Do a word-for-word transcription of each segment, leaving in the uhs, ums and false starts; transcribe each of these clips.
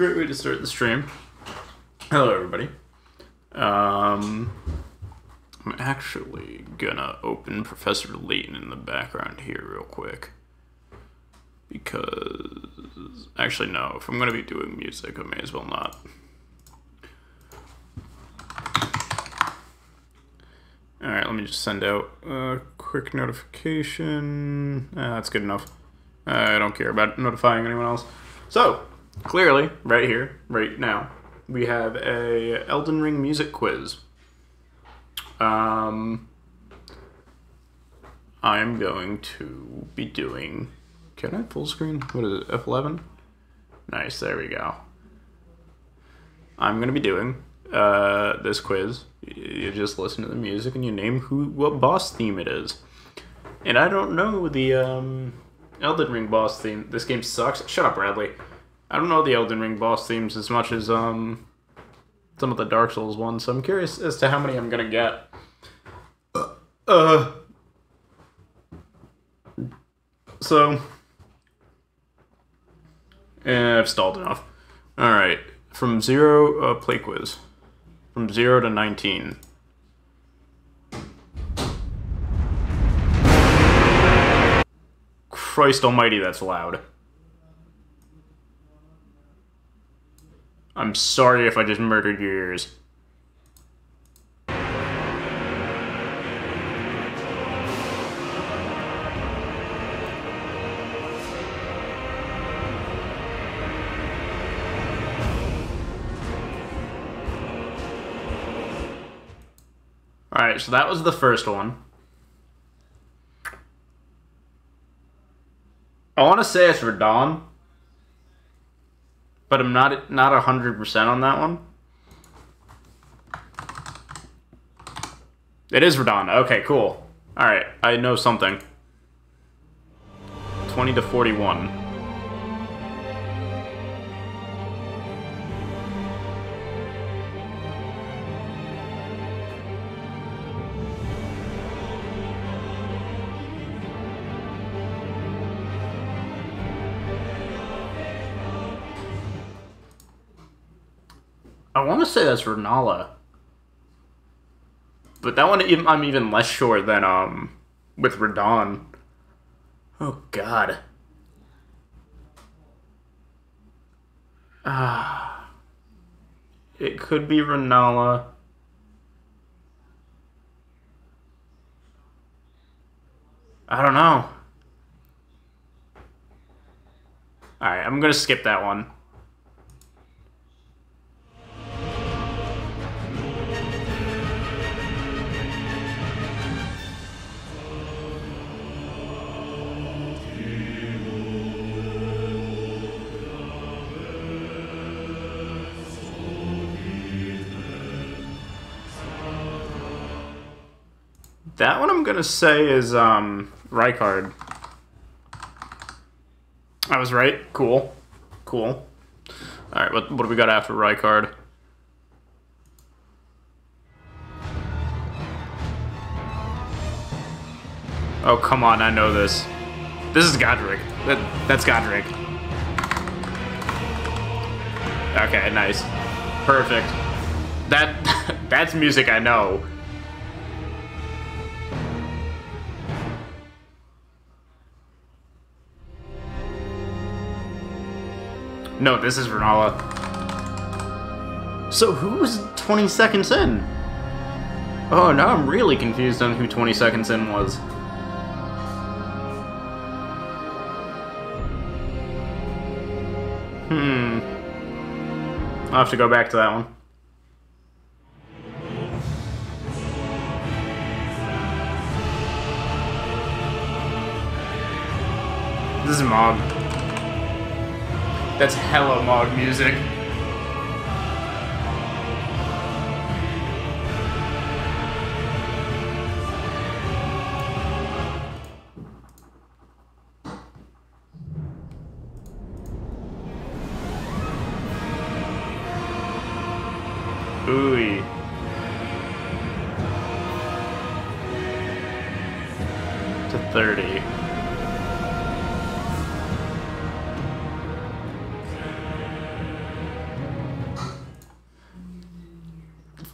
great way to start the stream. Hello, everybody. Um, I'm actually gonna open Professor Layton in the background here real quick. Because, actually no, if I'm gonna be doing music, I may as well not. Alright, let me just send out a quick notification. Ah, that's good enough. I don't care about notifying anyone else. So, clearly, right here, right now, we have a Elden Ring music quiz. Um, I'm going to be doing... Can I full screen? What is it, F eleven? Nice, there we go. I'm going to be doing uh, this quiz. You just listen to the music and you name who, what boss theme it is. And I don't know the um, Elden Ring boss theme. This game sucks. Shut up, Bradley. I don't know the Elden Ring boss themes as much as um, some of the Dark Souls ones, so I'm curious as to how many I'm going to get. Uh, so, eh, I've stalled enough. Alright, from zero, uh, play quiz. From zero to nineteen. Christ almighty, that's loud. I'm sorry if I just murdered your ears. Alright, so that was the first one. I want to say it's Radahn, but I'm not not one hundred percent on that one. It is Radahn. Okay, cool. Alright, I know something. twenty to forty-one. I want to say that's Rennala. But that one I'm even less sure than um with Radahn. Oh god. Ah. It could be Rennala. I don't know. Alright, I'm gonna skip that one. That one I'm gonna say is um, Rykard. I was right. Cool. Cool. Alright, what, what do we got after Rykard? Oh, come on, I know this. This is Godric. That, that's Godric. Okay, nice. Perfect. That that's music I know. No, this is Rennala. So who's twenty seconds in? Oh, now I'm really confused on who twenty seconds in was. Hmm. I'll have to go back to that one. This is Mog. That's hella Mog music. Ooh. To thirty.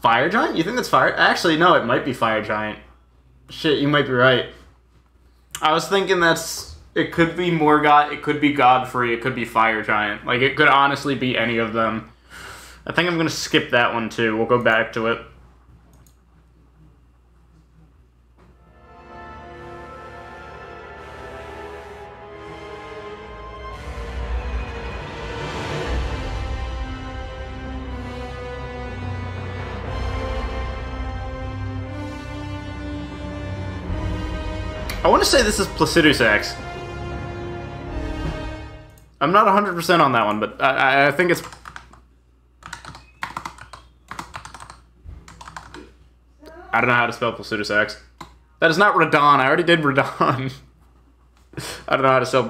Fire Giant? You think that's Fire? Actually, no, it might be Fire Giant. Shit, you might be right. I was thinking that's... It could be Morgott, it could be Godfrey, it could be Fire Giant. Like, it could honestly be any of them. I think I'm going to skip that one, too. We'll go back to it. I want to say this is Placidusax. I'm not one hundred percent on that one, but I, I think it's... I don't know how to spell Placidusax. That is not Radon. I already did Radon. I don't know how to spell...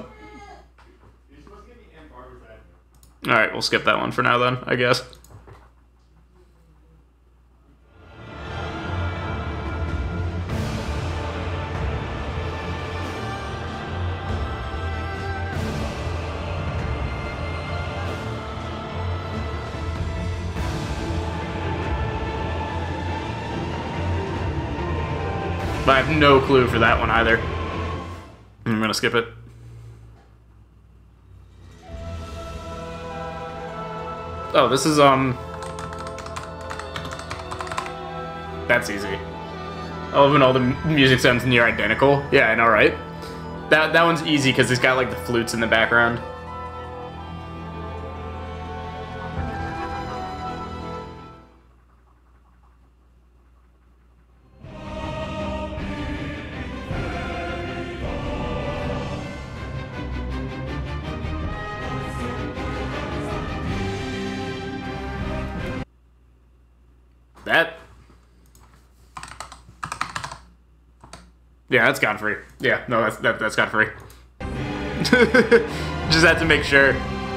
Alright, we'll skip that one for now then, I guess. But I have no clue for that one either. I'm gonna skip it. Oh, this is, um... That's easy. I love when all the music sounds near identical. Yeah, I know, right? That, that one's easy because it's got, like, the flutes in the background. That... Yeah, that's Godfrey. Yeah, no, that's that, that's Godfrey. Just had to make sure.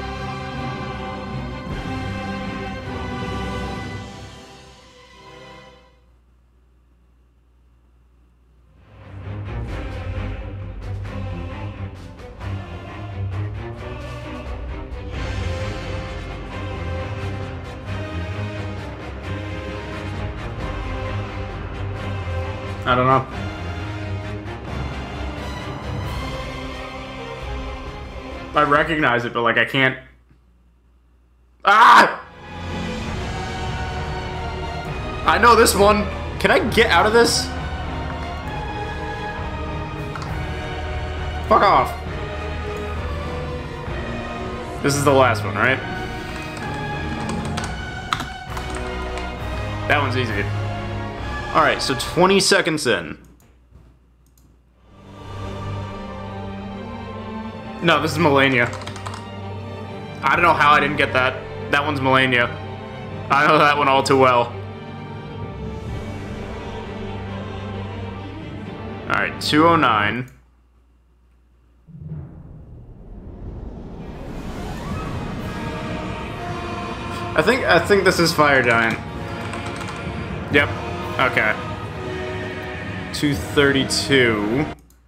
I don't know. I recognize it, but like I can't. Ah! I know this one. Can I get out of this? Fuck off. This is the last one, right? That one's easy. Alright, so twenty seconds in. No, this is Melania. I don't know how I didn't get that. That one's Melania. I know that one all too well. Alright, two oh nine. I think I think this is Fire Giant. Yep. Okay. two thirty-two.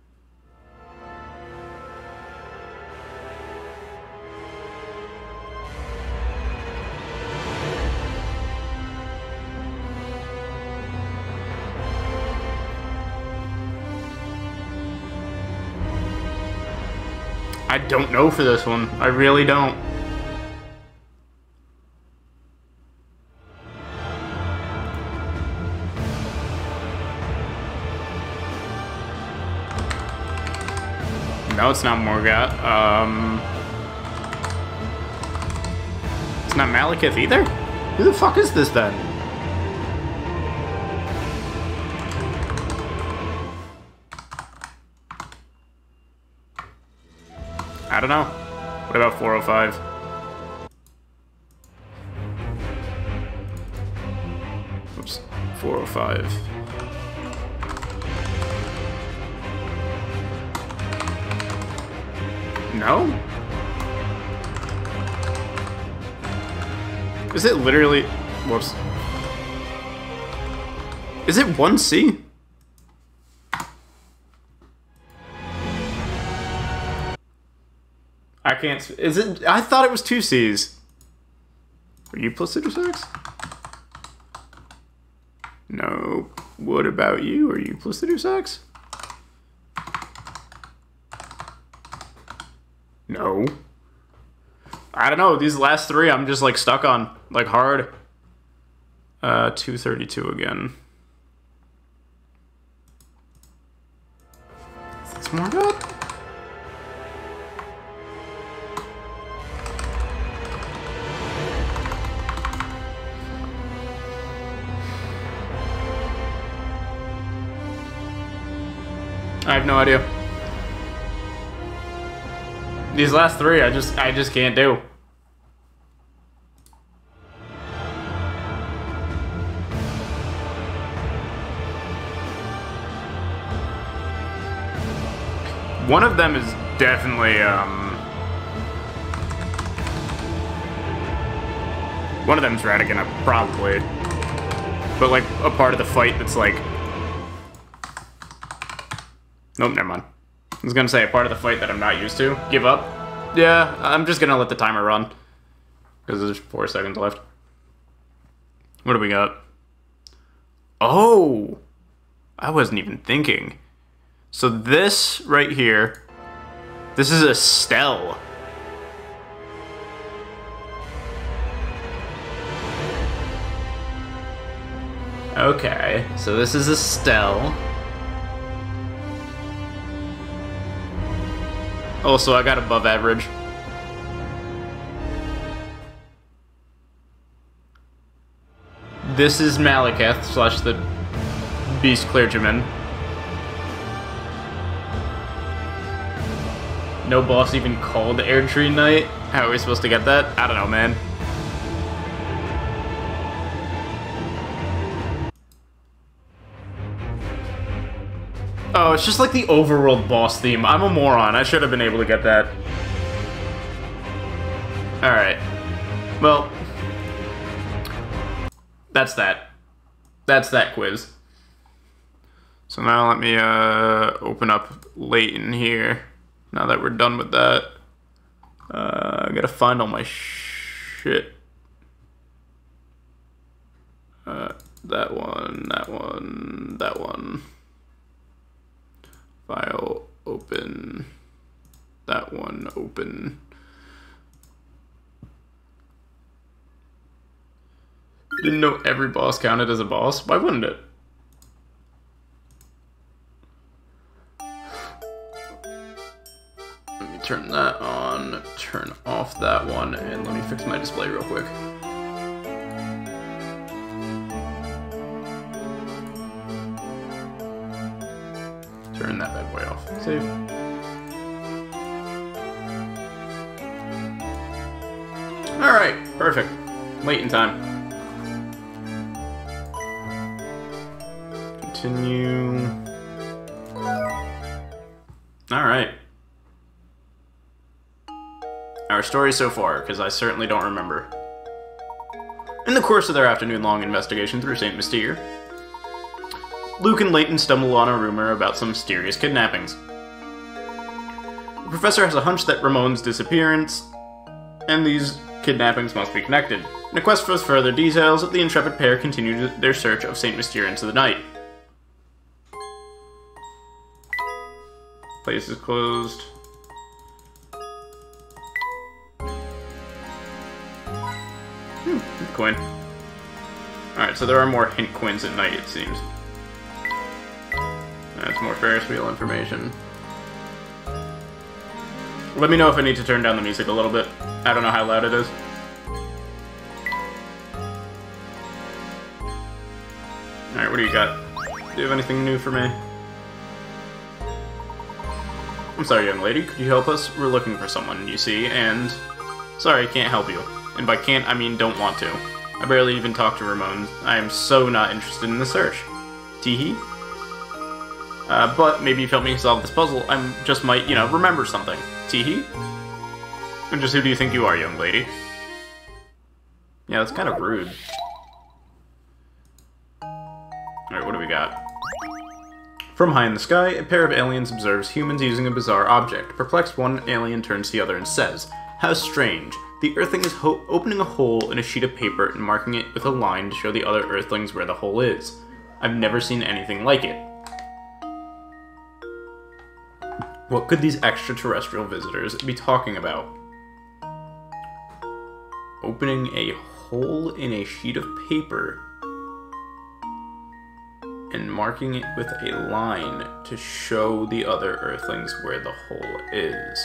I don't know for this one. I really don't. No, it's not Morgott. Um, it's not Malekith either? Who the fuck is this then? I don't know. What about four oh five? Oops. four oh five. No? Is it literally... Whoops. Is it one C? I can't... Is it... I thought it was two C's. Are you Placidusax? No. What about you? Are you Placidusax? No. I don't know. These last three I'm just like stuck on. Like hard. Uh, two thirty-two again. It's more good. I have no idea. These last three, I just, I just can't do. One of them is definitely, um... one of them's Ratigan, probably. But, like, a part of the fight that's, like... Nope, never mind. I was gonna say, a part of the fight that I'm not used to. Give up? Yeah, I'm just gonna let the timer run. Because there's four seconds left. What do we got? Oh! I wasn't even thinking. So this right here, this is a Stell. Okay, so this is a Stell. Also, I got above average. This is Malekith slash the Beast Clergyman. No boss even called Erdtree Knight? How are we supposed to get that? I don't know, man. Oh, it's just like the overworld boss theme. I'm a moron. I should have been able to get that. Alright. Well. That's that. That's that quiz. So now let me uh, open up Layton here. Now that we're done with that. Uh, I gotta find all my shit. Uh, that one, that one, that one. File open. That one open. Didn't know every boss counted as a boss. Why wouldn't it? Let me turn that on, turn off that one, and let me fix my display real quick. Turn that bad boy off. Save. Alright, perfect. Layton time. Continue. Alright. Our story so far, because I certainly don't remember. In the course of their afternoon-long investigation through Saint Mystere, Luke and Layton stumble on a rumor about some mysterious kidnappings. The professor has a hunch that Ramon's disappearance and these kidnappings must be connected. In a quest for further details, the intrepid pair continue their search of Saint Mystere into the night. Place is closed. Hmm, coin. Alright, so there are more hint coins at night, it seems. That's more Ferris wheel information. Let me know if I need to turn down the music a little bit. I don't know how loud it is. Alright, what do you got? Do you have anything new for me? I'm sorry, young lady. Could you help us? We're looking for someone, you see, and... Sorry, can't help you. And by can't, I mean don't want to. I barely even talked to Ramon. I am so not interested in the search. Teehee? Uh, but maybe if you help me solve this puzzle, I just might, you know, remember something. Teehee? And just who do you think you are, young lady? Yeah, that's kind of rude. Alright, what do we got? From high in the sky, a pair of aliens observes humans using a bizarre object. Perplexed, one alien turns to the other and says, "How strange. The Earthling is ho opening a hole in a sheet of paper and marking it with a line to show the other Earthlings where the hole is. I've never seen anything like it. What could these extraterrestrial visitors be talking about? Opening a hole in a sheet of paper and marking it with a line to show the other Earthlings where the hole is.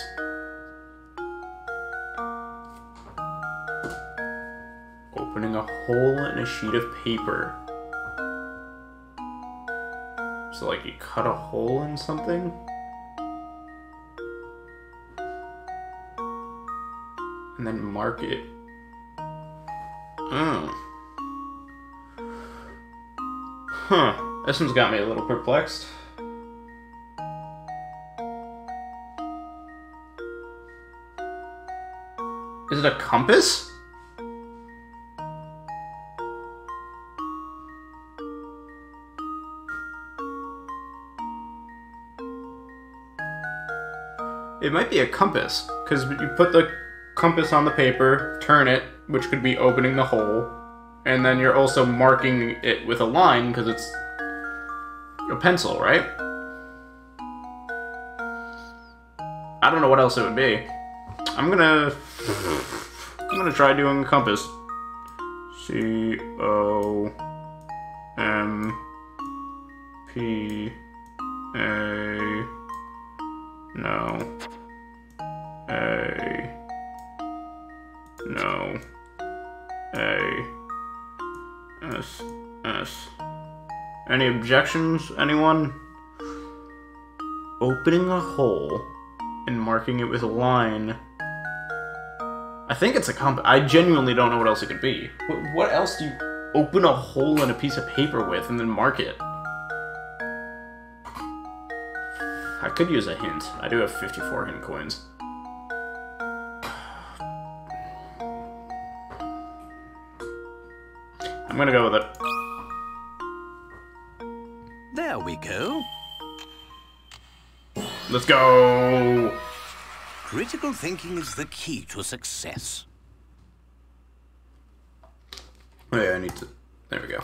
Opening a hole in a sheet of paper. So like you cut a hole in something? And then mark it. Oh. Huh. This one's got me a little perplexed. Is it a compass? It might be a compass, because you put the compass on the paper, turn it, which could be opening the hole, and then you're also marking it with a line, because it's a pencil, right? I don't know what else it would be. I'm gonna... I'm gonna try doing a compass. C O M P A... No. A... No. A... S... S... Any objections, anyone? Opening a hole and marking it with a line. I think it's a compass. I genuinely don't know what else it could be. What, what else do you open a hole in a piece of paper with and then mark it? I could use a hint. I do have fifty-four hint coins. I'm gonna go with it. There we go. Let's go! Critical thinking is the key to success. Oh yeah, I need to... There we go.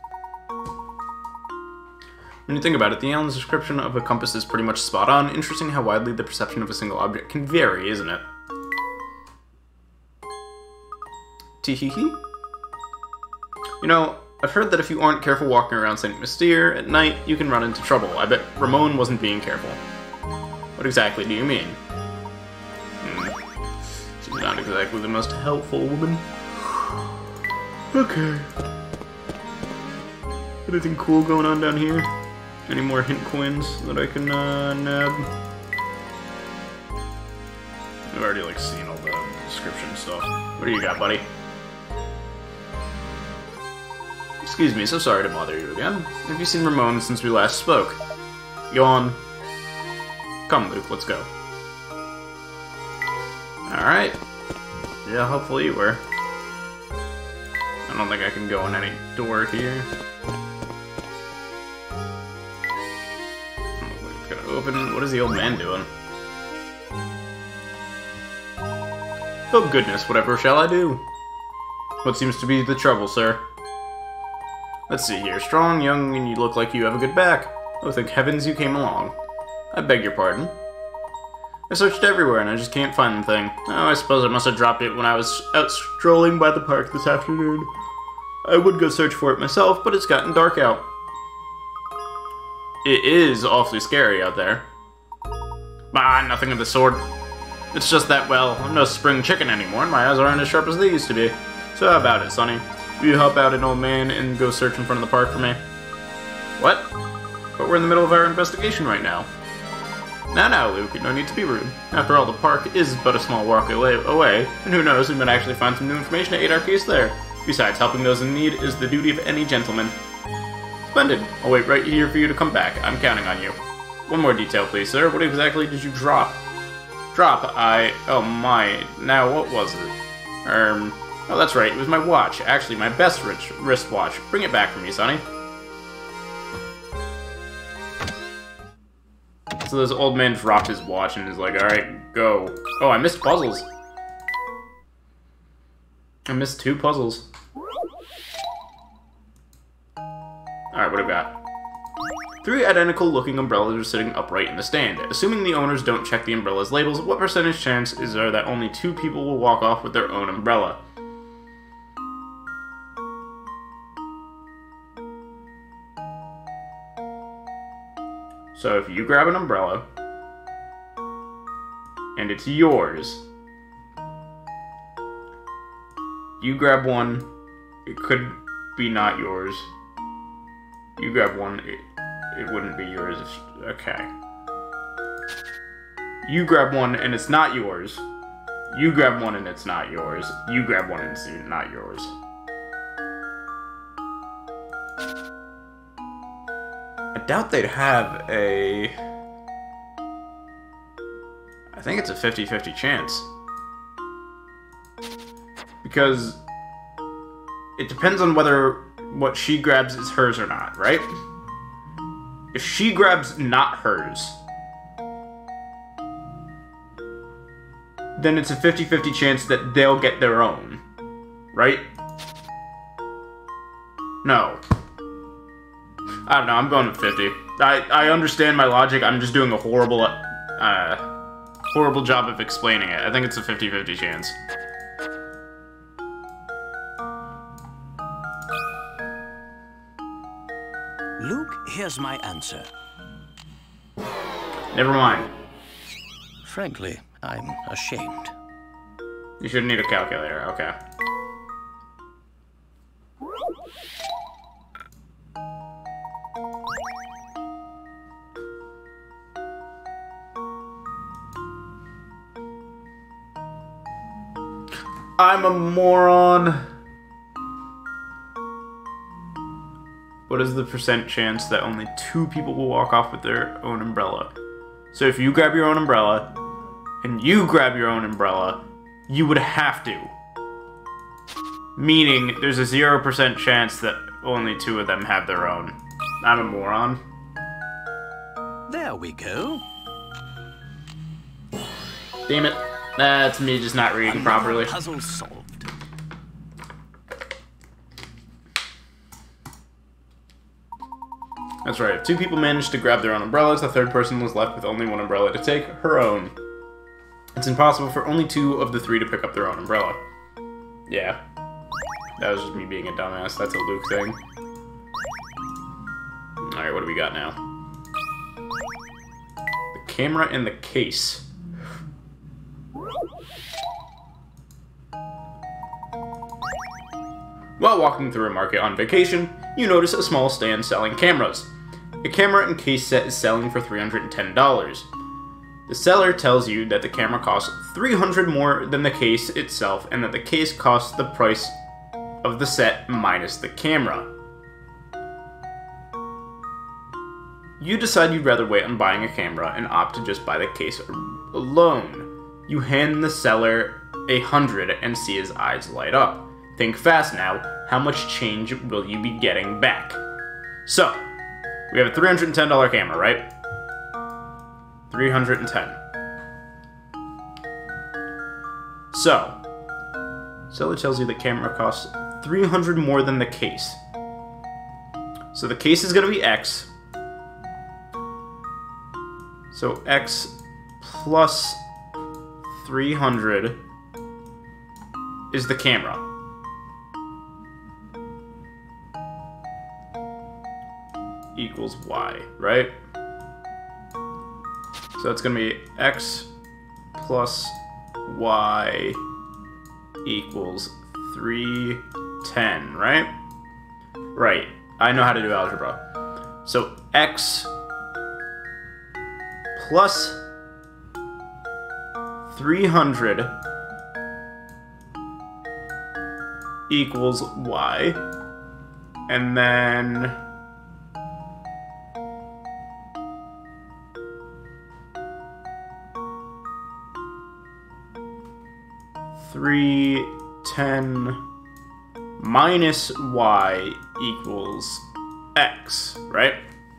When you think about it, the alien's description of a compass is pretty much spot on. Interesting how widely the perception of a single object can vary, isn't it? Tee-hee-hee. You know, I've heard that if you aren't careful walking around Saint Mystere at night, you can run into trouble. I bet Ramon wasn't being careful. What exactly do you mean? Hmm. She's not exactly the most helpful woman. Okay. Anything cool going on down here? Any more hint coins that I can uh, nab? I've already like seen all the description stuff. What do you got, buddy? Excuse me, so sorry to bother you again. Have you seen Ramon since we last spoke? Go on. Come, Luke, let's go. Alright. Yeah, hopefully you were. I don't think I can go in any door here. It's gonna open. What is the old man doing? Oh goodness, whatever shall I do? What seems to be the trouble, sir? Let's see here. Strong, young, and you look like you have a good back. Oh, thank heavens you came along. I beg your pardon. I searched everywhere and I just can't find the thing. Oh, I suppose I must have dropped it when I was out strolling by the park this afternoon. I would go search for it myself, but it's gotten dark out. It is awfully scary out there. Ah, nothing of the sort. It's just that, well, I'm no spring chicken anymore and my eyes aren't as sharp as they used to be. So how about it, Sonny? Will you help out an old man and go search in front of the park for me? What? But we're in the middle of our investigation right now. Now, now, Luke, no need to be rude. After all, the park is but a small walk away, and who knows, we might actually find some new information to aid our case there. Besides, helping those in need is the duty of any gentleman. Splendid. I'll wait right here for you to come back. I'm counting on you. One more detail, please, sir. What exactly did you drop? Drop? I... Oh, my. Now, what was it? Um... Oh, that's right. It was my watch. Actually, my best wrist wristwatch. Bring it back for me, Sonny. So this old man dropped his watch and is like, alright, go. Oh, I missed puzzles. I missed two puzzles. Alright, what do we got? Three identical-looking umbrellas are sitting upright in the stand. Assuming the owners don't check the umbrellas' labels, what percentage chance is there that only two people will walk off with their own umbrella? So if you grab an umbrella, and it's yours, you grab one, it could be not yours. You grab one, it, it wouldn't be yours. If, okay. You grab one and it's not yours. You grab one and it's not yours. You grab one and it's not yours. I doubt they'd have a... I think it's a fifty fifty chance. Because it depends on whether what she grabs is hers or not, right? If she grabs not hers, then it's a fifty fifty chance that they'll get their own, right? No. I don't know, I'm going with fifty. I, I understand my logic, I'm just doing a horrible, uh, horrible job of explaining it. I think it's a fifty fifty chance. Luke, here's my answer. Never mind. Frankly, I'm ashamed. You shouldn't need a calculator, okay. I'm a moron. What is the percent chance that only two people will walk off with their own umbrella? So if you grab your own umbrella, and you grab your own umbrella, you would have to. Meaning, there's a zero percent chance that only two of them have their own. I'm a moron. There we go. Damn it. That's me just not reading Another properly. puzzle solved. That's right. If two people managed to grab their own umbrellas, the third person was left with only one umbrella to take, her own. It's impossible for only two of the three to pick up their own umbrella. Yeah. That was just me being a dumbass. That's a Luke thing. Alright, what do we got now? The camera and the case. While walking through a market on vacation, you notice a small stand selling cameras. A camera and case set is selling for three hundred ten dollars. The seller tells you that the camera costs three hundred dollars more than the case itself, and that the case costs the price of the set minus the camera. You decide you'd rather wait on buying a camera and opt to just buy the case alone. You hand the seller a hundred and see his eyes light up. Think fast now, how much change will you be getting back? So, we have a three hundred ten dollar camera, right? three hundred ten. So, seller tells you the camera costs three hundred more than the case. So the case is going to be X. So X plus three hundred is the camera. Equals Y, right? So it's going to be X plus Y equals three ten, right? Right. I know how to do algebra. So X plus three hundred equals Y. And then three ten minus Y equals X, right?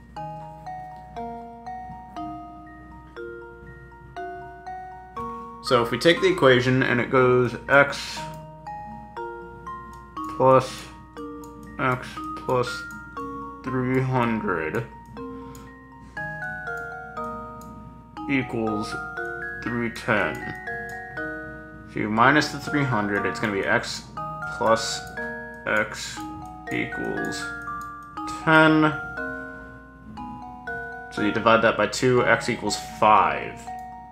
So if we take the equation and it goes X plus X plus three hundred equals three ten. So you minus the three hundred, it's going to be x plus x equals ten. So you divide that by two, x equals five.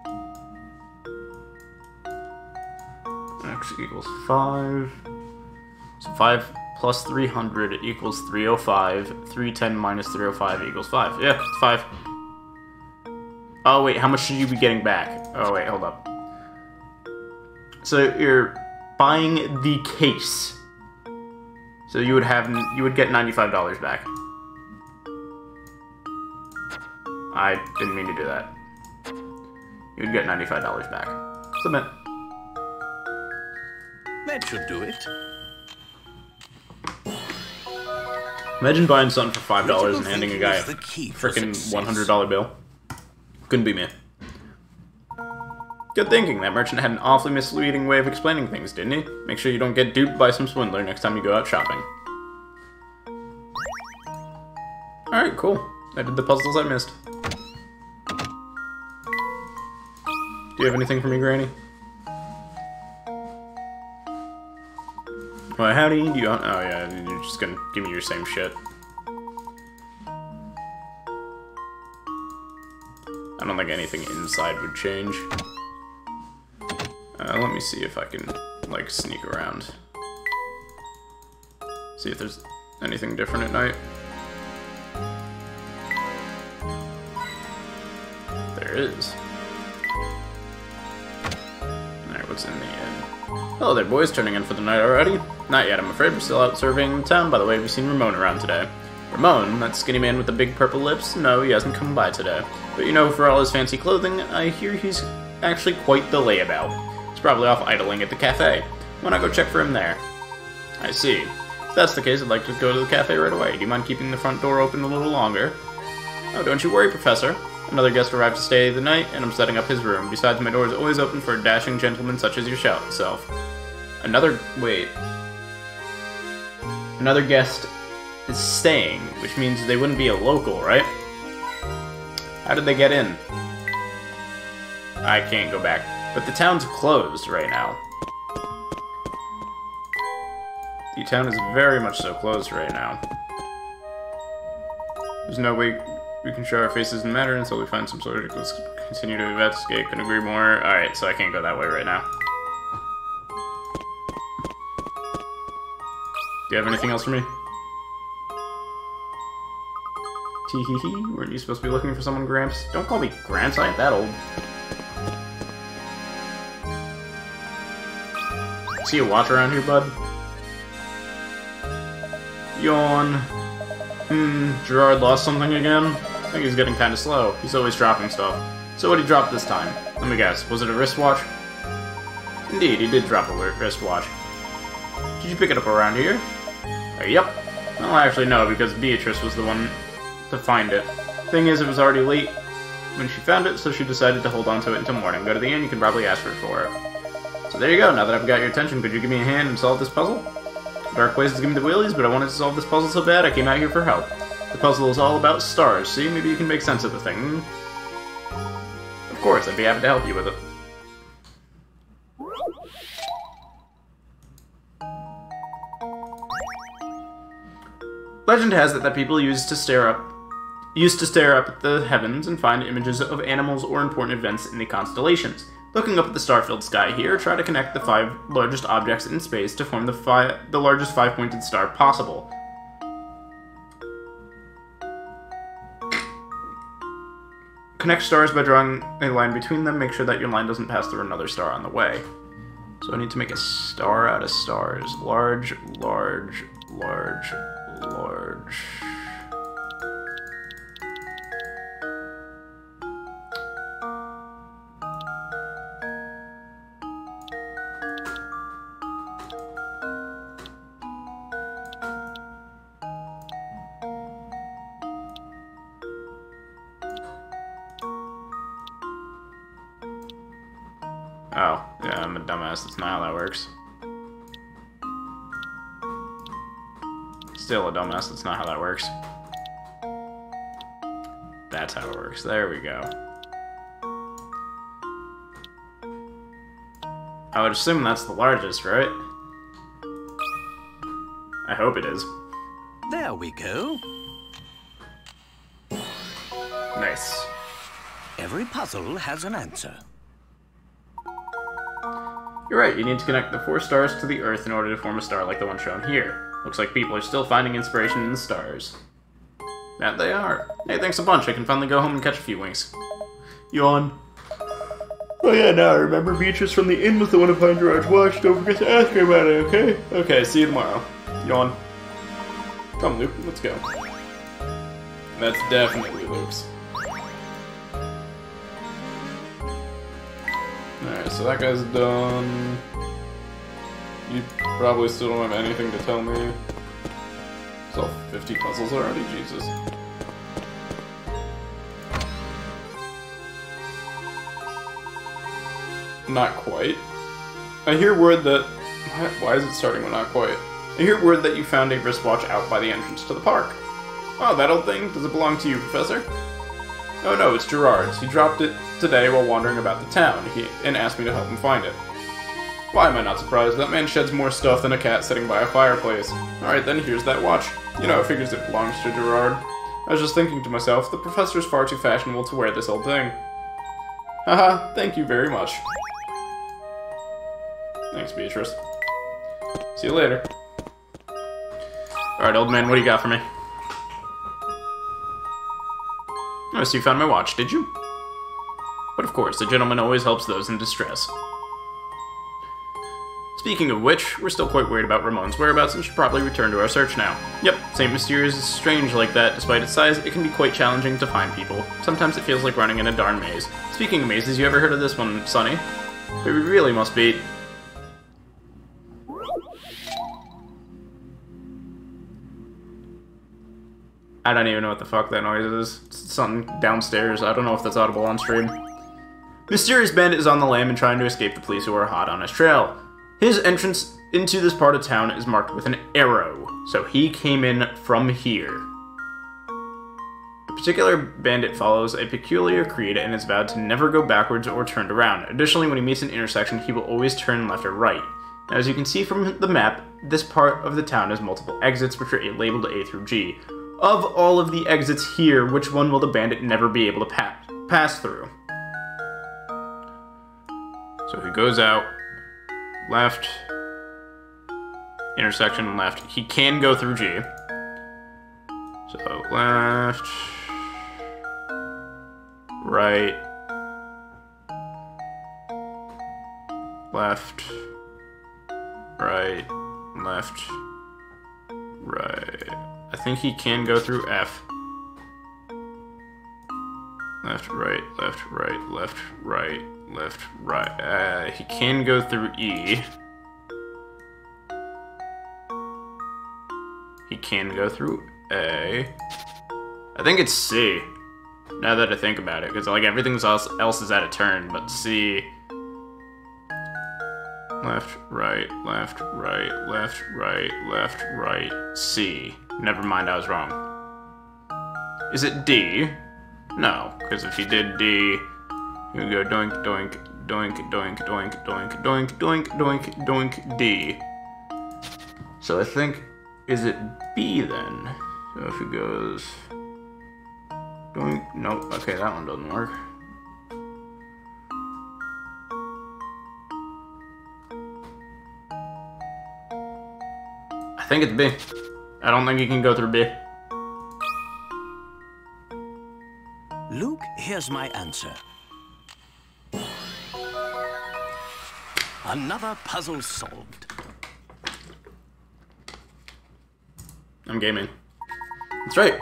X equals five. So five plus three hundred equals three oh five. three ten minus three oh five equals five. Yeah, it's five. Oh wait, how much should you be getting back? Oh wait, hold up. So you're buying the case. So you would have you would get ninety-five dollars back. I didn't mean to do that. You would get ninety-five dollars back. Submit. That should do it. Imagine buying something for five dollars and Critical handing a guy a thinking is the key to frickin' success. one hundred dollar bill. Couldn't be me. Good thinking. That merchant had an awfully misleading way of explaining things, didn't he? Make sure you don't get duped by some swindler next time you go out shopping. Alright, cool. I did the puzzles I missed. Do you have anything for me, Granny? Well, howdy, do you... Oh, yeah, you're just gonna give me your same shit. I don't think anything inside would change. Uh, let me see if I can, like, sneak around. See if there's anything different at night. There is. Alright, what's in the inn? Hello there, boys. Turning in for the night already? Not yet, I'm afraid. We're still out surveying the town. By the way, have you seen Ramon around today? Ramon? That skinny man with the big purple lips? No, he hasn't come by today. But you know, for all his fancy clothing, I hear he's actually quite the layabout. He's probably off idling at the cafe. Why not go check for him there? I see. If that's the case, I'd like to go to the cafe right away. Do you mind keeping the front door open a little longer? Oh, don't you worry, Professor. Another guest arrived to stay the night, and I'm setting up his room. Besides, my door is always open for a dashing gentleman such as yourself. Another... wait. Another guest is staying, which means they wouldn't be a local, right? How did they get in? I can't go back. But the town's closed right now. The town is very much so closed right now. There's no way we can show our faces in matter until we find some sort of... Let's continue to investigate. Couldn't agree more. Alright, so I can't go that way right now. Do you have anything else for me? Tee-hee-hee, weren't you supposed to be looking for someone, Gramps? Don't call me Gramps, I ain't that old. See a watch around here, bud? Yawn. Hmm, Gerard lost something again? I think he's getting kinda slow. He's always dropping stuff. So what'd he drop this time? Let me guess, was it a wristwatch? Indeed, he did drop a wristwatch. Did you pick it up around here? Uh, yep. Well, actually no, because Beatrice was the one to find it. Thing is, it was already late when she found it, so she decided to hold on to it until morning. Go to the inn, you can probably ask her for it. So there you go, now that I've got your attention, could you give me a hand and solve this puzzle? Dark places give me the wheelies, but I wanted to solve this puzzle so bad I came out here for help. The puzzle is all about stars, see? Maybe you can make sense of the thing. Of course, I'd be happy to help you with it. Legend has it that people used to stare up used to stare up at the heavens and find images of animals or important events in the constellations. Looking up at the star-filled sky here, try to connect the five largest objects in space to form the, fi the largest five-pointed star possible. Connect stars by drawing a line between them. Make sure that your line doesn't pass through another star on the way. So I need to make a star out of stars. Large, large, large, large. Oh, yeah, I'm a dumbass. That's not how that works. Still a dumbass. That's not how that works. that's how it works. There we go. I would assume that's the largest, right? I hope it is. There we go. Nice. Every puzzle has an answer. You're right, you need to connect the four stars to the Earth in order to form a star like the one shown here. Looks like people are still finding inspiration in the stars. That they are. Hey, thanks a bunch. I can finally go home and catch a few winks. Yawn. Oh yeah, now I remember Beatrice from the inn was the one to find Gerard's watch. Don't forget to ask her about it, okay? Okay, see you tomorrow. Yawn. Come, Luke, let's go. That's definitely Luke's. Alright, so that guy's done. You probably still don't have anything to tell me. It's all fifty puzzles already, Jesus. Not quite. I hear word that... Why is it starting with not quite? I hear word that you found a wristwatch out by the entrance to the park. Oh, that old thing? Does it belong to you, Professor? Oh no, it's Gerard's. He dropped it today while wandering about the town, he, and asked me to help him find it. Why am I not surprised? That man sheds more stuff than a cat sitting by a fireplace. Alright then, here's that watch. You know, it figures it belongs to Gerard. I was just thinking to myself, the professor's far too fashionable to wear this old thing. Haha, thank you very much. Thanks, Beatrice. See you later. Alright, old man, what do you got for me? Oh, so you found my watch, did you? But of course, the gentleman always helps those in distress. Speaking of which, we're still quite worried about Ramon's whereabouts and should probably return to our search now. Yep, Saint Mysterious is strange like that. Despite its size, it can be quite challenging to find people. Sometimes it feels like running in a darn maze. Speaking of mazes, you ever heard of this one, Sonny? It really must be... I don't even know what the fuck that noise is. It's something downstairs. I don't know if that's audible on stream. Mysterious Bandit is on the lam and trying to escape the police who are hot on his trail. His entrance into this part of town is marked with an arrow, so he came in from here. The particular bandit follows a peculiar creed and is vowed to never go backwards or turned around. Additionally, when he meets an intersection, he will always turn left or right. Now, as you can see from the map, this part of the town has multiple exits, which are labeled A through G. Of all of the exits here, which one will the bandit never be able to pa pass through? So he goes out, left, intersection, left. He can go through G. So left, right, left, right, left, right. I think he can go through F. Left, right, left, right, left, right, left, right. Uh, he can go through E. He can go through A. I think it's C. Now that I think about it, because like everything else else is at a turn, but C. Left, right, left, right, left, right, left, right, C. Never mind, I was wrong. Is it D? No, because if he did D, you would go doink, doink, doink, doink, doink, doink, doink, doink, doink, doink, D. So I think, is it B then? So if he goes doink, nope, okay, that one doesn't work. I think it's B. I don't think he can go through B. Luke, here's my answer. Another puzzle solved. I'm gaming. That's right.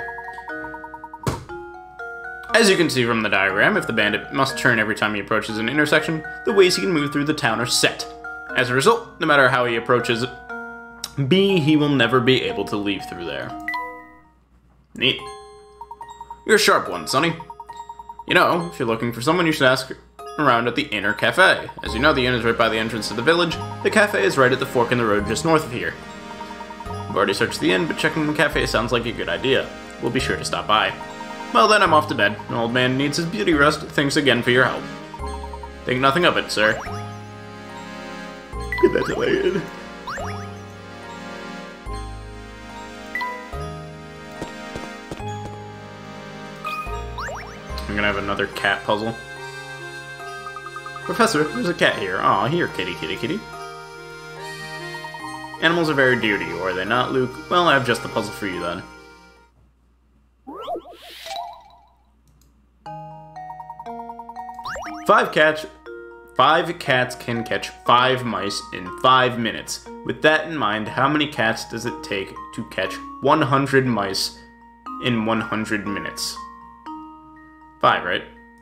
As you can see from the diagram, if the bandit must turn every time he approaches an intersection, the ways he can move through the town are set. As a result, no matter how he approaches B, he will never be able to leave through there. Neat. You're a sharp one, Sonny. You know, if you're looking for someone, you should ask around at the Inner Cafe. As you know, the inn is right by the entrance to the village. The cafe is right at the fork in the road just north of here. I've already searched the inn, but checking the cafe sounds like a good idea. We'll be sure to stop by. Well then, I'm off to bed. An old man needs his beauty rest. Thanks again for your help. Think nothing of it, sir. Get that delayed. I'm gonna have another cat puzzle. Professor, there's a cat here. Aw, here, kitty, kitty, kitty. Animals are very dear to you, are they not, Luke? Well, I have just the puzzle for you, then. Five cats... Five cats can catch five mice in five minutes. With that in mind, how many cats does it take to catch one hundred mice in one hundred minutes? Five, right?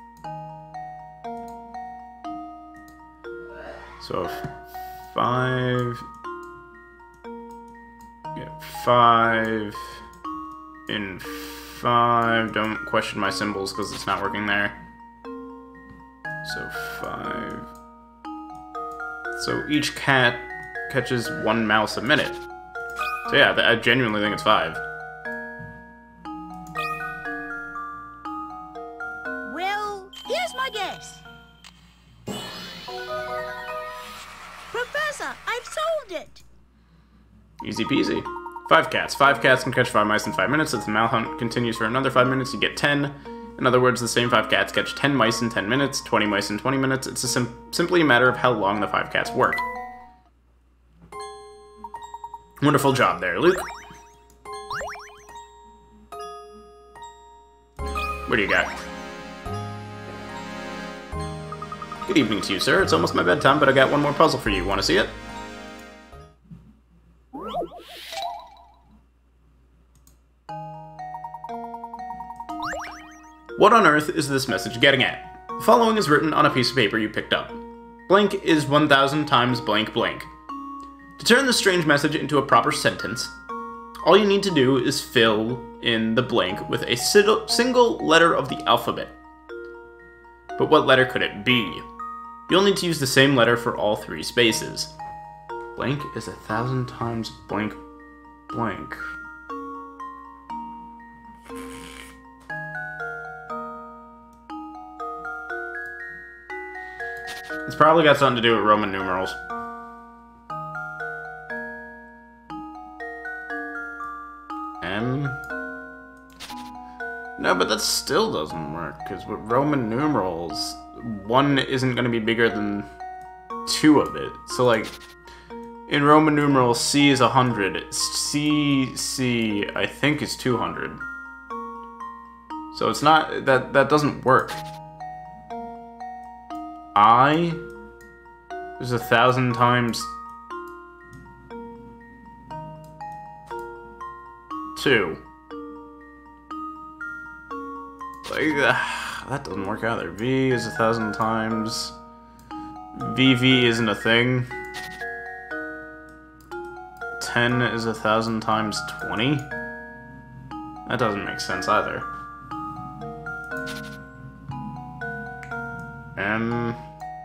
So, five... Yeah, five... In five... Don't question my symbols because it's not working there. So, five... So, each cat catches one mouse a minute. So yeah, I genuinely think it's five. Well, here's my guess. Professor, I've solved it! Easy peasy. Five cats. Five cats can catch five mice in five minutes. If the mouse hunt continues for another five minutes, you get ten. In other words, the same five cats catch ten mice in ten minutes, twenty mice in twenty minutes. It's a sim simply a matter of how long the five cats work. Wonderful job there, Luke. What do you got? Good evening to you, sir. It's almost my bedtime, but I got one more puzzle for you. Want to see it? What on earth is this message getting at? The following is written on a piece of paper you picked up. Blank is one thousand times blank blank. To turn this strange message into a proper sentence, all you need to do is fill in the blank with a single letter of the alphabet. But what letter could it be? You'll need to use the same letter for all three spaces. Blank is a thousand times blank blank. It's probably got something to do with Roman numerals. M? No, but that still doesn't work, because with Roman numerals, one isn't going to be bigger than two of it. So, like, in Roman numerals, C is one hundred. C, C, I think, is two hundred. So it's not, that, that doesn't work. I is a thousand times two. Like, uh, that doesn't work either. V is a thousand times... V V isn't a thing. ten is a thousand times twenty? That doesn't make sense either. M...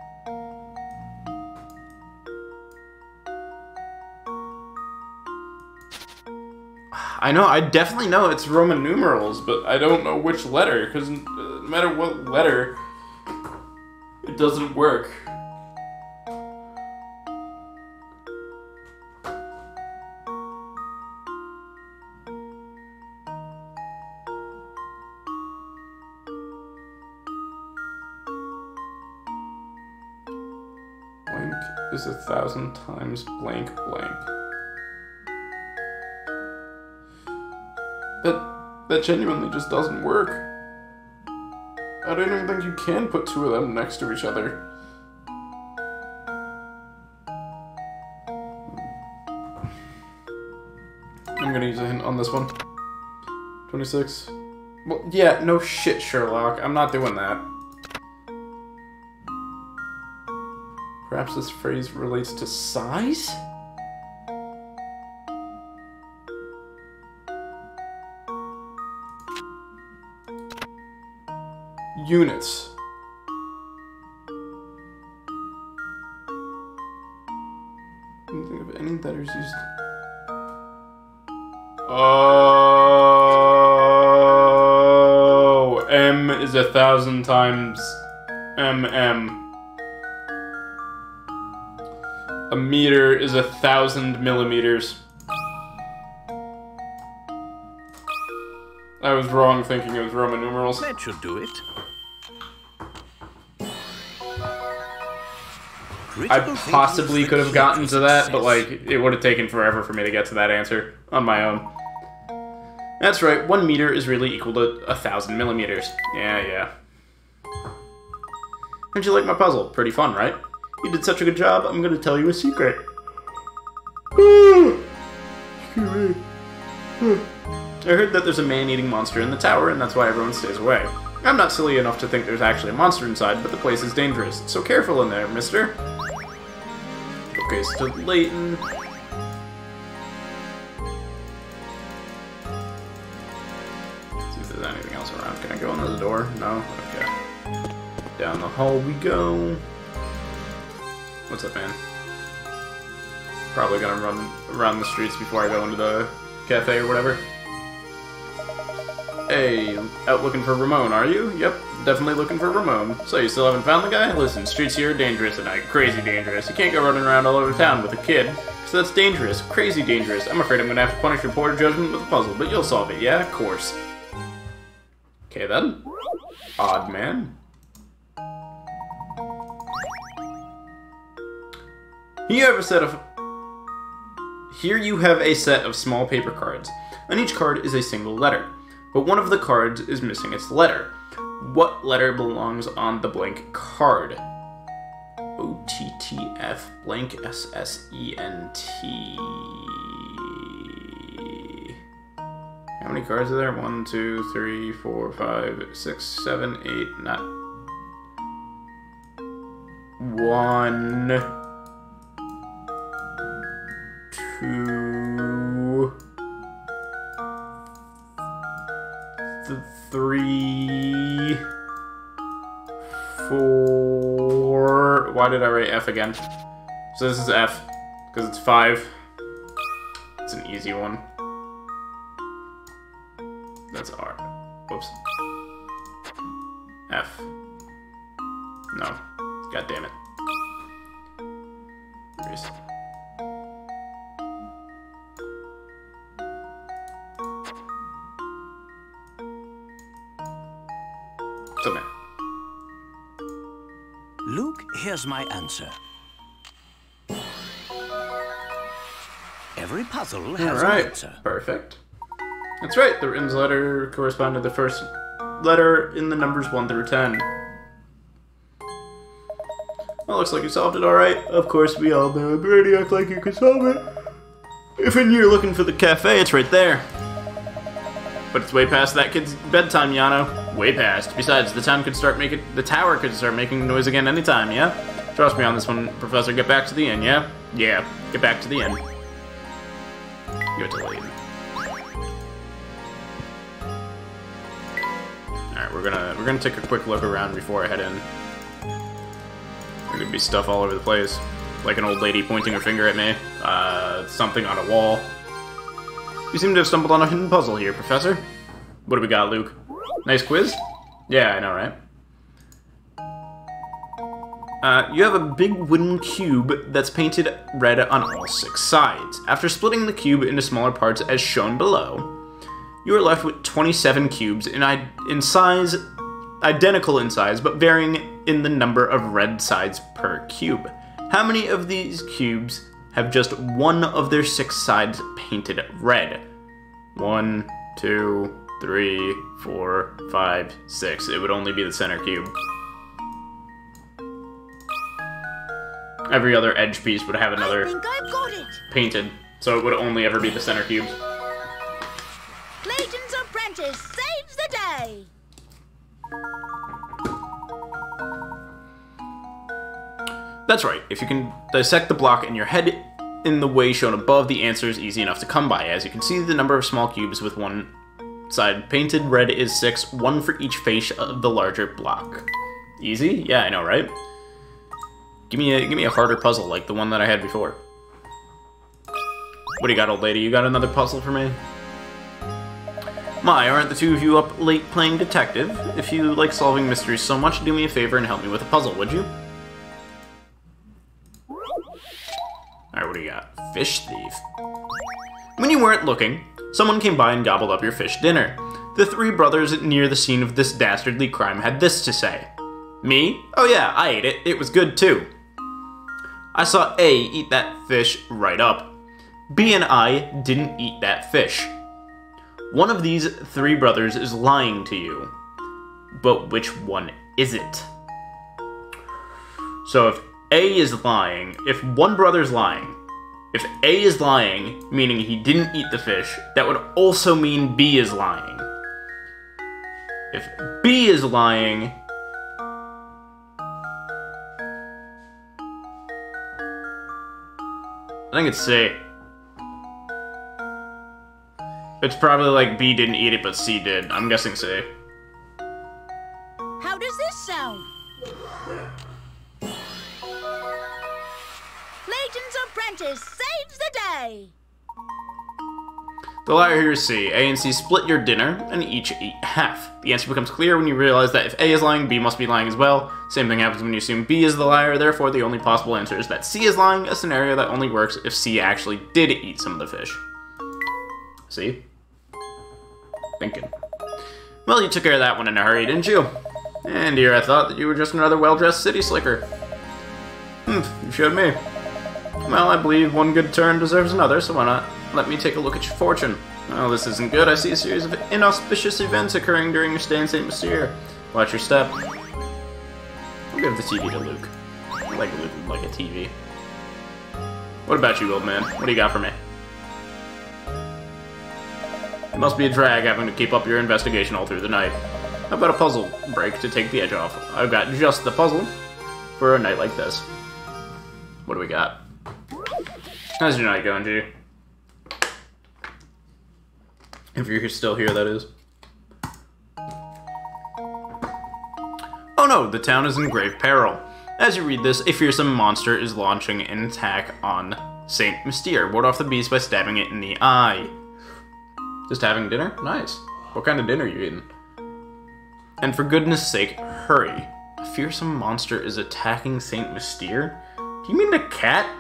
I know, I definitely know it's Roman numerals, but I don't know which letter, because no matter what letter, it doesn't work. Blank is a thousand times blank blank. That, that genuinely just doesn't work. I don't even think you can put two of them next to each other. I'm gonna use a hint on this one. twenty-six. Well, yeah, no shit, Sherlock. I'm not doing that. Perhaps this phrase relates to size? Units. I don't think of any letters used. Oh. M is a thousand times M M. A meter is a thousand millimeters. I was wrong thinking it was Roman numerals. That should do it. I possibly could have gotten to that, but like, it would have taken forever for me to get to that answer on my own. That's right, one meter is really equal to a thousand millimeters. Yeah, yeah. How'd you like my puzzle? Pretty fun, right? You did such a good job, I'm gonna tell you a secret. Excuse me. I heard that there's a man-eating monster in the tower, and that's why everyone stays away. I'm not silly enough to think there's actually a monster inside, but the place is dangerous, so careful in there, mister. Okay, so Layton. Let's see if there's anything else around. Can I go in the door? No? Okay. Down the hall we go. What's up, man? Probably gonna run around the streets before I go into the cafe or whatever. Hey, out looking for Ramon, are you? Yep, definitely looking for Ramon. So you still haven't found the guy? Listen, streets here are dangerous at night, crazy dangerous. You can't go running around all over town with a kid, so that's dangerous, crazy dangerous. I'm afraid I'm gonna have to punish your poor judgment with a puzzle, but you'll solve it, yeah? Of course. Okay then. Odd man. Here you have a set of... Here you have a set of small paper cards. On each card is a single letter. But one of the cards is missing its letter. What letter belongs on the blank card? O T T F blank S S E N T. How many cards are there? One, two, three, four, five, six, seven, eight, nine. One, two, th three, four. Why did I write F again? So this is F, because it's five. It's an easy one. That's R. Whoops. F. No. God damn it. Erase. Submit. Luke, here's my answer. Every puzzle has All right. an answer. Perfect. That's right. The written letter correspond to the first letter in the numbers one through ten. Well, looks like you solved it all right. Of course, we all know it. Brady, act like you can solve it. If in you're looking for the cafe, it's right there. But it's way past that kid's bedtime, Yano. Way past. Besides, the town could start making the tower could start making noise again anytime. Yeah. Trust me on this one, Professor. Get back to the inn. Yeah. Yeah. Get back to the inn. Give it to Layton. Alright, we're gonna we're gonna take a quick look around before I head in. There could be stuff all over the place. Like an old lady pointing her finger at me. Uh, something on a wall. You seem to have stumbled on a hidden puzzle here, Professor. What do we got, Luke? Nice quiz? Yeah, I know, right? Uh, you have a big wooden cube that's painted red on all six sides. After splitting the cube into smaller parts as shown below, you are left with twenty-seven cubes in, in size, identical in size, but varying in the number of red sides per cube. How many of these cubes have just one of their six sides painted red? One, two, three, four, five, six. It would only be the center cube. Every other edge piece would have another I think I've got it. painted, so it would only ever be the center cubes. Clayton's apprentice saves the day. That's right. If you can dissect the block in your head in the way shown above, the answer is easy enough to come by. As you can see, the number of small cubes with one side painted red is six, one for each face of the larger block. Easy? Yeah, I know, right? Give me a give me a harder puzzle like the one that I had before. What do you got, old lady? You got another puzzle for me? My, aren't the two of you up late playing detective? If you like solving mysteries so much, do me a favor and help me with a puzzle, would you? Alright, what do you got? Fish thief. When you weren't looking, someone came by and gobbled up your fish dinner. The three brothers near the scene of this dastardly crime had this to say. Me? Oh yeah, I ate it. It was good too. I saw A eat that fish right up. B and I didn't eat that fish. One of these three brothers is lying to you. But which one is it? So if A is lying, if one brother's lying, if A is lying, meaning he didn't eat the fish, that would also mean B is lying. If B is lying, I think it's C. It's probably like B didn't eat it, but C did. I'm guessing C. How does this sound? Layton's apprentice saves the day! The liar here is C. A and C split your dinner and each eat half. The answer becomes clear when you realize that if A is lying, B must be lying as well. Same thing happens when you assume B is the liar, therefore the only possible answer is that C is lying, a scenario that only works if C actually did eat some of the fish. See? Thinking. Well, you took care of that one in a hurry, didn't you? And here I thought that you were just another well-dressed city slicker. Hmm, you showed me. Well, I believe one good turn deserves another, so why not? Let me take a look at your fortune. Oh, this isn't good. I see a series of inauspicious events occurring during your stay in Saint Mystere. Watch your step. I'll give the T V to Luke. I like Luke like a T V. What about you, old man? What do you got for me? It must be a drag having to keep up your investigation all through the night. How about a puzzle break to take the edge off? I've got just the puzzle for a night like this. What do we got? How's your night going, G? If you're still here, that is. Oh no, the town is in grave peril. As you read this, a fearsome monster is launching an attack on Saint Mystere. Ward off the beast by stabbing it in the eye. Just having dinner? Nice. What kind of dinner are you eating? And for goodness sake, hurry. A fearsome monster is attacking Saint Mystere? Do you mean the cat?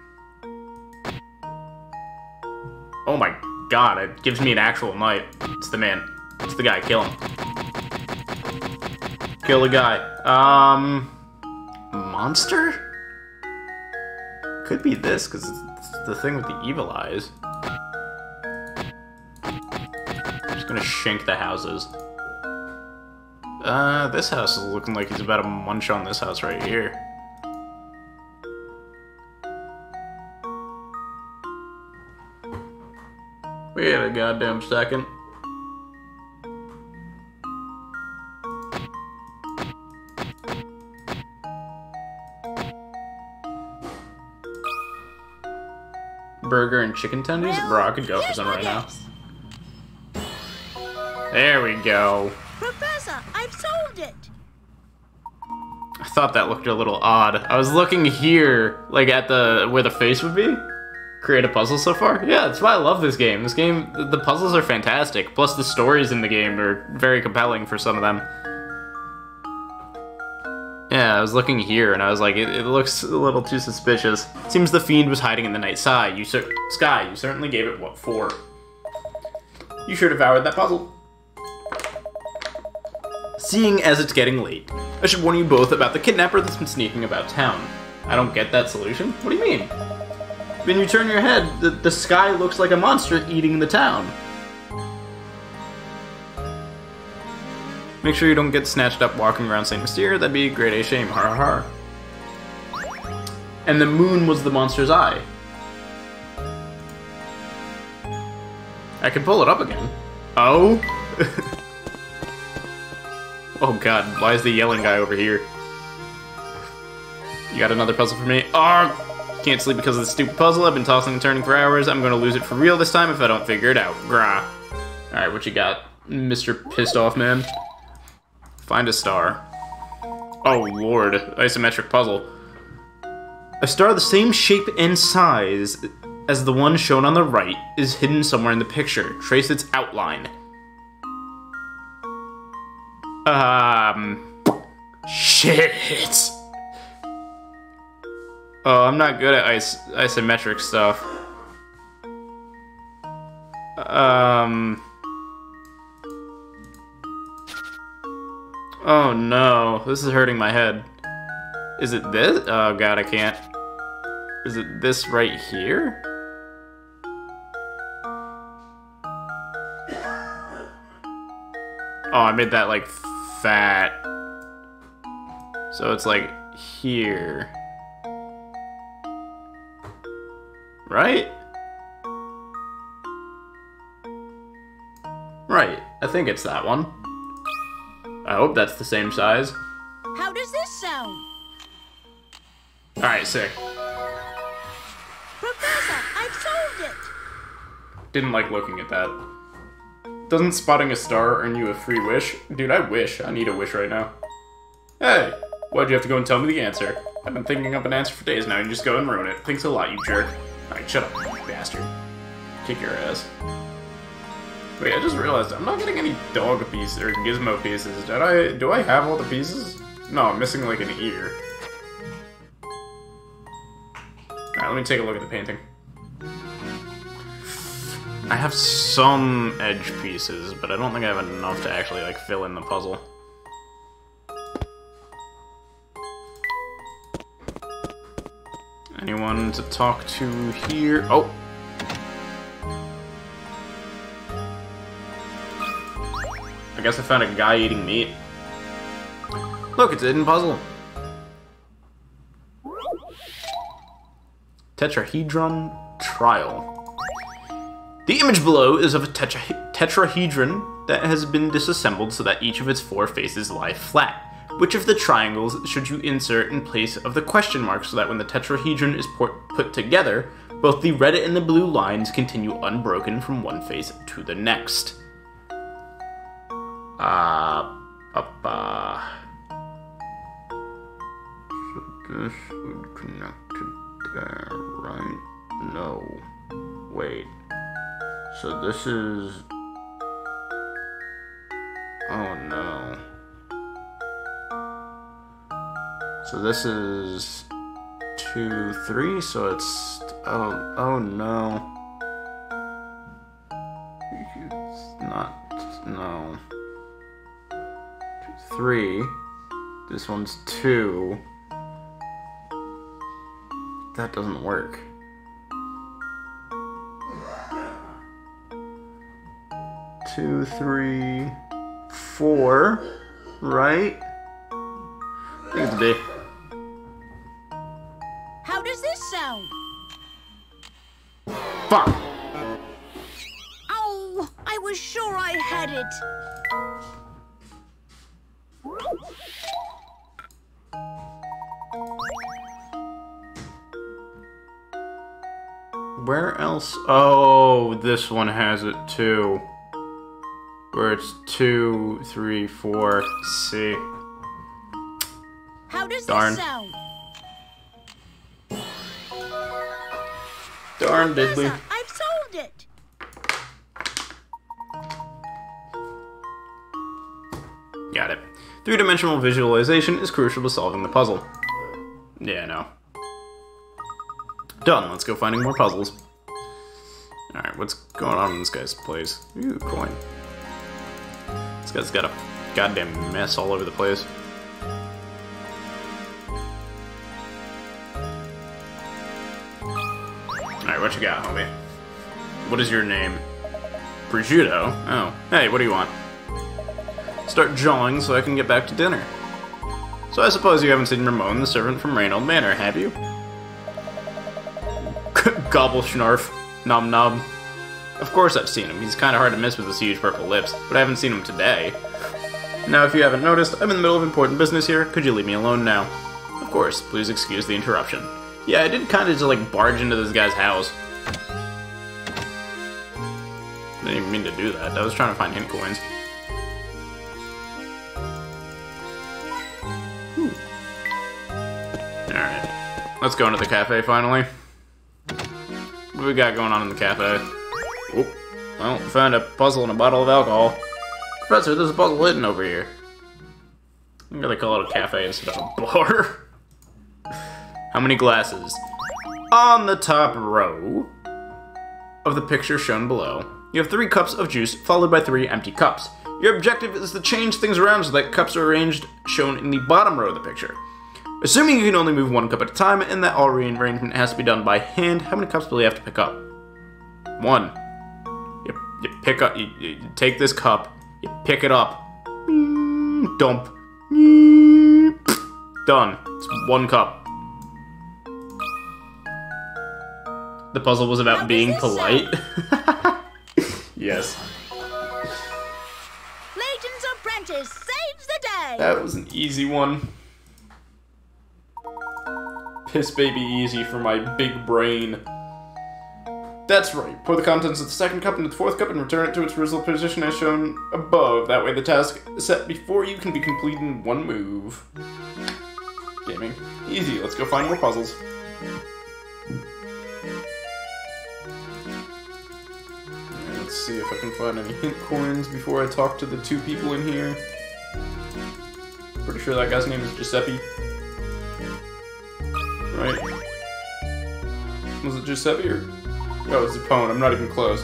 Oh my god, it gives me an actual night. It's the man. It's the guy. Kill him. Kill the guy. Um... Monster? Could be this, because it's the thing with the evil eyes. I'm just gonna shank the houses. Uh, this house is looking like he's about to munch on this house right here. Wait a goddamn second. Burger and chicken tendies? Well, Bro, I could go for here's some my right now. guess. There we go. Professor, I've solved it! I thought that looked a little odd. I was looking here, like at the where the face would be. Create a puzzle so far? Yeah, that's why I love this game. This game, the puzzles are fantastic. Plus the stories in the game are very compelling for some of them. Yeah, I was looking here and I was like, it, it looks a little too suspicious. Seems the fiend was hiding in the night sky. You cer sky. You certainly gave it what for. You sure devoured that puzzle. Seeing as it's getting late, I should warn you both about the kidnapper that's been sneaking about town. I don't get that solution. What do you mean? When you turn your head, the, the sky looks like a monster eating the town. Make sure you don't get snatched up walking around Saint Mystere. That'd be a great a shame. Har har. And the moon was the monster's eye. I can pull it up again. Oh? Oh god, why is the yelling guy over here? You got another puzzle for me? Oh! Can't sleep because of this stupid puzzle. I've been tossing and turning for hours. I'm gonna lose it for real this time if I don't figure it out. Grah. Alright, what you got, Mister Pissed Off Man? Find a star. Oh lord, isometric puzzle. A star the same shape and size as the one shown on the right is hidden somewhere in the picture. Trace its outline. Um... Shit! Oh, I'm not good at is isometric stuff. Um... Oh no, this is hurting my head. Is it this? Oh god, I can't. Is it this right here? Oh, I made that like fat. So it's like here. Right? Right, I think it's that one. I hope that's the same size. How does this sound? Alright, sick. Professor, I've solved it! Didn't like looking at that. Doesn't spotting a star earn you a free wish? Dude, I wish. I need a wish right now. Hey! Why'd you have to go and tell me the answer? I've been thinking up an answer for days now, and you just go and ruin it. Thanks a lot, you jerk. Alright, shut up, you bastard. Kick your ass. Wait, I just realized I'm not getting any dog pieces or gizmo pieces. Did I? Do I have all the pieces? No, I'm missing like an ear. Alright, let me take a look at the painting. I have some edge pieces, but I don't think I have enough to actually like fill in the puzzle. Anyone to talk to here? Oh! I guess I found a guy eating meat. Look, it's a hidden puzzle. Tetrahedron Trial. The image below is of a tetra tetrahedron that has been disassembled so that each of its four faces lie flat. Which of the triangles should you insert in place of the question mark so that when the tetrahedron is put together, both the red and the blue lines continue unbroken from one face to the next? Uh, up, uh... So this would connect to there, right? No. Wait. So this is... Oh no. So this is... two, three, so it's... Oh, oh no. It's not... no. Three. This one's two. That doesn't work. Two, three, four, right? I think it's B. How does this sound? Fuck! Oh, I was sure I had it. Where else? Oh, this one has it too. Where it's two, three, four, C. How does Darn. this sound? Darn diddly. Professor, I've solved it. Got it. Three-dimensional visualization is crucial to solving the puzzle. Yeah, no. Done. Let's go finding more puzzles. Alright, what's going on in this guy's place? Ooh, coin. This guy's got a goddamn mess all over the place. Alright, what you got, homie? What is your name? Prosciutto? Oh. Hey, what do you want? Start jawing so I can get back to dinner. So I suppose you haven't seen Ramon, the servant from Reynold Manor, have you? Gobble schnarf. Nom nom. Of course I've seen him. He's kind of hard to miss with his huge purple lips, but I haven't seen him today. Now, if you haven't noticed, I'm in the middle of important business here. Could you leave me alone now? Of course. Please excuse the interruption. Yeah, I did kind of just, like, barge into this guy's house. I didn't even mean to do that. I was trying to find hint coins. Alright. Let's go into the cafe, finally. What do we got going on in the cafe? Oh, well, found a puzzle and a bottle of alcohol. Professor, there's a puzzle hidden over here. I'm gonna call it a cafe instead of a bar. How many glasses? On the top row of the picture shown below, you have three cups of juice followed by three empty cups. Your objective is to change things around so that cups are arranged shown in the bottom row of the picture. Assuming you can only move one cup at a time and that all rearrangement has to be done by hand, how many cups will you have to pick up? One. You, you pick up, you, you take this cup, you pick it up, dump, done. It's one cup. The puzzle was about being polite. Yes. Layton's apprentice saves the day. That was an easy one. Piss baby easy for my big brain. That's right. Pour the contents of the second cup into the fourth cup and return it to its original position as shown above. That way the task set before you can be completed in one move. Gaming. Easy. Let's go find more puzzles. Let's see if I can find any hint coins before I talk to the two people in here. Pretty sure that guy's name is Giuseppe. Right? Was it Giuseppe or... Oh, it's Zapone. I'm not even close.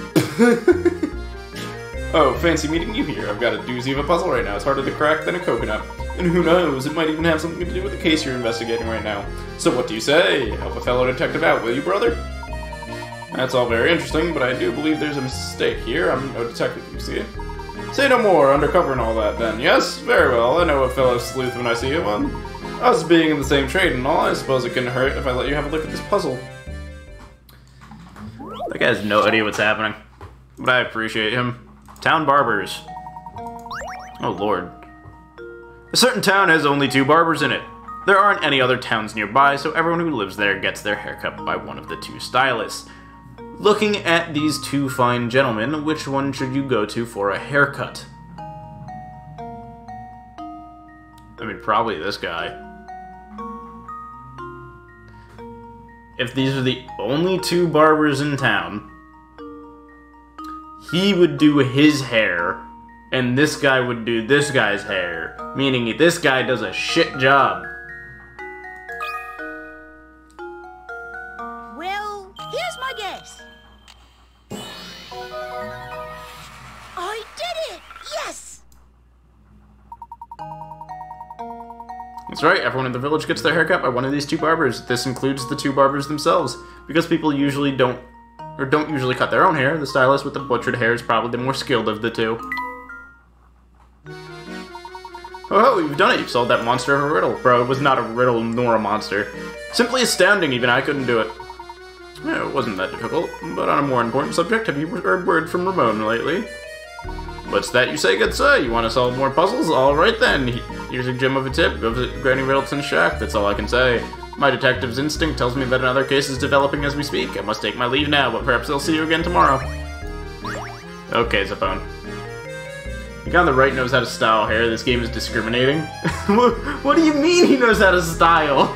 Oh, fancy meeting you here. I've got a doozy of a puzzle right now. It's harder to crack than a coconut. And who knows, it might even have something to do with the case you're investigating right now. So what do you say? Help a fellow detective out, will you, brother? That's all very interesting, but I do believe there's a mistake here. I'm no detective, you see. Say no more, undercover and all that, then. Yes? Very well. I know a fellow sleuth when I see one. Us being in the same trade and all, I suppose it couldn't hurt if I let you have a look at this puzzle. That guy has no idea what's happening, but I appreciate him. Town barbers. Oh, Lord. A certain town has only two barbers in it. There aren't any other towns nearby, so everyone who lives there gets their haircut by one of the two stylists. Looking at these two fine gentlemen, which one should you go to for a haircut? I mean, probably this guy. If these are the only two barbers in town, he would do his hair, and this guy would do this guy's hair, meaning this guy does a shit job. Well, here's my guess. I did it! Yes! That's right, everyone in the village gets their haircut by one of these two barbers. This includes the two barbers themselves. Because people usually don't, or don't usually cut their own hair, the stylist with the butchered hair is probably the more skilled of the two. Oh, you've done it. You've solved that monster of a riddle. Bro, it was not a riddle nor a monster. Simply astounding, even I couldn't do it. Yeah, it wasn't that difficult, but on a more important subject, have you heard word from Ramon lately? What's that you say, good sir? You want to solve more puzzles? Alright then. Here's a gem of a tip. Go visit Granny Riddleton's shack. That's all I can say. My detective's instinct tells me that another case is developing as we speak. I must take my leave now, but perhaps I'll see you again tomorrow. Okay, Zapone. The guy on the right knows how to style hair. This game is discriminating. what, what do you mean he knows how to style?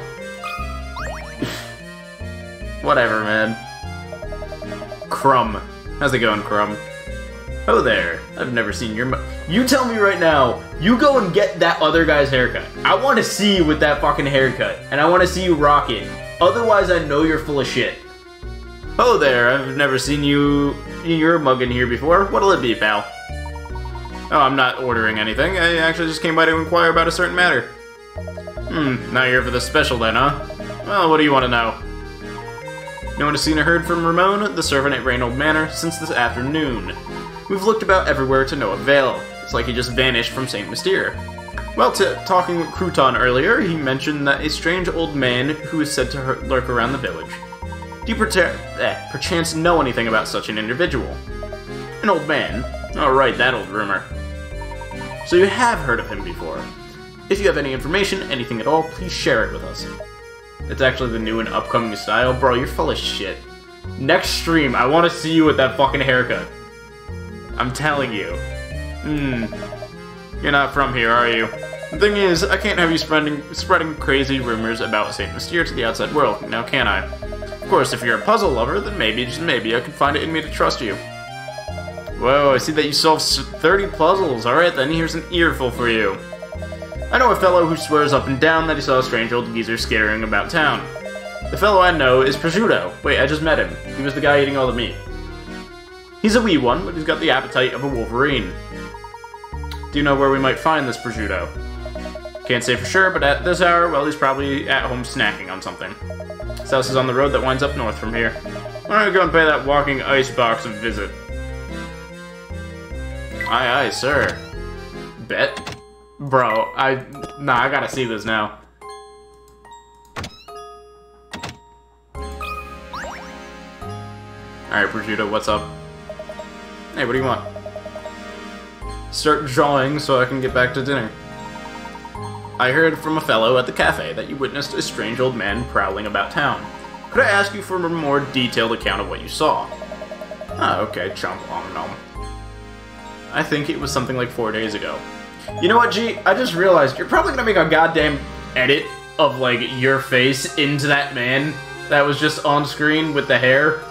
Whatever, man. Crumb. How's it going, Crumb? Oh there. I've never seen your mo- You tell me right now, you go and get that other guy's haircut. I want to see you with that fucking haircut, and I want to see you rock it. Otherwise, I know you're full of shit. Oh there. I've never seen you... You're mugging here before. What'll it be, pal? Oh, I'm not ordering anything. I actually just came by to inquire about a certain matter. Hmm, now you're here for the special then, huh? Well, what do you want to know? No one has seen or heard from Ramon, the servant at Reynold Manor, since this afternoon. We've looked about everywhere to no avail. It's like he just vanished from Saint Mystere. Well, to talking with Crouton earlier, he mentioned that a strange old man who is said to lurk around the village. Do you perta- eh, perchance know anything about such an individual? An old man? Oh right, that old rumor. So you have heard of him before. If you have any information, anything at all, please share it with us. It's actually the new and upcoming style. Bro, you're full of shit. Next stream, I want to see you with that fucking haircut. I'm telling you. Hmm. You're not from here, are you? The thing is, I can't have you spreading spreading crazy rumors about Saint Mystere to the outside world, now can I? Of course, if you're a puzzle lover, then maybe, just maybe, I could find it in me to trust you. Whoa, I see that you solved thirty puzzles. Alright then, here's an earful for you. I know a fellow who swears up and down that he saw a strange old geezer skittering about town. The fellow I know is Prosciutto. Wait, I just met him. He was the guy eating all the meat. He's a wee one, but he's got the appetite of a wolverine. Do you know where we might find this Prosciutto? Can't say for sure, but at this hour, well, he's probably at home snacking on something. His house is on the road that winds up north from here. Why don't we go and pay that walking icebox a visit? Aye, aye, sir. Bet? Bro, I... Nah, I gotta see this now. Alright, Prosciutto, what's up? Hey, what do you want? Start drawing so I can get back to dinner. I heard from a fellow at the cafe that you witnessed a strange old man prowling about town. Could I ask you for a more detailed account of what you saw? Ah, okay, chomp om nom. I think it was something like four days ago. You know what, G? I just realized you're probably gonna make a goddamn edit of, like, your face into that man that was just on screen with the hair.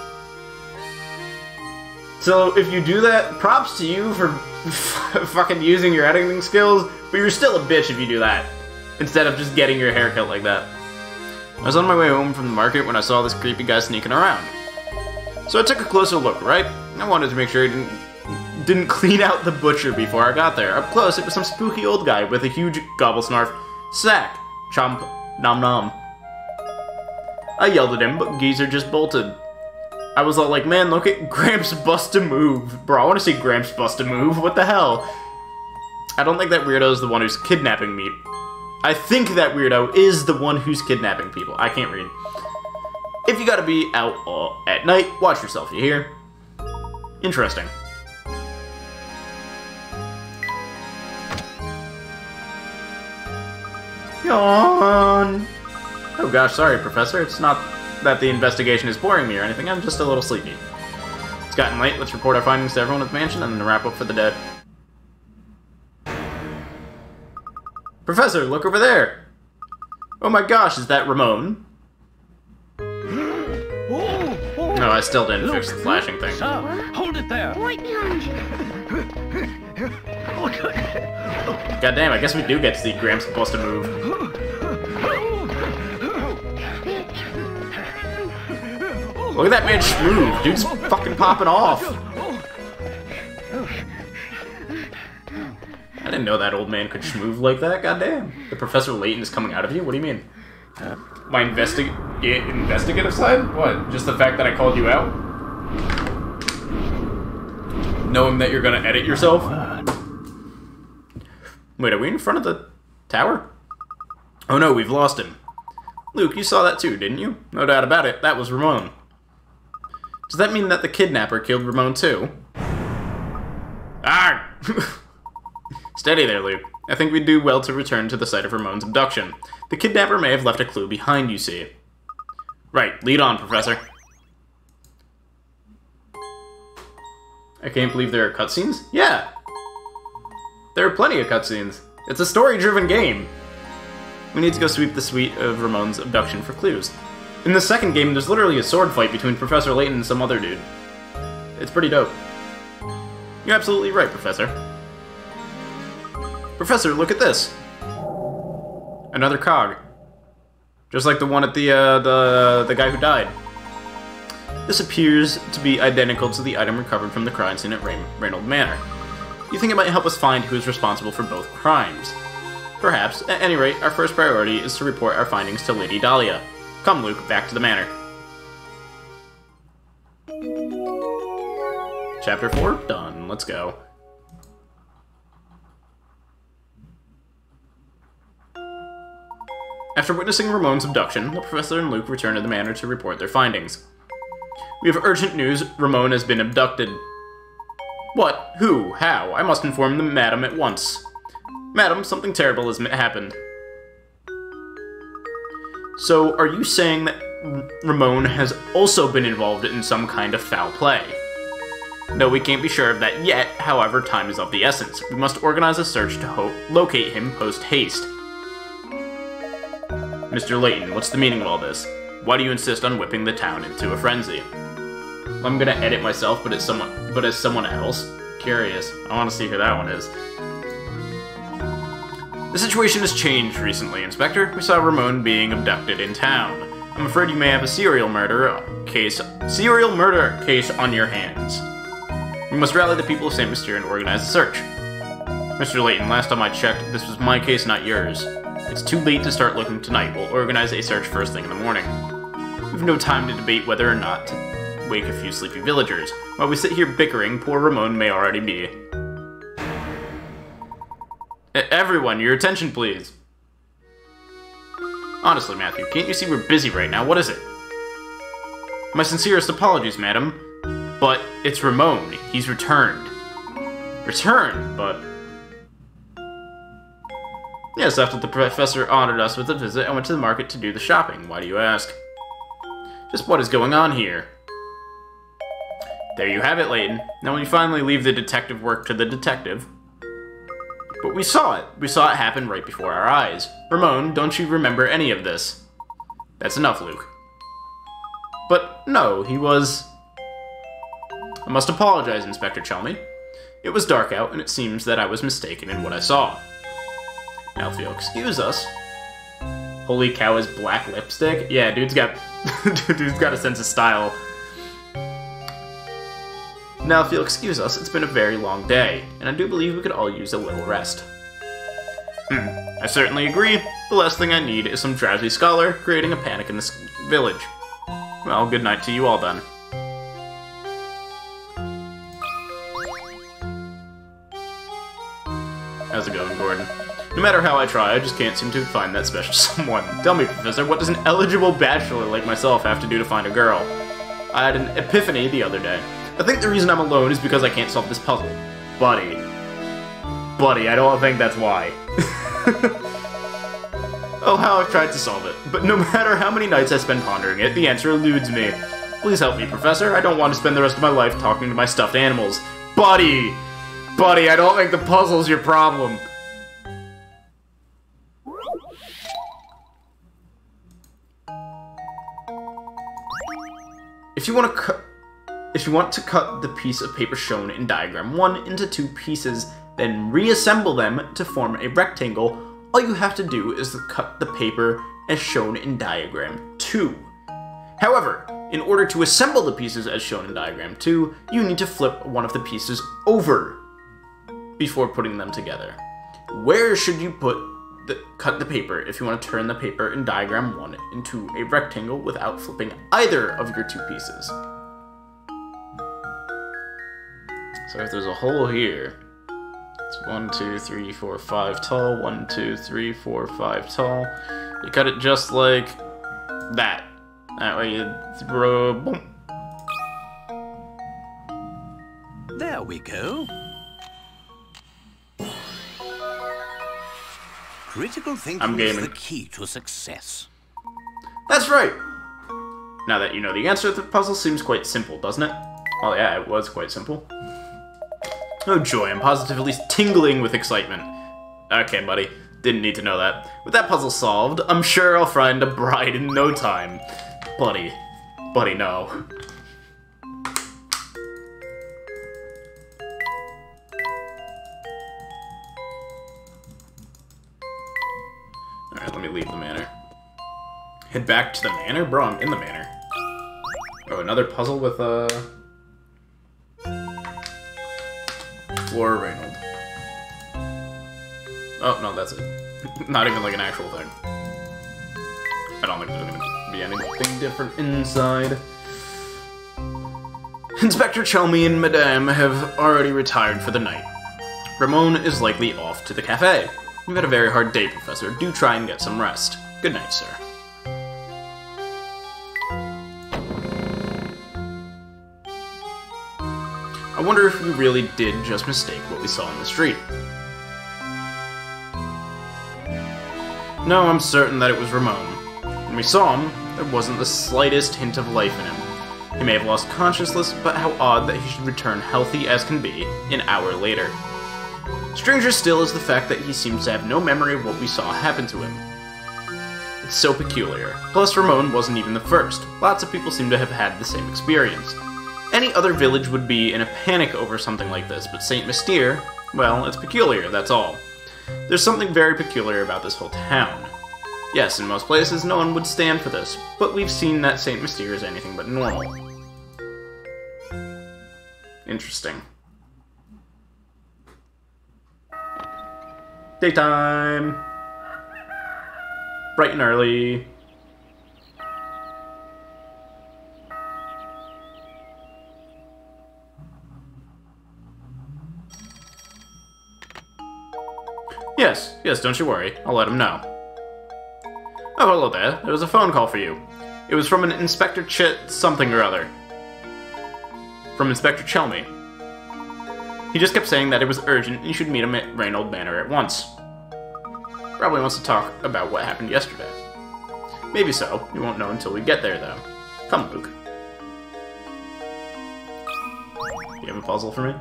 So, if you do that, props to you for fucking using your editing skills, but you're still a bitch if you do that, instead of just getting your haircut like that. I was on my way home from the market when I saw this creepy guy sneaking around. So I took a closer look, right? I wanted to make sure he didn't, didn't clean out the butcher before I got there. Up close, it was some spooky old guy with a huge gobble-snarf sack. Chomp, nom nom. I yelled at him, but Geezer just bolted. I was all like, man, look at Gramps bust a move. Bro, I want to see Gramps bust a move. What the hell? I don't think that weirdo is the one who's kidnapping me. I think that weirdo is the one who's kidnapping people. I can't read. If you gotta be out all at night, watch yourself, you hear? Interesting. Yawn. Oh gosh, sorry, Professor. It's not that the investigation is boring me or anything. I'm just a little sleepy. It's gotten late. Let's report our findings to everyone at the mansion and then wrap up for the dead. Professor, look over there! Oh my gosh, is that Ramon? No, I still didn't fix the flashing thing. Sir, hold it there! Right behind you. God damn, I guess we do get to see Gramps bust a move. Look at that man schmoove! Dude's fucking popping off! I didn't know that old man could schmoove like that, goddamn. The Professor Layton is coming out of you? What do you mean? Uh, my investi investigative side? What? Just the fact that I called you out? Knowing that you're gonna edit yourself? Wait, are we in front of the tower? Oh no, we've lost him. Luke, you saw that too, didn't you? No doubt about it, that was Ramon. Does that mean that the kidnapper killed Ramon too? Ah! Steady there, Luke. I think we'd do well to return to the site of Ramon's abduction. The kidnapper may have left a clue behind, you see. Right, lead on, Professor. I can't believe there are cutscenes? Yeah! There are plenty of cutscenes. It's a story-driven game. We need to go sweep the suite of Ramon's abduction for clues. In the second game, there's literally a sword fight between Professor Layton and some other dude. It's pretty dope. You're absolutely right, Professor. Professor, look at this. Another cog. Just like the one at the, uh, the, the guy who died. This appears to be identical to the item recovered from the crime scene at Rain Reynold Manor. You think it might help us find who is responsible for both crimes? Perhaps. At any rate, our first priority is to report our findings to Lady Dahlia. Come, Luke, back to the manor. Chapter four, done. Let's go. After witnessing Ramon's abduction, the Professor and Luke return to the manor to report their findings. We have urgent news. Ramon has been abducted. What? Who? How? I must inform the madam at once. Madam, something terrible has happened. So, are you saying that Ramon has also been involved in some kind of foul play? No, we can't be sure of that yet. However, time is of the essence. We must organize a search to ho locate him post-haste. Mister Layton, what's the meaning of all this? Why do you insist on whipping the town into a frenzy? I'm gonna edit myself, but as someone, but as someone else. Curious. I want to see who that one is. The situation has changed recently, Inspector. We saw Ramon being abducted in town. I'm afraid you may have a serial murder case serial murder case on your hands. We must rally the people of Saint Mystere and organize a search. Mister Layton, last time I checked, this was my case, not yours. It's too late to start looking tonight. We'll organize a search first thing in the morning. We've no time to debate whether or not to wake a few sleepy villagers. While we sit here bickering, poor Ramon may already be. E- everyone, your attention, please. Honestly, Matthew, can't you see we're busy right now? What is it? My sincerest apologies, madam. But it's Ramon. He's returned. Returned, but... Yes, after the professor honored us with a visit, I went to the market to do the shopping. Why do you ask? Just what is going on here? There you have it, Layton. Now when you finally leave the detective work to the detective. But we saw it. We saw it happen right before our eyes. Ramon, don't you remember any of this? That's enough, Luke. But no, he was... I must apologize, Inspector Chelmy. It was dark out, and it seems that I was mistaken in what I saw. Now, if you'll excuse us... Holy cow, is black lipstick? Yeah, dude's got... dude's got a sense of style. Now, if you'll excuse us, it's been a very long day, and I do believe we could all use a little rest. Hmm, I certainly agree. The last thing I need is some drowsy scholar creating a panic in this village. Well, good night to you all then. How's it going, Gordon? No matter how I try, I just can't seem to find that special someone. Tell me, Professor, what does an eligible bachelor like myself have to do to find a girl? I had an epiphany the other day. I think the reason I'm alone is because I can't solve this puzzle. Buddy. Buddy, I don't think that's why. Oh, how I've tried to solve it. But no matter how many nights I spend pondering it, the answer eludes me. Please help me, Professor. I don't want to spend the rest of my life talking to my stuffed animals. Buddy! Buddy, I don't think the puzzle's your problem. If you want to cut... If you want to cut the piece of paper shown in diagram one into two pieces, then reassemble them to form a rectangle, all you have to do is to cut the paper as shown in diagram two. However, in order to assemble the pieces as shown in diagram two, you need to flip one of the pieces over before putting them together. Where should you put the, cut the paper if you want to turn the paper in diagram one into a rectangle without flipping either of your two pieces? So if there's a hole here, it's one, two, three, four, five tall, one, two, three, four, five tall. You cut it just like that. That way you throw, boom. There we go. Critical thinking I'm is gaming. the key to success. That's right! Now that you know the answer, the puzzle seems quite simple, doesn't it? Well, yeah, it was quite simple. Oh joy, I'm positively tingling with excitement. Okay, buddy. Didn't need to know that. With that puzzle solved, I'm sure I'll find a bride in no time. Buddy. Buddy, no. Alright, let me leave the manor. Head back to the manor? Bro, I'm in the manor. Oh, another puzzle with, uh... Flora Reynold. Oh, no, that's it. Not even like an actual thing. I don't think there's gonna be anything different inside. Inspector Chelmy and Madame have already retired for the night. Ramon is likely off to the cafe. You've had a very hard day, Professor. Do try and get some rest. Good night, sir. I wonder if we really did just mistake what we saw in the street. No, I'm certain that it was Ramon. When we saw him, there wasn't the slightest hint of life in him. He may have lost consciousness, but how odd that he should return healthy as can be an hour later. Stranger still is the fact that he seems to have no memory of what we saw happen to him. It's so peculiar. Plus, Ramon wasn't even the first. Lots of people seem to have had the same experience. Any other village would be in a panic over something like this, but Saint Mystere, well, it's peculiar, that's all. There's something very peculiar about this whole town. Yes, in most places, no one would stand for this, but we've seen that Saint Mystere is anything but normal. Interesting. Daytime! Bright and early. Yes, yes, don't you worry. I'll let him know. Oh, hello there. There was a phone call for you. It was from an Inspector Ch something or other. From Inspector Chelmy. He just kept saying that it was urgent and you should meet him at Reynold Manor at once. Probably wants to talk about what happened yesterday. Maybe so. We won't know until we get there, though. Come, Luke. You have a puzzle for me?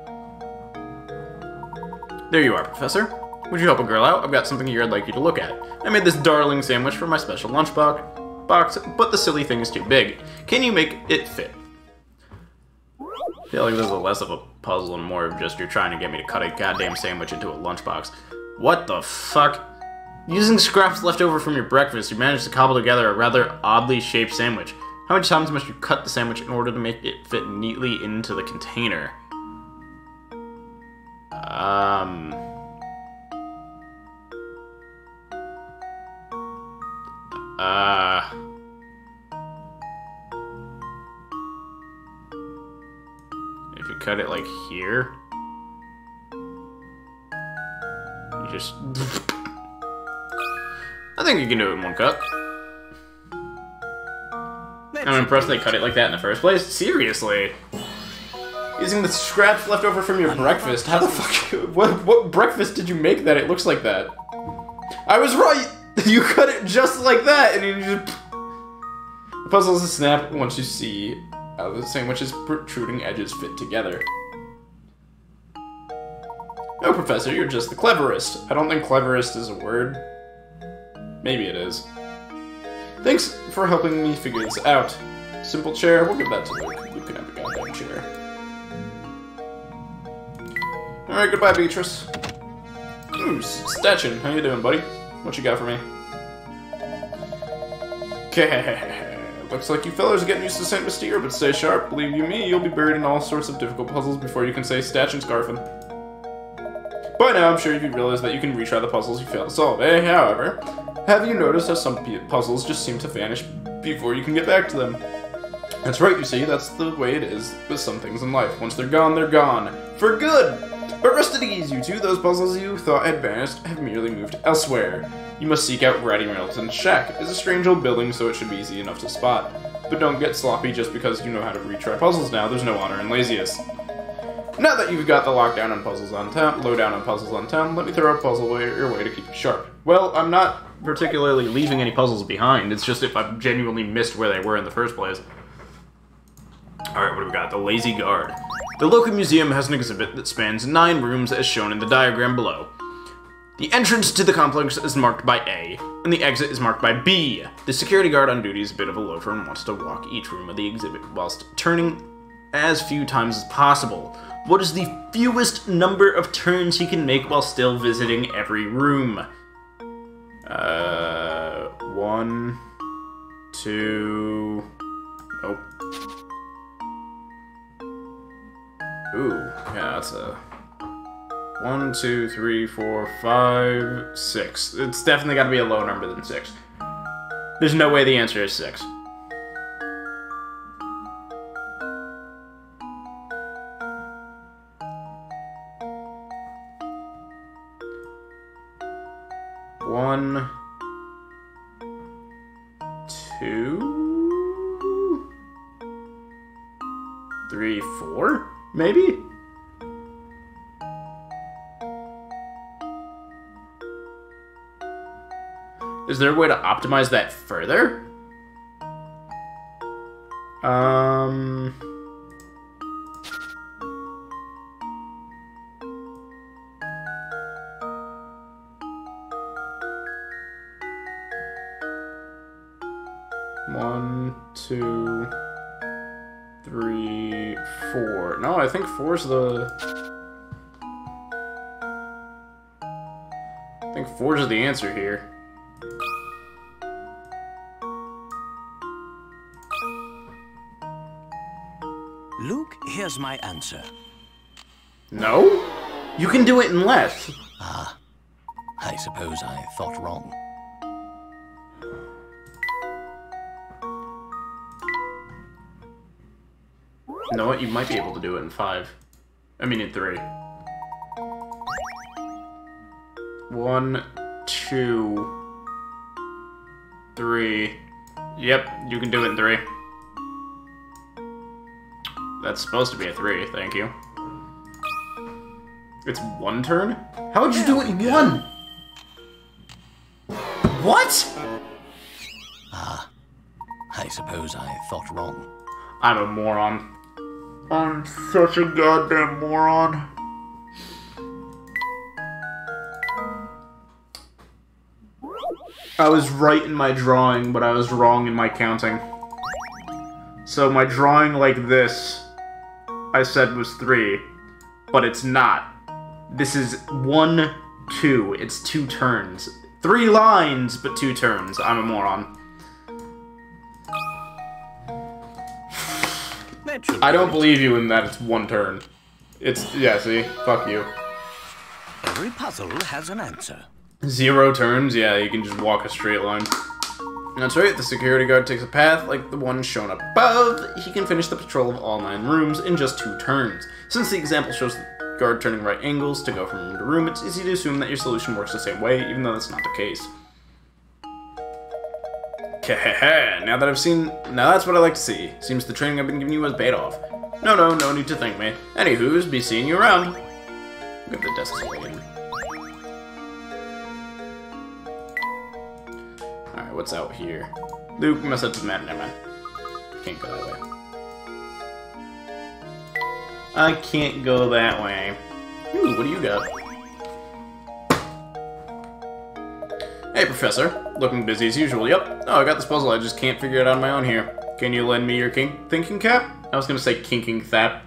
There you are, Professor. Would you help a girl out? I've got something here I'd like you to look at. I made this darling sandwich for my special lunchbox, box, but the silly thing is too big. Can you make it fit? I feel like this is less of a puzzle and more of just you're trying to get me to cut a goddamn sandwich into a lunchbox. What the fuck? Using scraps left over from your breakfast, you managed to cobble together a rather oddly shaped sandwich. How many times must you cut the sandwich in order to make it fit neatly into the container? Um... Uh... If you cut it like here, you just... I think you can do it in one cut. I'm impressed they cut it like that in the first place. Seriously? Using the scraps left over from your breakfast. How the fuck... What, what breakfast did you make that it looks like that? I was right! You cut it just like that, and you just... The puzzle is a snap once you see how the sandwich's protruding edges fit together. Oh, Professor, you're just the cleverest. I don't think cleverest is a word. Maybe it is. Thanks for helping me figure this out. Simple chair, we'll give that to Luke. Luke can have a goddamn chair. Alright, goodbye, Beatrice. Ooh, Stachin, how you doing, buddy? What you got for me? Okay. Looks like you fellas are getting used to Saint Mystere, but stay sharp. Believe you me, you'll be buried in all sorts of difficult puzzles before you can say Stachin Scarfin. By now, I'm sure you've realized that you can retry the puzzles you failed to solve, eh? However, have you noticed how some puzzles just seem to vanish before you can get back to them? That's right, you see, that's the way it is with some things in life. Once they're gone, they're gone. For good! But rest at ease, you two. Those puzzles you thought had vanished have merely moved elsewhere. You must seek out Ratty Middleton's shack. It's a strange old building, so it should be easy enough to spot. But don't get sloppy just because you know how to retry puzzles now. There's no honor in laziness. Now that you've got the lockdown on puzzles on town, lowdown on puzzles on town, let me throw a puzzle way your way to keep you sharp. Well, I'm not particularly leaving any puzzles behind. It's just if I've genuinely missed where they were in the first place. Alright, what do we got? The Lazy Guard. The local museum has an exhibit that spans nine rooms as shown in the diagram below. The entrance to the complex is marked by A, and the exit is marked by B. The security guard on duty is a bit of a loafer and wants to walk each room of the exhibit whilst turning as few times as possible. What is the fewest number of turns he can make while still visiting every room? Uh, one, two, nope. Ooh, yeah, that's a one, two, three, four, five, six. It's definitely got to be a lower number than six. There's no way the answer is six. One, two, three, four, maybe? Is there a way to optimize that further? Um... One, two, three, four. No, I think four's the... Forge the answer here. Luke, here's my answer. No? You can do it in less. Ah, I suppose I thought wrong. You know what? You might be able to do it in five. I mean, in three. One, two, three. Yep, you can do it in three. That's supposed to be a three, thank you. It's one turn? How would you do it in one? What? Ah, I suppose I thought wrong. I'm a moron. I'm such a goddamn moron. I was right in my drawing, but I was wrong in my counting. So my drawing like this, I said was three, but it's not. This is one, two. It's two turns. Three lines, but two turns. I'm a moron. I don't believe you in that it's one turn. It's, yeah, see? Fuck you. Every puzzle has an answer. Zero turns? Yeah, you can just walk a straight line. That's right, the security guard takes a path like the one shown above. He can finish the patrol of all nine rooms in just two turns. Since the example shows the guard turning right angles to go from room to room, it's easy to assume that your solution works the same way, even though that's not the case. Now that I've seen... Now that's what I like to see. Seems the training I've been giving you has paid off. No, no, no need to thank me. Anywho's, be seeing you around. Look at the desk waiting. Alright, what's out here? Luke must have to Matt. Never mind. Can't go that way. I can't go that way. Ooh, what do you got? Hey, Professor. Looking busy as usual. Yep. Oh, I got this puzzle. I just can't figure it out on my own here. Can you lend me your kink thinking cap? I was gonna say kinking thap.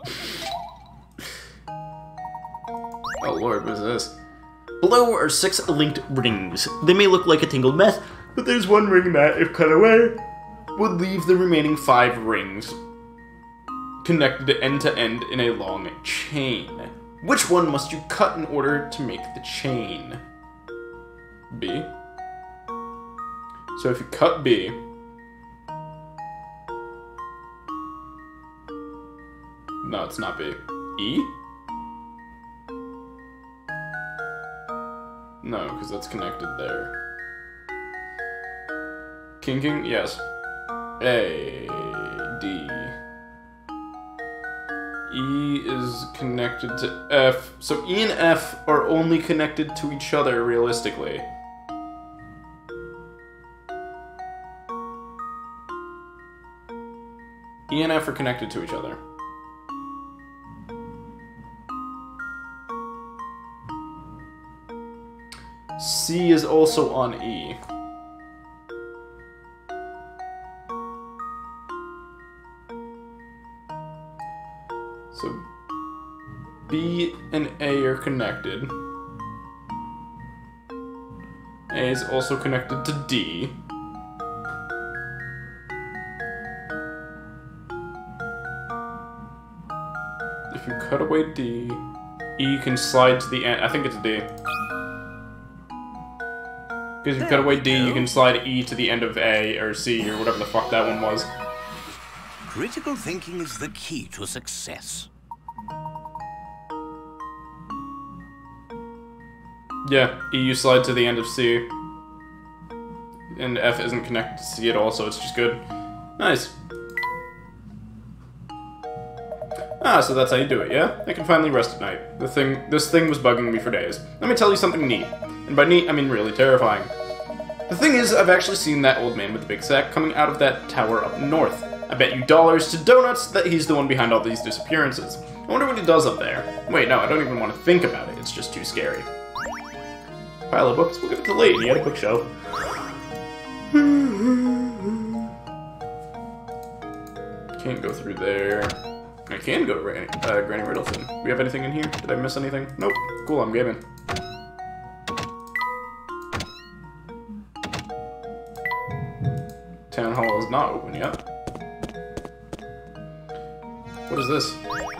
Oh lord, what is this? Below are six linked rings. They may look like a tangled mess, but there's one ring that, if cut away, would leave the remaining five rings connected end to end in a long chain. Which one must you cut in order to make the chain? B. So if you cut B, no, it's not B. E? No, because that's connected there. Kinking? Yes. A, D. E is connected to F. So E and F are only connected to each other, realistically. E and F are connected to each other. C is also on E. So B and A are connected. A is also connected to D. If you cut away D, E can slide to the end. I think it's D. Because if you cut away D, you can slide E to the end of A or C or whatever the fuck that one was. Critical thinking is the key to success. Yeah, E you slide to the end of C. And F isn't connected to C at all, so it's just good. Nice. Ah, so that's how you do it, yeah? I can finally rest at night. The thing, this thing was bugging me for days. Let me tell you something neat. And by neat, I mean really terrifying. The thing is, I've actually seen that old man with the big sack coming out of that tower up north. I bet you dollars to donuts that he's the one behind all these disappearances. I wonder what he does up there. Wait, no, I don't even want to think about it. It's just too scary. Pile of books. We'll give it to Lee. He had a quick show. Can't go through there. I can go to Granny, uh, Granny Riddleton. Do we have anything in here? Did I miss anything? Nope. Cool, I'm gaming. town hall is not open yet. What is this?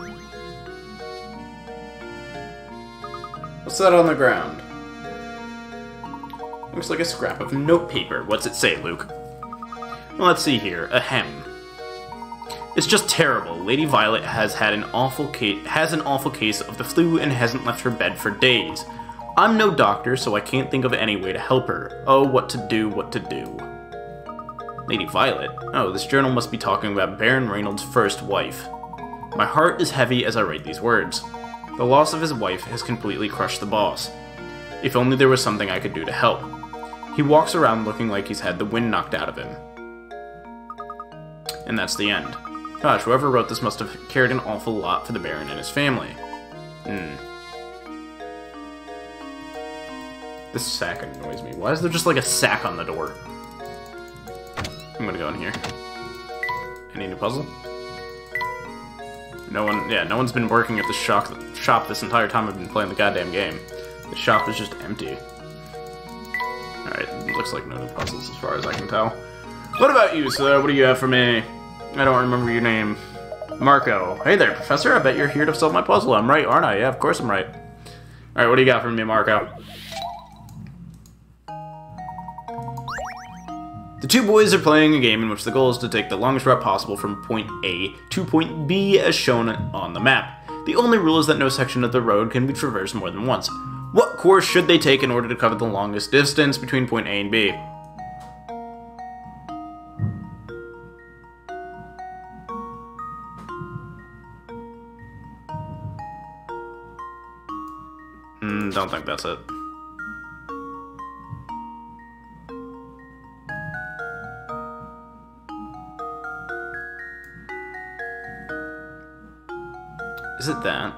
What's that on the ground? Looks like a scrap of notepaper. What's it say, Luke? Well, let's see here. Ahem. It's just terrible. Lady Violet has had an awful case has an awful case of the flu and hasn't left her bed for days. I'm no doctor, so I can't think of any way to help her. Oh, what to do, what to do. Lady Violet? Oh, this journal must be talking about Baron Reynolds' first wife. My heart is heavy as I write these words. The loss of his wife has completely crushed the boss. If only there was something I could do to help. He walks around looking like he's had the wind knocked out of him. And that's the end. Gosh, whoever wrote this must have cared an awful lot for the Baron and his family. Hmm. This sack annoys me. Why is there just like a sack on the door? I'm gonna go in here. Any new puzzle? No one, yeah, no one's been working at the shop, shop this entire time I've been playing the goddamn game. The shop is just empty. Alright, looks like no new puzzles as far as I can tell. What about you, sir? What do you have for me? I don't remember your name. Marco. Hey there, Professor. I bet you're here to solve my puzzle. I'm right, aren't I? Yeah, of course I'm right. Alright, what do you got for me, Marco? The two boys are playing a game in which the goal is to take the longest route possible from point A to point B as shown on the map. The only rule is that no section of the road can be traversed more than once. What course should they take in order to cover the longest distance between point A and B? Mm, don't think that's it. Is it that?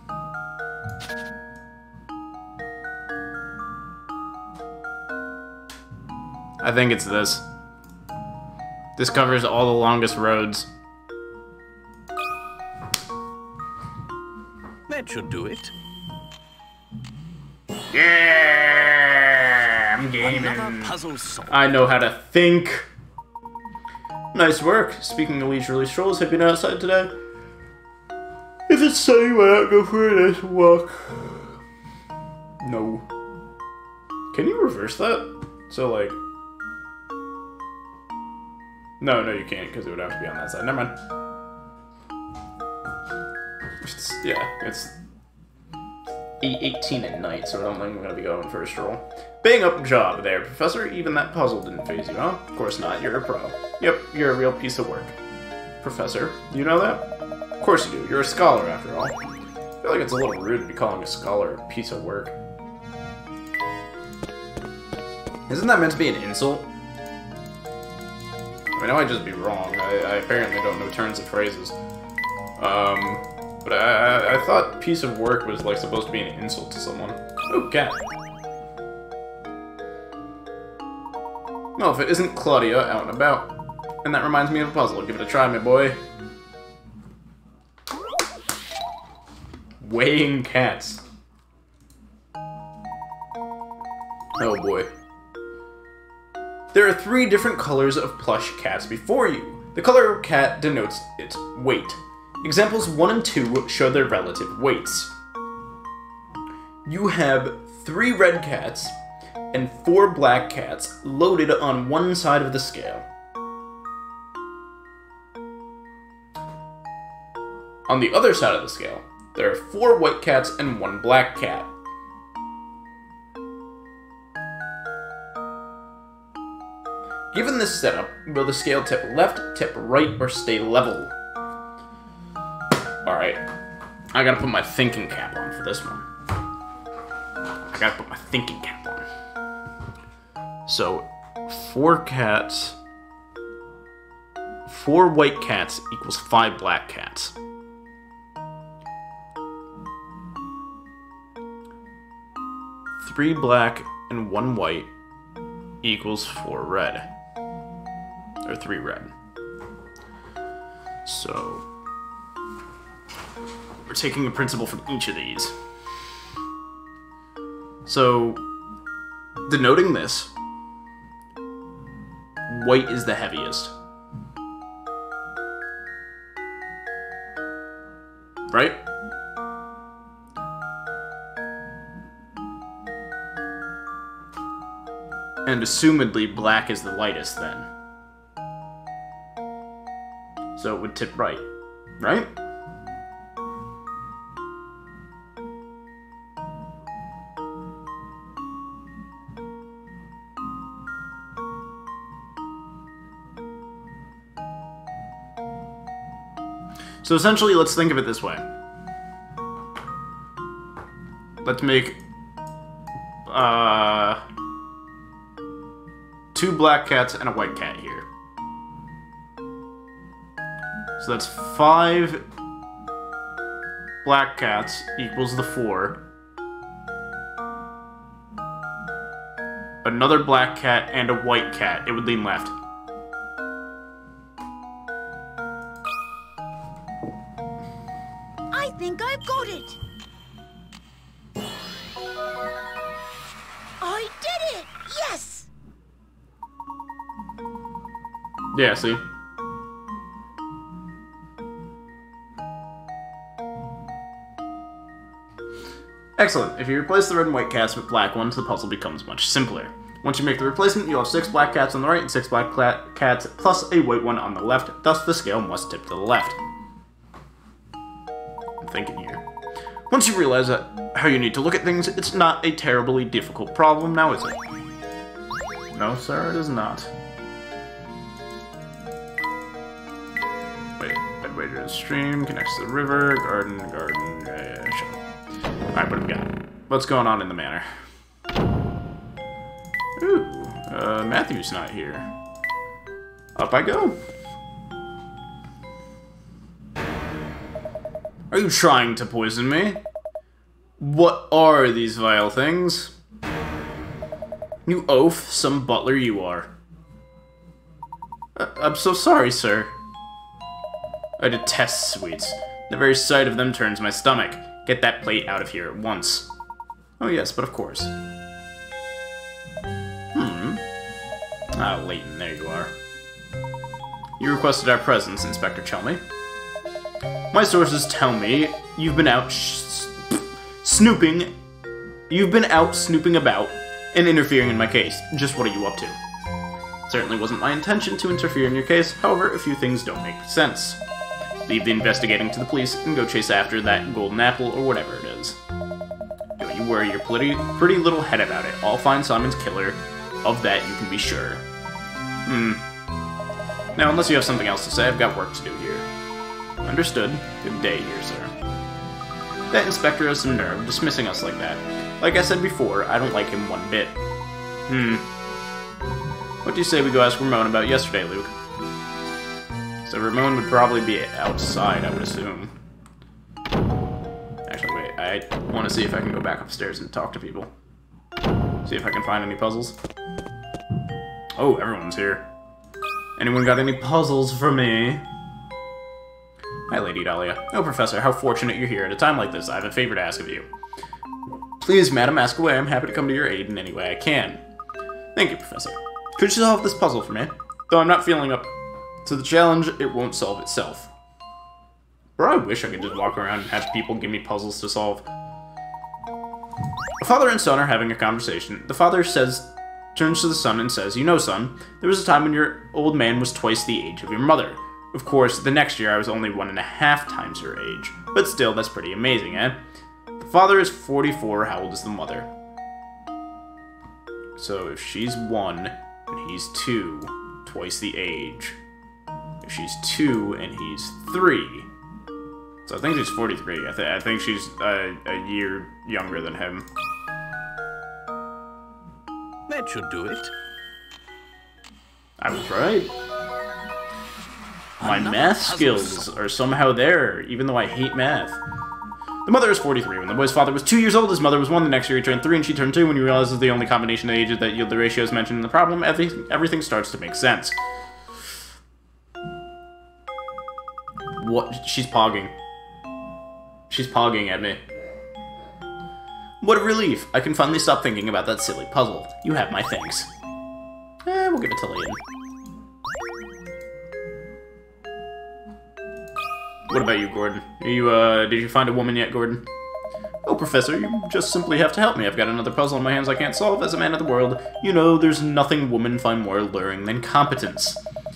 I think it's this. This covers all the longest roads. That should do it. Yeah, I'm gaming. Another puzzle solved. I know how to think. Nice work. Speaking of leisurely strolls, have you been outside today? If it's sunny, why not go for a nice walk? No. Can you reverse that? So, like... No, no, you can't, because it would have to be on that side. Never mind. It's, yeah, it's eight eighteen at night, so I don't think I'm going to be going for a stroll. Bang up job there, Professor. Even that puzzle didn't faze you, huh? Of course not. You're a pro. Yep, you're a real piece of work. Professor, you know that? Of course you do. You're a scholar, after all. I feel like it's a little rude to be calling a scholar a piece of work. Isn't that meant to be an insult? I mean, I might just be wrong. I, I apparently don't know turns of phrases. Um, but I, I thought piece of work was, like, supposed to be an insult to someone. Oh, cat. Well, if it isn't Claudia out and about. And that reminds me of a puzzle. Give it a try, my boy. Weighing cats. Oh boy. There are three different colors of plush cats before you. The color of cat denotes its weight. Examples one and two show their relative weights. You have three red cats and four black cats loaded on one side of the scale. On the other side of the scale, there are four white cats and one black cat. Given this setup, will the scale tip left, tip right, or stay level? Alright, I gotta put my thinking cap on for this one. I gotta put my thinking cap on. So, four cats, four white cats equals five black cats. Three black and one white equals four red. Or three red. So, we're taking a principle from each of these. So, denoting this, white is the heaviest. Right? And assumedly, black is the lightest then. So it would tip right. Right? So essentially, let's think of it this way. Let's make uh, two black cats and a white cat here. So that's five black cats equals the four. Another black cat and a white cat. It would lean left. I think I've got it. I did it! Yes! Yeah, see? Excellent. If you replace the red and white cats with black ones, the puzzle becomes much simpler. Once you make the replacement, you'll have six black cats on the right and six black cats plus a white one on the left, thus the scale must tip to the left. I'm thinking here. Once you realize that how you need to look at things, it's not a terribly difficult problem now, is it? No, sir, it is not. Wait, headway to the stream, connects to the river, garden, garden, yeah, yeah, sure. Alright, what do we got? What's going on in the manor? Ooh, uh, Matthew's not here. Up I go. Are you trying to poison me? What are these vile things? You oaf, some butler you are. I I'm so sorry, sir. I detest sweets. The very sight of them turns my stomach. Get that plate out of here at once. Oh yes, but of course. Hmm. Ah, Layton, there you are. You requested our presence, Inspector Chelmy. My sources tell me you've been out sh snooping. You've been out snooping about and interfering in my case. Just what are you up to? Certainly wasn't my intention to interfere in your case. However, a few things don't make sense. Leave the investigating to the police and go chase after that golden apple or whatever it is. Don't you worry your pretty, pretty little head about it. I'll find Simon's killer. Of that, you can be sure. Hmm. Now, unless you have something else to say, I've got work to do here. Understood. Good day here, sir. That inspector has some nerve, dismissing us like that. Like I said before, I don't like him one bit. Hmm. What do you say we go ask Ramon about yesterday, Luke? So Ramon would probably be outside, I would assume. Actually, wait, I want to see if I can go back upstairs and talk to people. See if I can find any puzzles. Oh, everyone's here. Anyone got any puzzles for me? Hi, Lady Dahlia. Oh, Professor, how fortunate you're here. At a time like this, I have a favor to ask of you. Please, madam, ask away. I'm happy to come to your aid in any way I can. Thank you, Professor. Could you solve this puzzle for me? Though I'm not feeling up to the challenge, it won't solve itself. Or I wish I could just walk around and have people give me puzzles to solve. A father and son are having a conversation. The father says, turns to the son and says, "You know, son, there was a time when your old man was twice the age of your mother. Of course, the next year I was only one and a half times her age. But still, that's pretty amazing, eh? The father is forty-four. How old is the mother? So if she's one and he's two, twice the age. If she's two and he's three, so I think she's forty-three. I, th I think she's uh, a year younger than him. That should do it. I was right. My math skills are somehow there, even though I hate math. The mother is forty-three. When the boy's father was two years old, his mother was one. The next year he turned three and she turned two. When you realize the only combination of ages that yield the ratios mentioned in the problem, everything, everything starts to make sense. What? She's pogging. She's pogging at me. What a relief. I can finally stop thinking about that silly puzzle. You have my thanks. Eh, we'll give it to Layton. What about you, Gordon? Are you, uh, did you find a woman yet, Gordon? Oh, Professor, you just simply have to help me. I've got another puzzle on my hands I can't solve as a man of the world. You know, there's nothing women find more alluring than competence.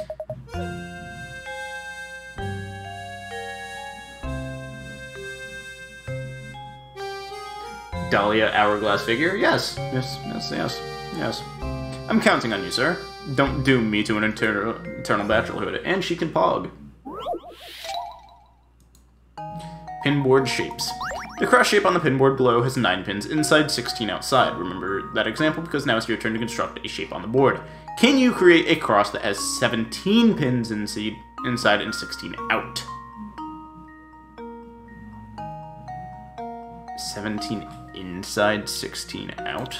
Dahlia hourglass figure? Yes, yes, yes, yes, yes. I'm counting on you, sir. Don't doom me to an eternal, eternal bachelorhood. And she can pog. Pinboard shapes. The cross shape on the pinboard below has nine pins inside, sixteen outside. Remember that example because now it's your turn to construct a shape on the board. Can you create a cross that has seventeen pins inside, inside and sixteen out? seventeen inside, sixteen out?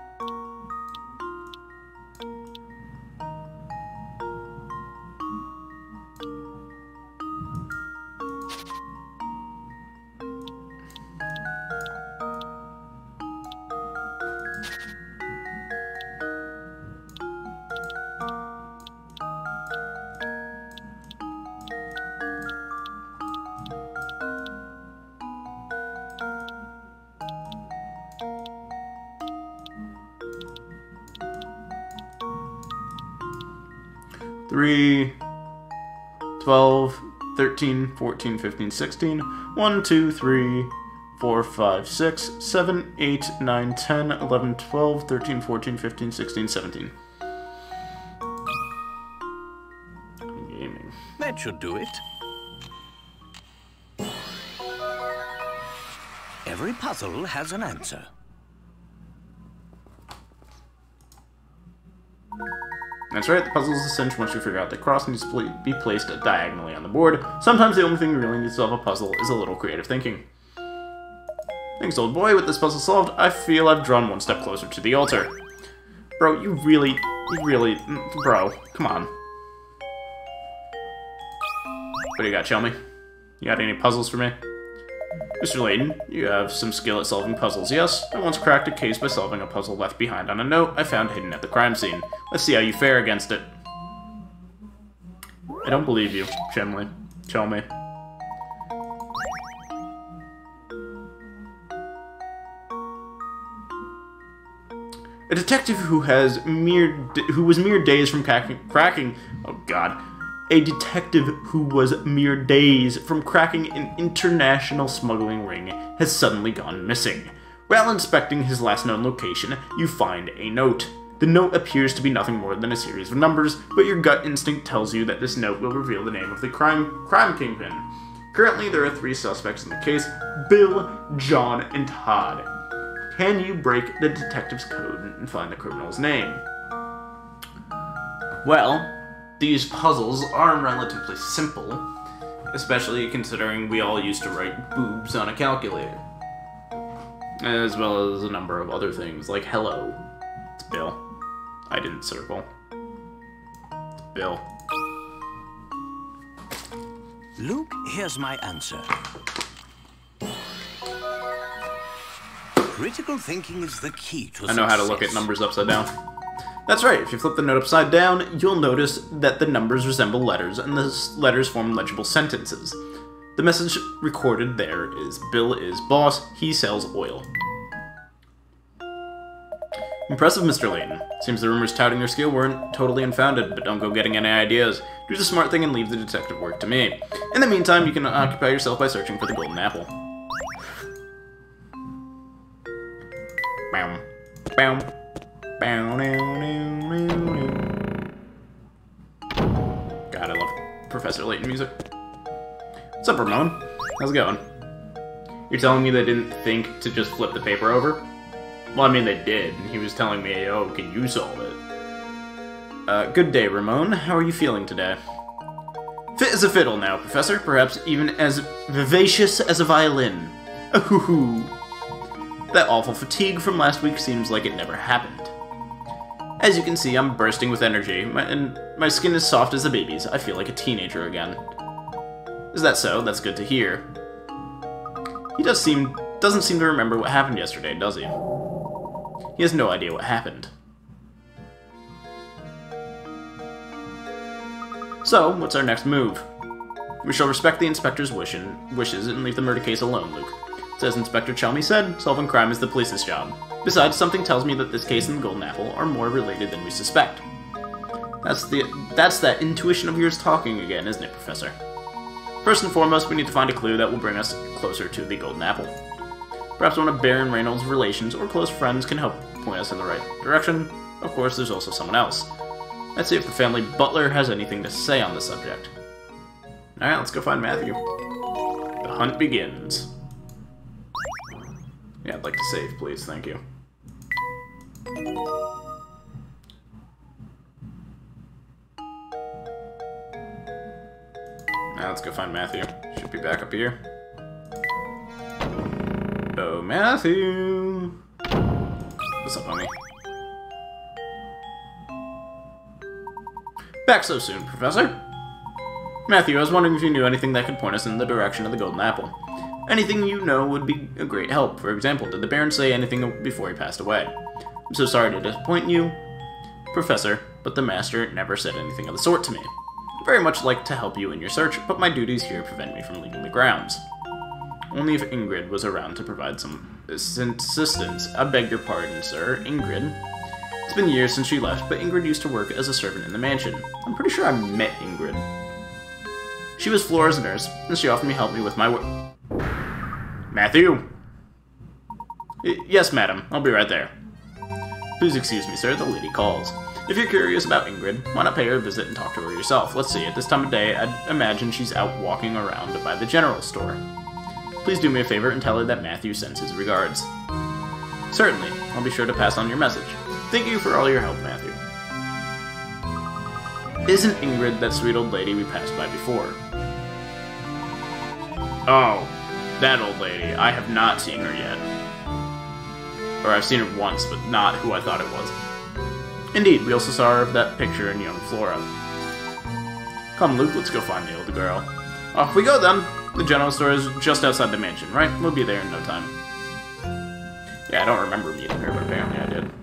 three, twelve, thirteen, fourteen, fifteen, sixteen, one, two, three, four, five, six, seven, eight, nine, ten, eleven, twelve, thirteen, fourteen, fifteen, sixteen, seventeen. Gaming. That should do it. Every puzzle has an answer. That's right, the puzzle is a cinch once you figure out that cross needs to pl be placed diagonally on the board. Sometimes the only thing you really need to solve a puzzle is a little creative thinking. Thanks, old boy. With this puzzle solved, I feel I've drawn one step closer to the altar. Bro, you really, you really, bro, come on. What do you got, Chelmy? You got any puzzles for me? Mister Layton, you have some skill at solving puzzles, yes? I once cracked a case by solving a puzzle left behind on a note I found hidden at the crime scene. Let's see how you fare against it. I don't believe you, Chelmy. Chelmy. A detective who has mere who was mere days from cracking, cracking oh god, a detective who was mere days from cracking an international smuggling ring has suddenly gone missing. While inspecting his last known location, you find a note. The note appears to be nothing more than a series of numbers, but your gut instinct tells you that this note will reveal the name of the crime crime kingpin. Currently, there are three suspects in the case: Bill, John, and Todd. Can you break the detective's code and find the criminal's name? Well, these puzzles are relatively simple, especially considering we all used to write boobs on a calculator. As well as a number of other things, like hello. It's Bill. I didn't circle. It's Bill. Luke, here's my answer. Critical thinking is the key to success. I know how to look at numbers upside down. That's right, if you flip the note upside down, you'll notice that the numbers resemble letters, and the letters form legible sentences. The message recorded there is, Bill is boss, he sells oil. Impressive, Mister Layton. Seems the rumors touting your skill weren't totally unfounded, but don't go getting any ideas. Do the smart thing and leave the detective work to me. In the meantime, you can occupy yourself by searching for the golden apple. Bow. Bow. Bow. God, I love Professor Layton music. What's up, Ramon? How's it going? You're telling me they didn't think to just flip the paper over? Well, I mean, they did, and he was telling me, oh, can you solve it? Uh, good day, Ramon. How are you feeling today? Fit as a fiddle now, Professor. Perhaps even as vivacious as a violin. Ahoo-hoo. That awful fatigue from last week seems like it never happened. As you can see, I'm bursting with energy, my, and my skin is soft as a baby's. I feel like a teenager again. Is that so? That's good to hear. He does seem, doesn't seem to remember what happened yesterday, does he? He has no idea what happened. So, what's our next move? We shall respect the inspector's wish and wishes and leave the murder case alone, Luke. As Inspector Chelmy said, solving crime is the police's job. Besides, something tells me that this case and the Golden Apple are more related than we suspect. That's the that's that intuition of yours talking again, isn't it, Professor? First and foremost, we need to find a clue that will bring us closer to the Golden Apple. Perhaps one of Baron Reynolds' relations or close friends can help point us in the right direction. Of course, there's also someone else. Let's see if the family butler has anything to say on the subject. Alright, let's go find Matthew. The hunt begins. Yeah, I'd like to save, please. Thank you. Now let's go find Matthew. Should be back up here. Oh, Matthew! What's up, homie? Back so soon, Professor? Matthew, I was wondering if you knew anything that could point us in the direction of the Golden Apple. Anything you know would be a great help. For example, did the Baron say anything before he passed away? I'm so sorry to disappoint you, Professor, but the Master never said anything of the sort to me. I'd very much like to help you in your search, but my duties here prevent me from leaving the grounds. Only if Ingrid was around to provide some assistance. I beg your pardon, sir. Ingrid? It's been years since she left, but Ingrid used to work as a servant in the mansion. I'm pretty sure I met Ingrid. She was Flora's nurse, and she often helped me with my work. Matthew? Y yes, madam. I'll be right there. Please excuse me, sir. The lady calls. If you're curious about Ingrid, why not pay her a visit and talk to her yourself? Let's see, at this time of day, I'd imagine she's out walking around by the general store. Please do me a favor and tell her that Matthew sends his regards. Certainly. I'll be sure to pass on your message. Thank you for all your help, Matthew. Isn't Ingrid that sweet old lady we passed by before? Oh, that old lady. I have not seen her yet. Or I've seen her once, but not who I thought it was. Indeed, we also saw her of that picture in young Flora. Come, Luke, let's go find the old girl. Off we go, then. The general store is just outside the mansion, right? We'll be there in no time. Yeah, I don't remember meeting her, but apparently I did.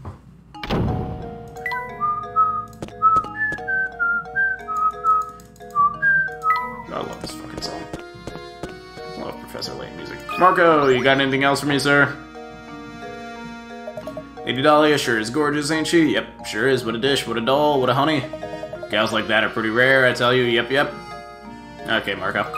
I love this fucking song. I love Professor Layton music. Marco, you got anything else for me, sir? Lady Dahlia sure is gorgeous, ain't she? Yep, sure is. What a dish, what a doll, what a honey. Gals like that are pretty rare, I tell you. Yep, yep. Okay, Marco.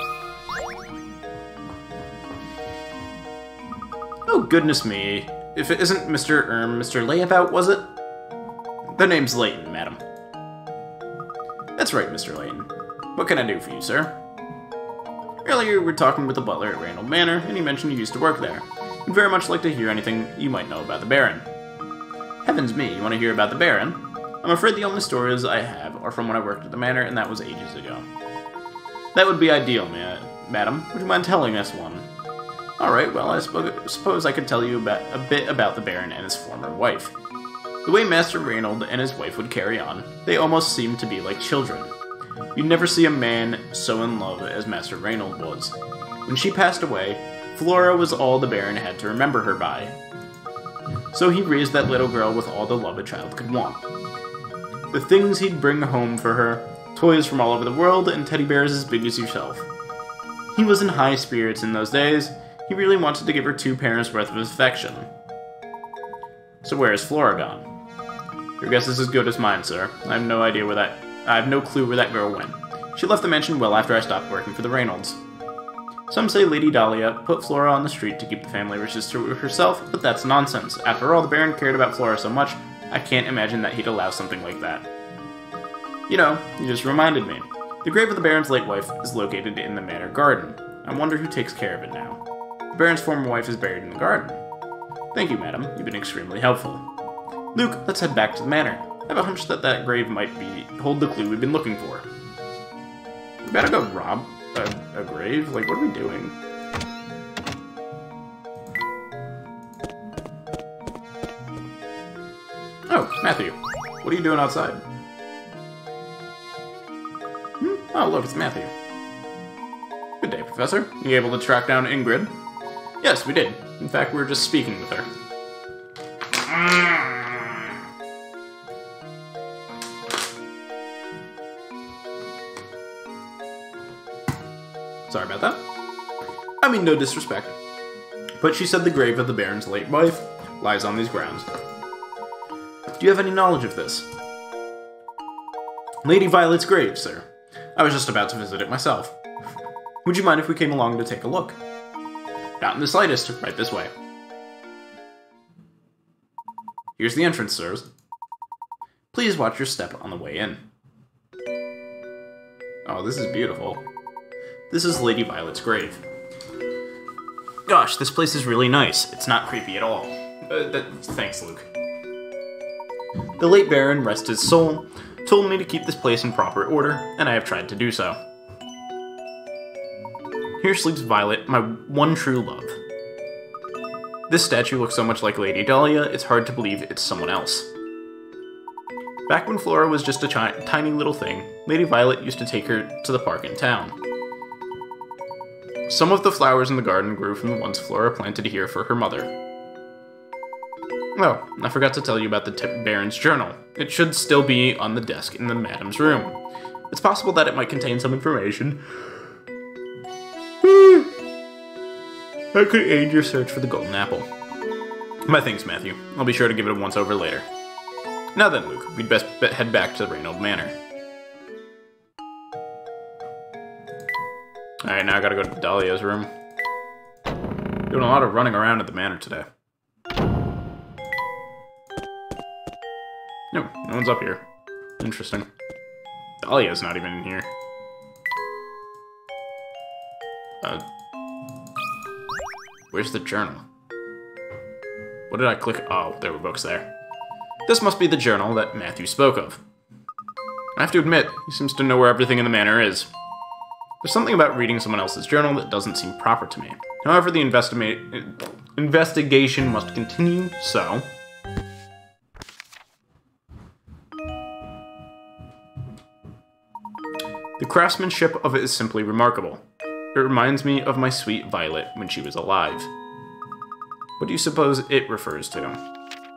Oh, goodness me. If it isn't Mister Erm, Mister Layabout, was it? The name's Layton, madam. That's right, Mister Layton. What can I do for you, sir? Earlier, we were talking with the butler at Reynold Manor, and he mentioned you used to work there. I'd very much like to hear anything you might know about the Baron. Heavens me, you want to hear about the Baron? I'm afraid the only stories I have are from when I worked at the manor, and that was ages ago. That would be ideal, ma madam. Would you mind telling us one? Alright, well, I suppose I could tell you about, a bit about the Baron and his former wife. The way Master Reynold and his wife would carry on, they almost seemed to be like children. You'd never see a man so in love as Master Reynold was. When she passed away, Flora was all the Baron had to remember her by. So he raised that little girl with all the love a child could want. The things he'd bring home for her, toys from all over the world, and teddy bears as big as yourself. He was in high spirits in those days. He really wanted to give her two parents' worth of affection. So where is Flora gone? Your guess is as good as mine, sir. I have no idea where that... I have no clue where that girl went. She left the mansion well after I stopped working for the Reynolds. Some say Lady Dahlia put Flora on the street to keep the family riches to herself, but that's nonsense. After all, the Baron cared about Flora so much, I can't imagine that he'd allow something like that. You know, you just reminded me. The grave of the Baron's late wife is located in the manor garden. I wonder who takes care of it now. The Baron's former wife is buried in the garden. Thank you, madam. You've been extremely helpful. Luke, let's head back to the manor. I have a hunch that that grave might be hold the clue we've been looking for. We gotta go rob a, a grave? Like, what are we doing? Oh, Matthew. What are you doing outside? Hmm? Oh, look, it's Matthew. Good day, Professor. You able to track down Ingrid? Yes, we did. In fact, we were just speaking with her. Sorry about that. I mean, no disrespect. But she said the grave of the Baron's late wife lies on these grounds. Do you have any knowledge of this? Lady Violet's grave, sir. I was just about to visit it myself. Would you mind if we came along to take a look? Not in the slightest. Right this way. Here's the entrance, sirs. Please watch your step on the way in. Oh, this is beautiful. This is Lady Violet's grave. Gosh, this place is really nice. It's not creepy at all. Uh, that, thanks, Luke. The late Baron, rest his soul, told me to keep this place in proper order, and I have tried to do so. Here sleeps Violet, my one true love. This statue looks so much like Lady Dahlia, it's hard to believe it's someone else. Back when Flora was just a chi tiny little thing, Lady Violet used to take her to the park in town. Some of the flowers in the garden grew from the ones Flora planted here for her mother. Oh, I forgot to tell you about the Tip Baron's journal. It should still be on the desk in the Madam's room. It's possible that it might contain some information that could aid your search for the golden apple. My thanks, Matthew. I'll be sure to give it a once-over later. Now then, Luke, we'd best head back to Reynold Manor. Alright, now I gotta go to Dahlia's room. Doing a lot of running around at the manor today. No, no one's up here. Interesting. Dahlia's not even in here. Uh... Where's the journal? What did I click? Oh, there were books there. This must be the journal that Matthew spoke of. I have to admit, he seems to know where everything in the manor is. There's something about reading someone else's journal that doesn't seem proper to me. However, the investi- investigation must continue, so... The craftsmanship of it is simply remarkable. It reminds me of my sweet Violet when she was alive. What do you suppose it refers to?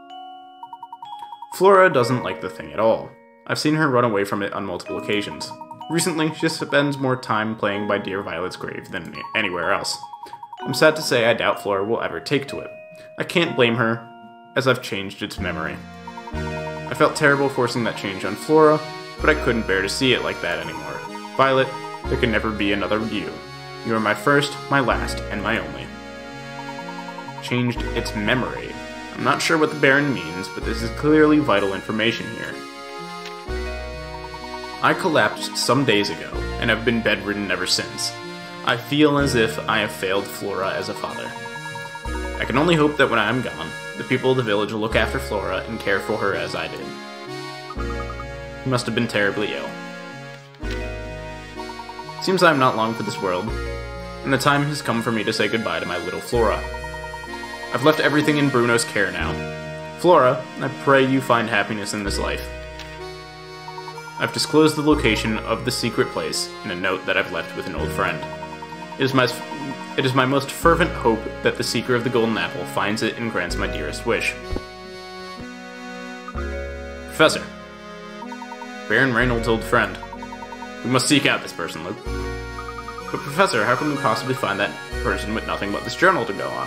Flora doesn't like the thing at all. I've seen her run away from it on multiple occasions. Recently, she spends more time playing by dear Violet's grave than anywhere else. I'm sad to say I doubt Flora will ever take to it. I can't blame her, as I've changed its memory. I felt terrible forcing that change on Flora, but I couldn't bear to see it like that anymore. Violet, there can never be another you. You are my first, my last, and my only. Changed its memory. I'm not sure what the Baron means, but this is clearly vital information here. I collapsed some days ago, and have been bedridden ever since. I feel as if I have failed Flora as a father. I can only hope that when I am gone, the people of the village will look after Flora and care for her as I did. He must have been terribly ill. Seems I am not long for this world, and the time has come for me to say goodbye to my little Flora. I've left everything in Bruno's care now. Flora, I pray you find happiness in this life. I've disclosed the location of the secret place in a note that I've left with an old friend. It is my, it is my most fervent hope that the seeker of the golden apple finds it and grants my dearest wish. Professor. Baron Reynold's old friend. We must seek out this person, Luke. But Professor, how can we possibly find that person with nothing but this journal to go on?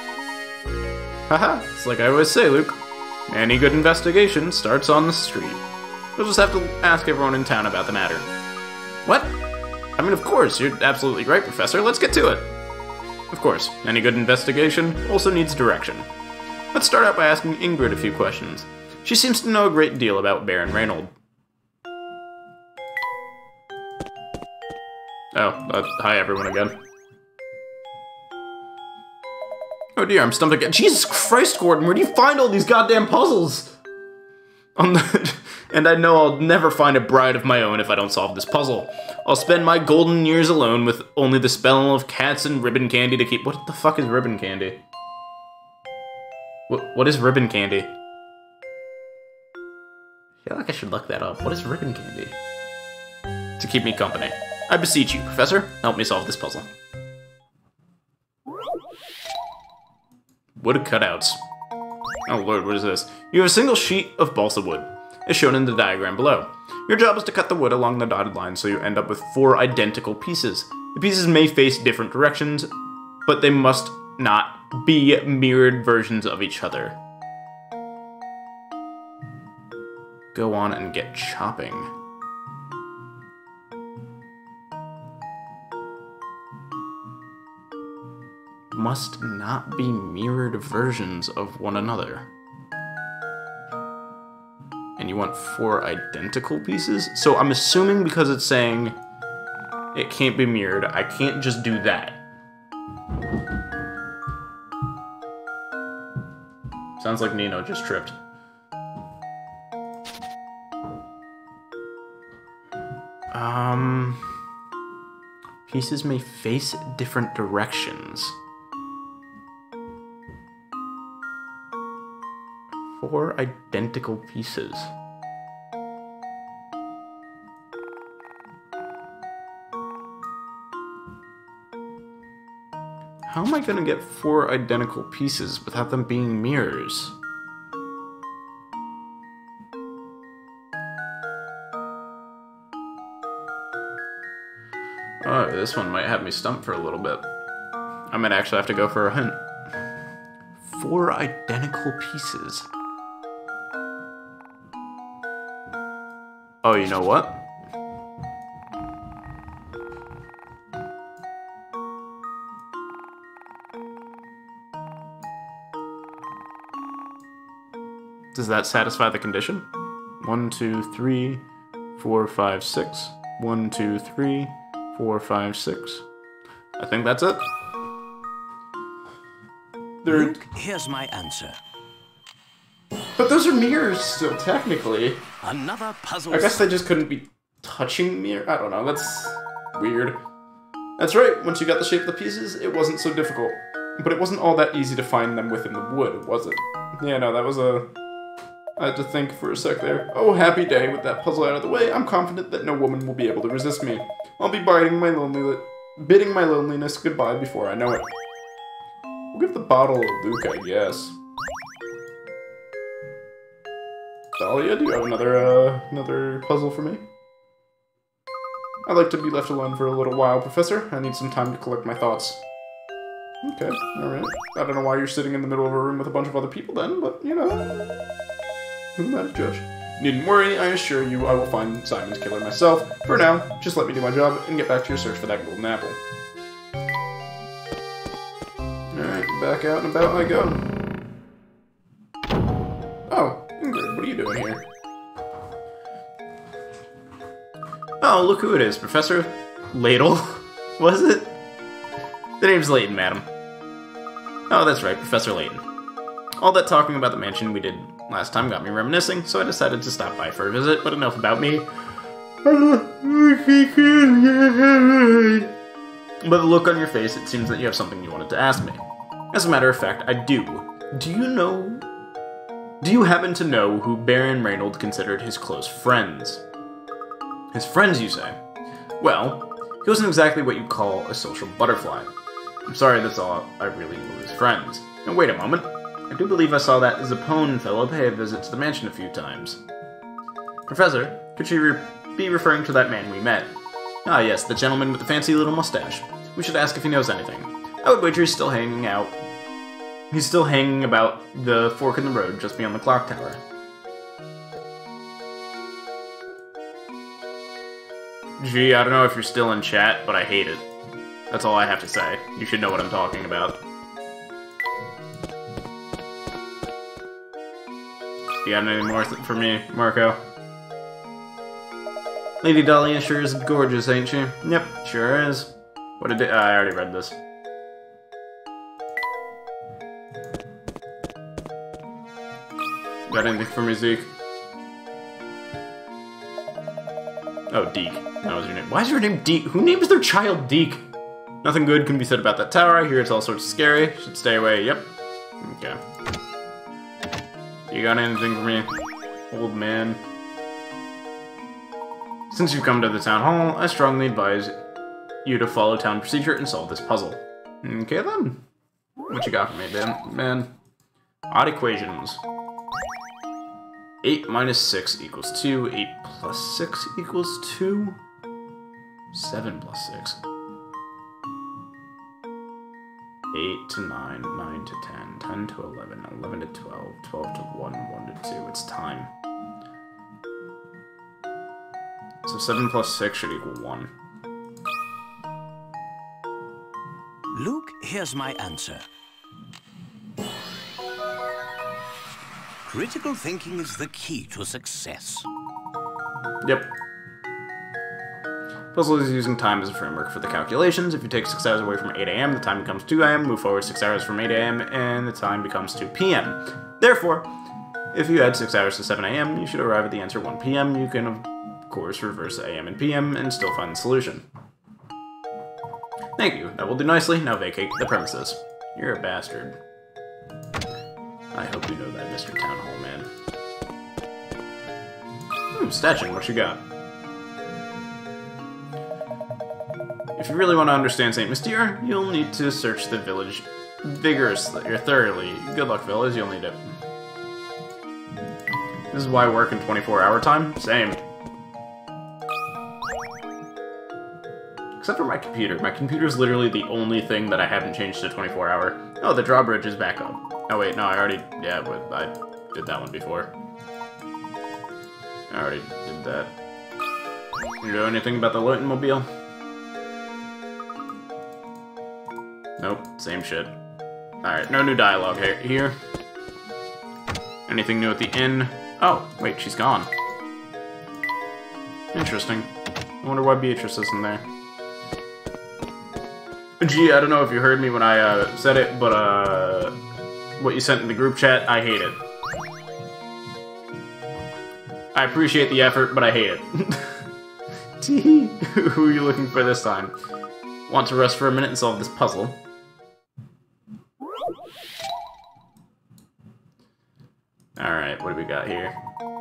Haha, it's like I always say, Luke. Any good investigation starts on the street. We'll just have to ask everyone in town about the matter. What? I mean, of course, you're absolutely right, Professor. Let's get to it. Of course, any good investigation also needs direction. Let's start out by asking Ingrid a few questions. She seems to know a great deal about Baron Reynold. Oh, uh, hi everyone again. Oh dear, I'm stumped again. Jesus Christ, Gordon, where do you find all these goddamn puzzles? On the... And I know I'll never find a bride of my own if I don't solve this puzzle. I'll spend my golden years alone with only the spell of cats and ribbon candy to keep... What the fuck is ribbon candy? What, what is ribbon candy? I feel like I should look that up. What is ribbon candy? To keep me company. I beseech you, Professor, help me solve this puzzle. Wood cutouts. Oh lord, what is this? You have a single sheet of balsa wood, as shown in the diagram below. Your job is to cut the wood along the dotted line so you end up with four identical pieces. The pieces may face different directions, but they must not be mirrored versions of each other. Go on and get chopping. Must not be mirrored versions of one another. And you want four identical pieces? So I'm assuming because it's saying it can't be mirrored, I can't just do that. Sounds like Nino just tripped. Um, pieces may face different directions. Four identical pieces. How am I gonna get four identical pieces without them being mirrors? Oh, this one might have me stumped for a little bit. I might actually have to go for a hint. Four identical pieces. Oh, you know what? Does that satisfy the condition? One, two, three, four, five, six. One, two, three, four, five, six. I think that's it. There. Luke, here's my answer. But those are mirrors still, technically. Another puzzle. I guess they just couldn't be touching mirror. I don't know. That's weird. That's right. Once you got the shape of the pieces, it wasn't so difficult. But it wasn't all that easy to find them within the wood, was it? Yeah, no, that was a... I had to think for a sec there. Oh, happy day. With that puzzle out of the way, I'm confident that no woman will be able to resist me. I'll be biting my lonely, bidding my loneliness goodbye before I know it. We'll give the bottle to Luke, I guess. Dahlia, do you have another, uh, another puzzle for me? I'd like to be left alone for a little while, Professor. I need some time to collect my thoughts. Okay, alright. I don't know why you're sitting in the middle of a room with a bunch of other people then, but, you know. Who am I to judge? Needn't worry, I assure you I will find Simon's killer myself. For now, just let me do my job and get back to your search for that golden apple. Alright, back out and about I go. Oh, Ingrid, what are you doing here? Oh, look who it is, Professor Ladle. Was it? The name's Layton, madam. Oh, that's right, Professor Layton. All that talking about the mansion we did last time got me reminiscing, so I decided to stop by for a visit, but enough about me. But the look on your face, it seems that you have something you wanted to ask me. As a matter of fact, I do. Do you know... Do you happen to know who Baron Reynold considered his close friends? His friends, you say? Well, he wasn't exactly what you'd call a social butterfly. I'm sorry, that's all I really knew of his friends. Now wait a moment. I do believe I saw that Zappone fellow pay a visit to the mansion a few times. Professor, could you re be referring to that man we met? Ah yes, the gentleman with the fancy little mustache. We should ask if he knows anything. I would wager he's still hanging out. He's still hanging about the fork in the road just beyond the clock tower. Gee, I don't know if you're still in chat, but I hate it. That's all I have to say. You should know what I'm talking about. You got any more th for me, Marco? Lady Dahlia sure is gorgeous, ain't she? Yep, sure is. What did it- uh, I already read this. Got anything for me, Zeke? Oh, Deke. That was your name. Why is your name Deke? Who names their child Deke? Nothing good can be said about that tower. I hear it's all sorts of scary. Should stay away. Yep. Okay. You got anything for me, old man? Since you've come to the town hall, I strongly advise you to follow town procedure and solve this puzzle. Okay then. What you got for me, man? Man. Odd equations. eight minus six equals two. eight plus six equals two. seven plus six. eight to nine, nine to ten, ten to eleven, eleven to twelve, twelve to one, one to two. It's time. So seven plus six should equal one. Luke, here's my answer. Critical thinking is the key to success. Yep. Puzzle is using time as a framework for the calculations. If you take six hours away from eight A M, the time becomes two A M Move forward six hours from eight A M, and the time becomes two P M Therefore, if you add six hours to seven A M, you should arrive at the answer one P M You can, of course, reverse A M and P M and still find the solution. Thank you. That will do nicely. Now vacate the premises. You're a bastard. I hope you know that, Mister Town Hall Man. Hmm, Stetchen, what you got? If you really want to understand Saint Mystere, you'll need to search the village vigorously, or thoroughly. Good luck, village, you'll need it. This is why I work in twenty-four hour time? Same. Except for my computer. My computer's literally the only thing that I haven't changed to twenty-four hour. Oh, the drawbridge is back up. Oh wait, no, I already, yeah, but I did that one before. I already did that. You know anything about the Lewton Mobile? Nope, same shit. Alright, no new dialogue here. Anything new at the inn? Oh, wait, she's gone. Interesting. I wonder why Beatrice isn't there. Gee, I don't know if you heard me when I uh, said it, but uh, what you sent in the group chat, I hate it. I appreciate the effort, but I hate it. Tee. Who are you looking for this time? Want to rest for a minute and solve this puzzle? Alright, what do we got here?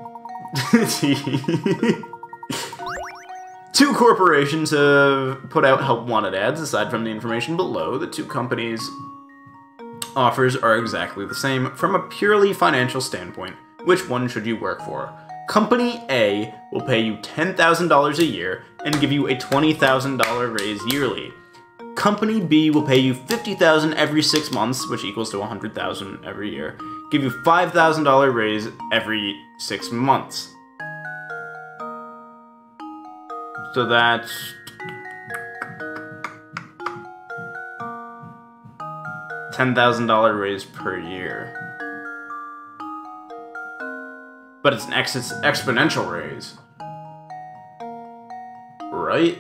Two corporations have put out help wanted ads. Aside from the information below, the two companies' offers are exactly the same. From a purely financial standpoint, which one should you work for? Company A will pay you ten thousand dollars a year and give you a twenty thousand dollar raise yearly. Company B will pay you fifty thousand dollars every six months, which equals to one hundred thousand dollars every year. Give you five thousand dollar raise every six months. So that's ten thousand dollar raise per year. But it's an ex it's exponential raise. Right?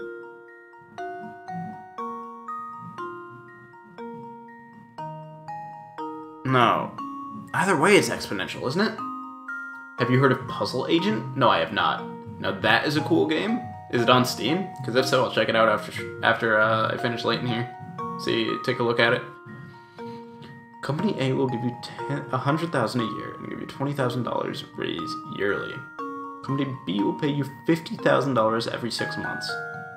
No. Either way, it's exponential, isn't it? Have you heard of Puzzle Agent? No, I have not. Now that is a cool game. Is it on Steam? Because if so, I'll check it out after after uh, I finish Layton here. See, take a look at it. Company A will give you one hundred thousand dollars a year and give you twenty thousand dollars raise yearly. Company B will pay you fifty thousand dollars every six months.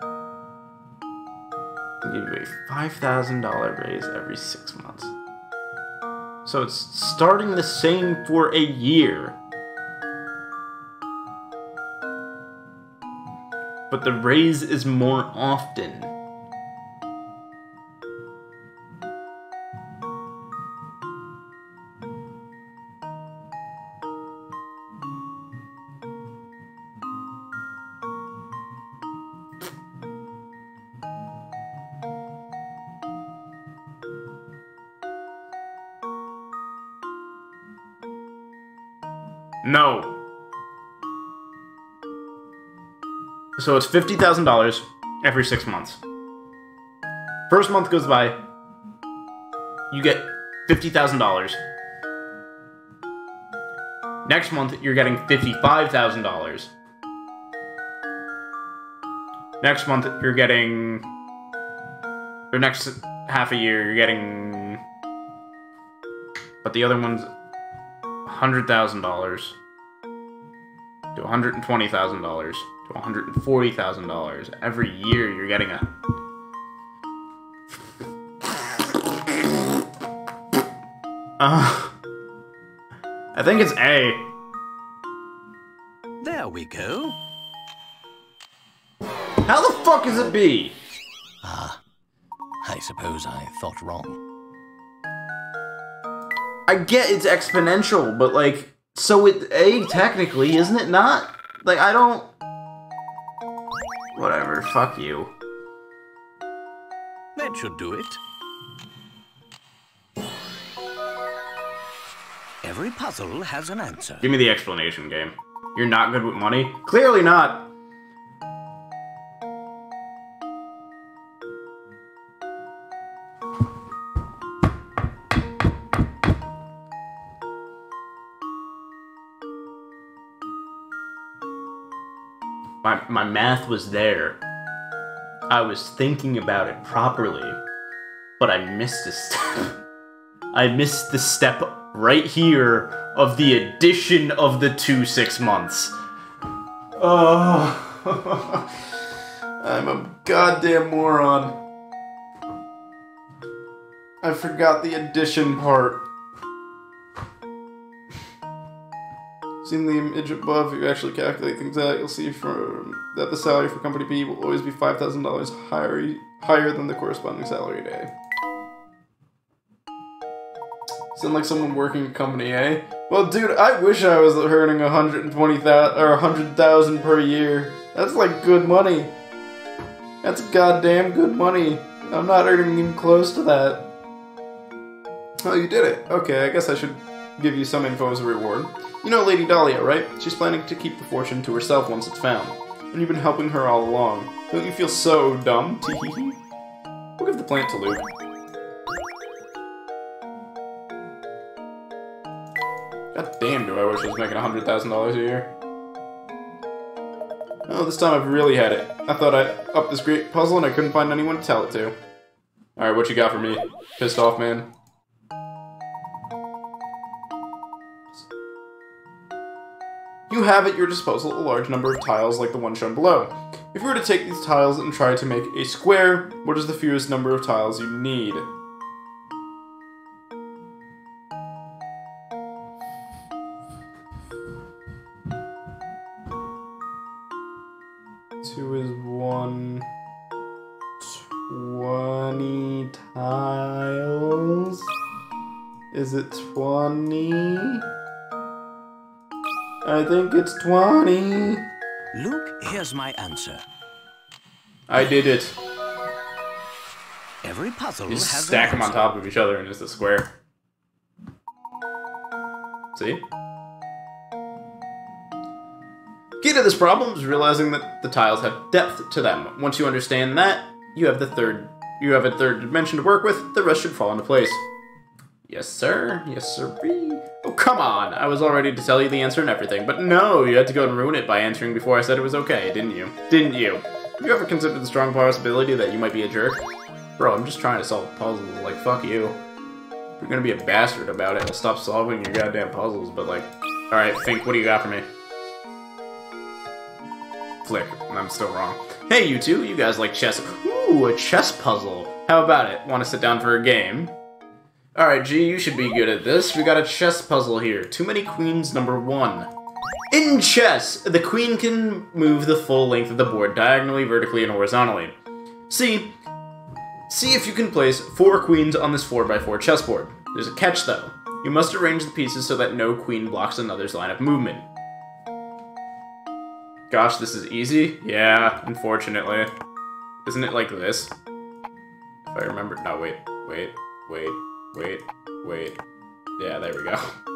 And give you a five thousand dollar raise every six months. So it's starting the same for a year. But the raise is more often. No. So it's fifty thousand dollars every six months. First month goes by, you get fifty thousand dollars. Next month, you're getting fifty-five thousand dollars. Next month, you're getting... Or next half a year, you're getting... But the other one's one hundred thousand dollars to one hundred twenty thousand dollars. one hundred forty thousand dollars. Every year you're getting a... Uh, I think it's A. There we go. How the fuck is it B? Ah, I suppose I thought wrong. I get it's exponential, but like, so it A technically, isn't it not? Like, I don't... Whatever, fuck you. That should do it. Every puzzle has an answer. Give me the explanation game. You're not good with money? Clearly not. My, my math was there. I was thinking about it properly, but I missed a step. I missed the step right here of the addition of the two six months. Oh, I'm a goddamn moron. I forgot the addition part. Seeing the image above, if you actually calculate things out, you'll see from that the salary for Company B will always be five thousand dollars higher, higher than the corresponding salary at A. Sound like someone working at Company A? Well, dude, I wish I was earning one hundred twenty thousand or one hundred thousand per year. That's like good money. That's goddamn good money. I'm not earning even close to that. Oh, you did it. Okay, I guess I should give you some info as a reward. You know Lady Dahlia, right? She's planning to keep the fortune to herself once it's found. And you've been helping her all along. Don't you feel so dumb? Tee-hee-hee. We'll give the plant to Luke. God damn, do I wish I was making one hundred thousand dollars a year. Oh, this time I've really had it. I thought I'd up this great puzzle and I couldn't find anyone to tell it to. Alright, what you got for me? Pissed off, man? You have at your disposal a large number of tiles like the one shown below. If you were to take these tiles and try to make a square, what is the fewest number of tiles you need? Two is one... twenty tiles? Is it twenty? I think it's twenty. Luke, here's my answer. I did it. Every puzzle You just has stack an them on answer. top of each other and it's a square. See? Key to this problem is realizing that the tiles have depth to them. Once you understand that, you have the third you have a third dimension to work with, the rest should fall into place. Yes, sir. Yes, sirree. Oh, come on! I was all ready to tell you the answer and everything, but no, you had to go and ruin it by answering before I said it was okay, didn't you? Didn't you? Have you ever considered the strong possibility that you might be a jerk? Bro, I'm just trying to solve puzzles, like, fuck you. If you're gonna be a bastard about it, I'll stop solving your goddamn puzzles, but like... Alright, Fink, what do you got for me? Flick, I'm still wrong. Hey, you two, you guys like chess. Ooh, a chess puzzle. How about it? Want to sit down for a game? Alright, G, you should be good at this. We got a chess puzzle here. Too many queens, number one. In chess, the queen can move the full length of the board diagonally, vertically, and horizontally. See, see if you can place four queens on this four by four chessboard. There's a catch, though. You must arrange the pieces so that no queen blocks another's line of movement. Gosh, this is easy? Yeah, unfortunately. Isn't it like this? If I remember... No, wait, wait, wait. Wait, wait. Yeah, there we go.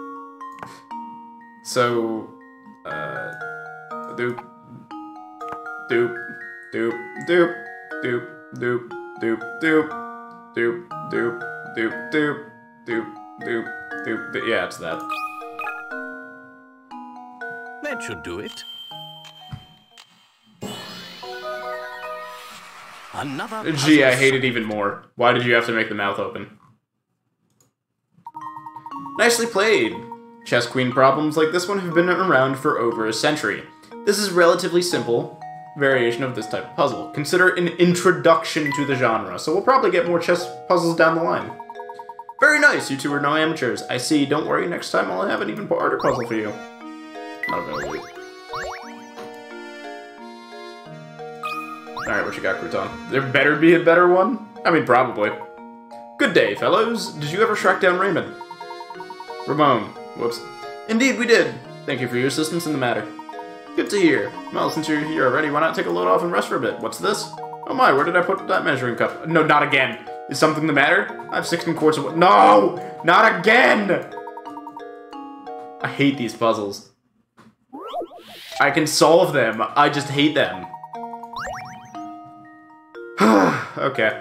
So, uh, doop, doop, doop, doop, doop, doop, doop, doop, doop, doop, doop, doop, doop, doop, doop. Yeah, it's that. That should do it. Another Gee, I puzzle hate it even more. Why did you have to make the mouth open? Nicely played! Chess queen problems like this one have been around for over a century. This is a relatively simple variation of this type of puzzle. Consider an introduction to the genre, so we'll probably get more chess puzzles down the line. Very nice, you two are no amateurs. I see, don't worry, next time I'll have an even harder puzzle for you. Not available. Alright, what you got, Crouton? There better be a better one? I mean, probably. Good day, fellows. Did you ever track down Raymond? Ramon. Whoops. Indeed, we did. Thank you for your assistance in the matter. Good to hear. Well, since you're here already, why not take a load off and rest for a bit? What's this? Oh my, where did I put that measuring cup? No, not again. Is something the matter? I have sixteen quarts of... No! Not again! I hate these puzzles. I can solve them. I just hate them. Okay.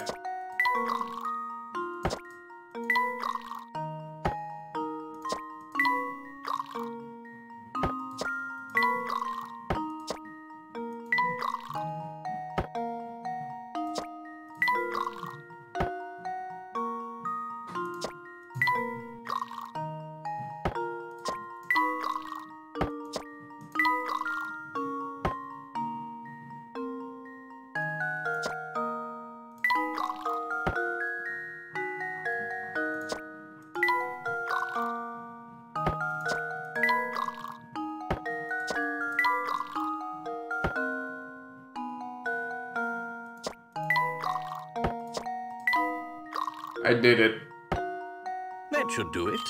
I did it. That should do it.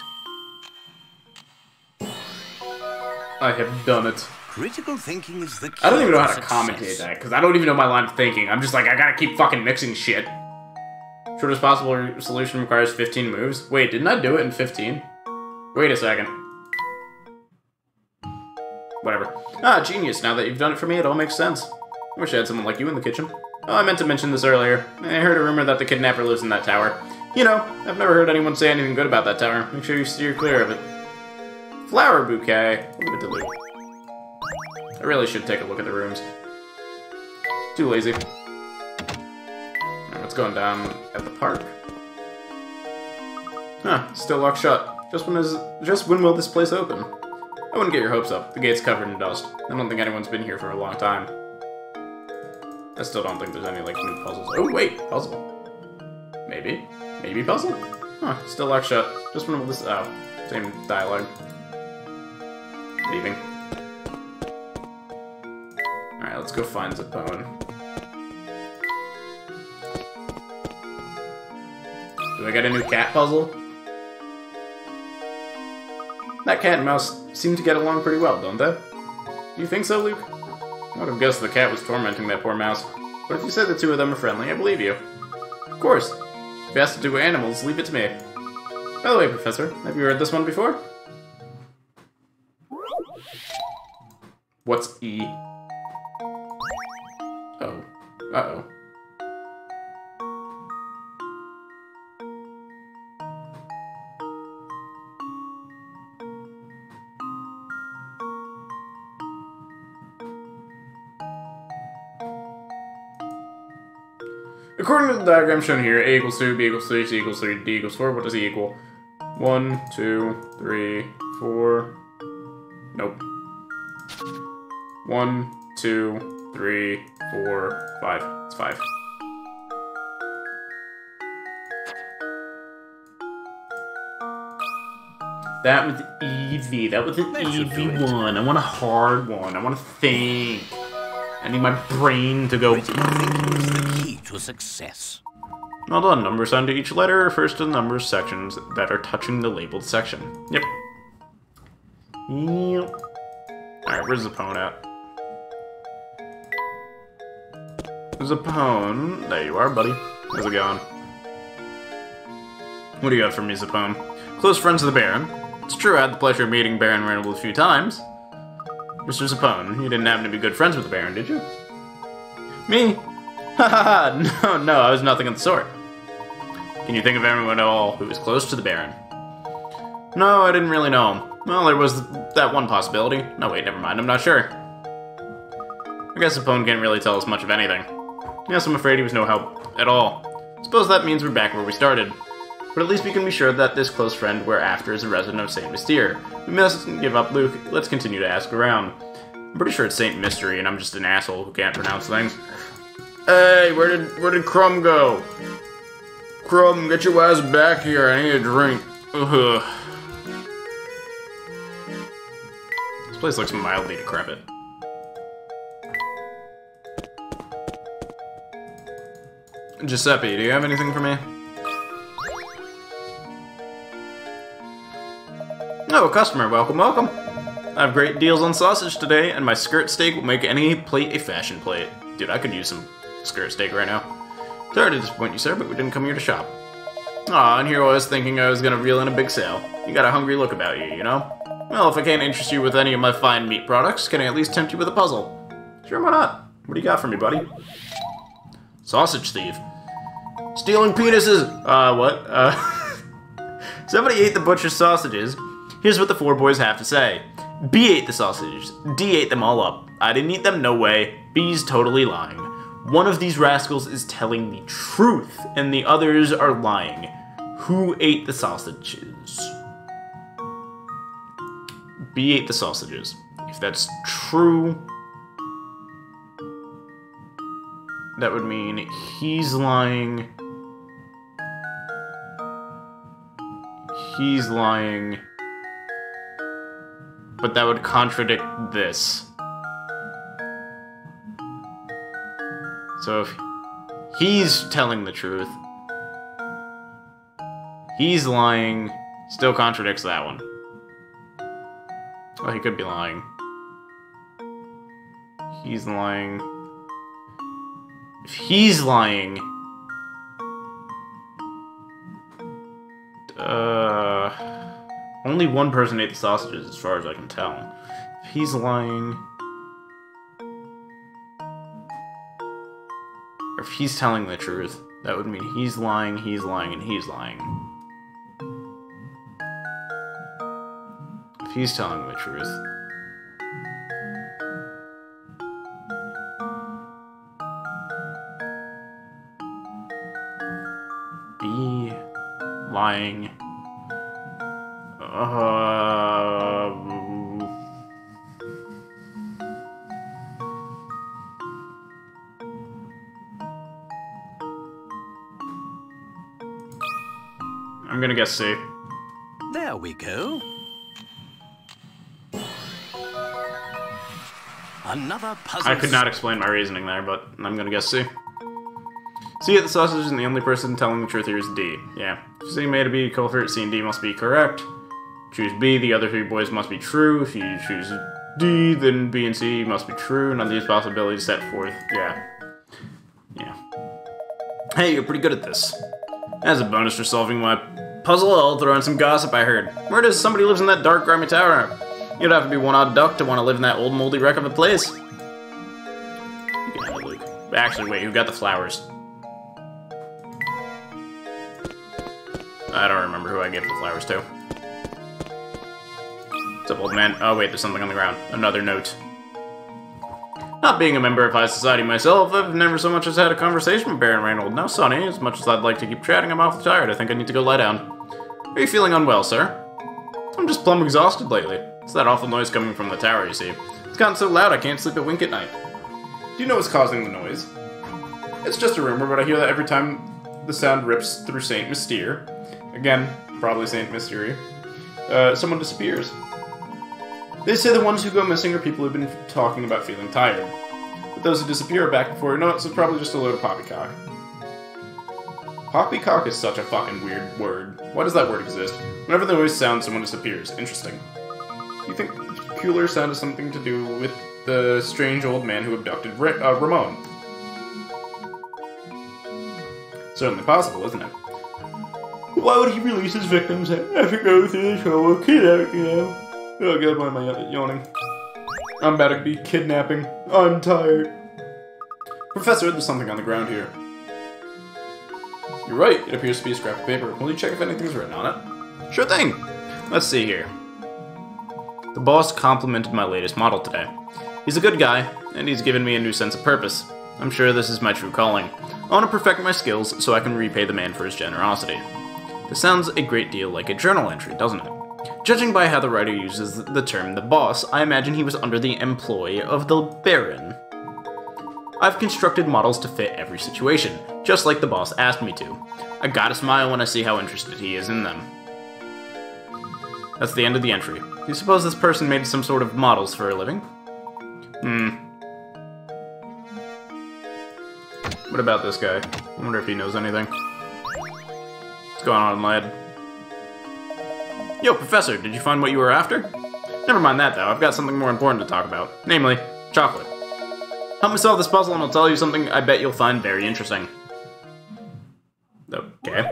I have done it. Critical thinking is the key. I don't even know how to success. commentate that, because I don't even know my line of thinking. I'm just like, I gotta keep fucking mixing shit. Shortest possible solution requires fifteen moves. Wait, didn't I do it in fifteen? Wait a second. Whatever. Ah, genius. Now that you've done it for me, it all makes sense. I wish I had someone like you in the kitchen. Oh, I meant to mention this earlier. I heard a rumor that the kidnapper lives in that tower. You know, I've never heard anyone say anything good about that tower. Make sure you steer clear of it. Flower bouquet. Leave it to loot. I really should take a look at the rooms. Too lazy. Alright, what's going down at the park? Huh, still locked shut. Just when is just when will this place open? I wouldn't get your hopes up. The gate's covered in dust. I don't think anyone's been here for a long time. I still don't think there's any, like, new puzzles. Oh, wait! Puzzle. Maybe. Maybe puzzle? Huh, still locked shut. Just when will this... Oh, same dialogue. Leaving. Alright, let's go find Zapone. Do I get a new cat puzzle? That cat and mouse seem to get along pretty well, don't they? Do you think so, Luke? I would have guessed the cat was tormenting that poor mouse. But if you said the two of them are friendly, I believe you. Of course. If you ask to do animals, leave it to me. By the way, Professor, have you heard this one before? What's E? Oh. Uh-oh. According to the diagram shown here, A equals two, B equals three, C equals three, D equals four. What does E equal? one, two, three, four... Nope. one, two, three, four, five. It's five. That was easy. That was an That should easy do it. one. I want a hard one. I want to think. I need my brain to go... Critical thinking is the key to success. Well done. Number assigned to each letter refers to the number of sections that are touching the labeled section. Yep. Yep. Alright, where's Zapone at? Zapone. There you are, buddy. How's it going? What do you got for me, Zapone? Close friends of the Baron. It's true, I had the pleasure of meeting Baron Randall a few times. Mister Zapone, you didn't happen to be good friends with the Baron, did you? Me? Ha ha ha! No, no, I was nothing of the sort. Can you think of anyone at all who was close to the Baron? No, I didn't really know him. Well, there was that one possibility. No, wait, never mind, I'm not sure. I guess Zapone can't really tell us much of anything. Yes, I'm afraid he was no help at all. Suppose that means we're back where we started. But at least we can be sure that this close friend we're after is a resident of Saint Mystere. We mustn't give up, Luke. Let's continue to ask around. I'm pretty sure it's Saint Mystery, and I'm just an asshole who can't pronounce things. Hey, where did where did Crumb go? Crumb, get your ass back here. I need a drink. Ugh. This place looks mildly decrepit. Giuseppe, do you have anything for me? Oh, customer, welcome, welcome. I have great deals on sausage today, and my skirt steak will make any plate a fashion plate. Dude, I could use some skirt steak right now. Sorry to disappoint you, sir, but we didn't come here to shop. Aw, and here I was thinking I was gonna reel in a big sale. You got a hungry look about you, you know? Well, if I can't interest you with any of my fine meat products, can I at least tempt you with a puzzle? Sure, why not? What do you got for me, buddy? Sausage thief. Stealing penises! Uh, what? Uh... Somebody ate the butcher's sausages. Here's what the four boys have to say. B ate the sausages. D ate them all up. I didn't eat them, no way. B's totally lying. One of these rascals is telling the truth, and the others are lying. Who ate the sausages? B ate the sausages. If that's true, that would mean he's lying. He's lying. But that would contradict this. So if he's telling the truth, he's lying, still contradicts that one. Well, he could be lying. He's lying. If he's lying... Uh... Only one person ate the sausages, as far as I can tell. If he's lying... Or if he's telling the truth, that would mean he's lying, he's lying, and he's lying. If he's telling the truth... B... lying... Uh... I'm gonna guess C. There we go. Another puzzle. I could not explain my reasoning there, but I'm gonna guess C. C at the sausage, and the only person telling the truth here is D. Yeah. If C made a B culprit, C and D must be correct. Choose B, the other three boys must be true. If you choose D, then B and C must be true. None of these possibilities set forth. Yeah. Yeah. Hey, you're pretty good at this. As a bonus for solving my puzzle, I'll throw in some gossip I heard. Word is somebody lives in that dark, grimy tower. You'd have to be one odd duck to want to live in that old, moldy wreck of a place. You can have it, Luke. Actually, wait, who got the flowers? I don't remember who I gave the flowers to. What's up, old man? Oh, wait, there's something on the ground. Another note. Not being a member of high society myself, I've never so much as had a conversation with Baron Reynold. Now, Sonny, as much as I'd like to keep chatting, I'm awfully tired. I think I need to go lie down. Are you feeling unwell, sir? I'm just plumb exhausted lately. It's that awful noise coming from the tower, you see. It's gotten so loud I can't sleep a wink at night. Do you know what's causing the noise? It's just a rumor, but I hear that every time the sound rips through Saint Mystere, again, probably Saint Mystere, uh, someone disappears. They say the ones who go missing are people who've been talking about feeling tired. But those who disappear are back before you know it, so it's probably just a load of poppycock. Poppycock is such a fucking weird word. Why does that word exist? Whenever the noise sounds, someone disappears. Interesting. Do you think the peculiar sound has something to do with the strange old man who abducted Ra uh, Ramon? Certainly possible, isn't it? Why would he release his victims after going through the trouble of kidnapping them? Oh god, why am I yawning? I'm about to be kidnapping. I'm tired. Professor, there's something on the ground here. You're right, it appears to be a scrap of paper. Will you check if anything's written on it? Sure thing! Let's see here. The boss complimented my latest model today. He's a good guy, and he's given me a new sense of purpose. I'm sure this is my true calling. I want to perfect my skills so I can repay the man for his generosity. This sounds a great deal like a journal entry, doesn't it? Judging by how the writer uses the term the boss, I imagine he was under the employ of the Baron. I've constructed models to fit every situation, just like the boss asked me to. I gotta smile when I see how interested he is in them. That's the end of the entry. Do you suppose this person made some sort of models for a living? Hmm. What about this guy? I wonder if he knows anything. What's going on, lad? Yo, Professor, did you find what you were after? Never mind that, though. I've got something more important to talk about. Namely, chocolate. Help me solve this puzzle and I'll tell you something I bet you'll find very interesting. Okay.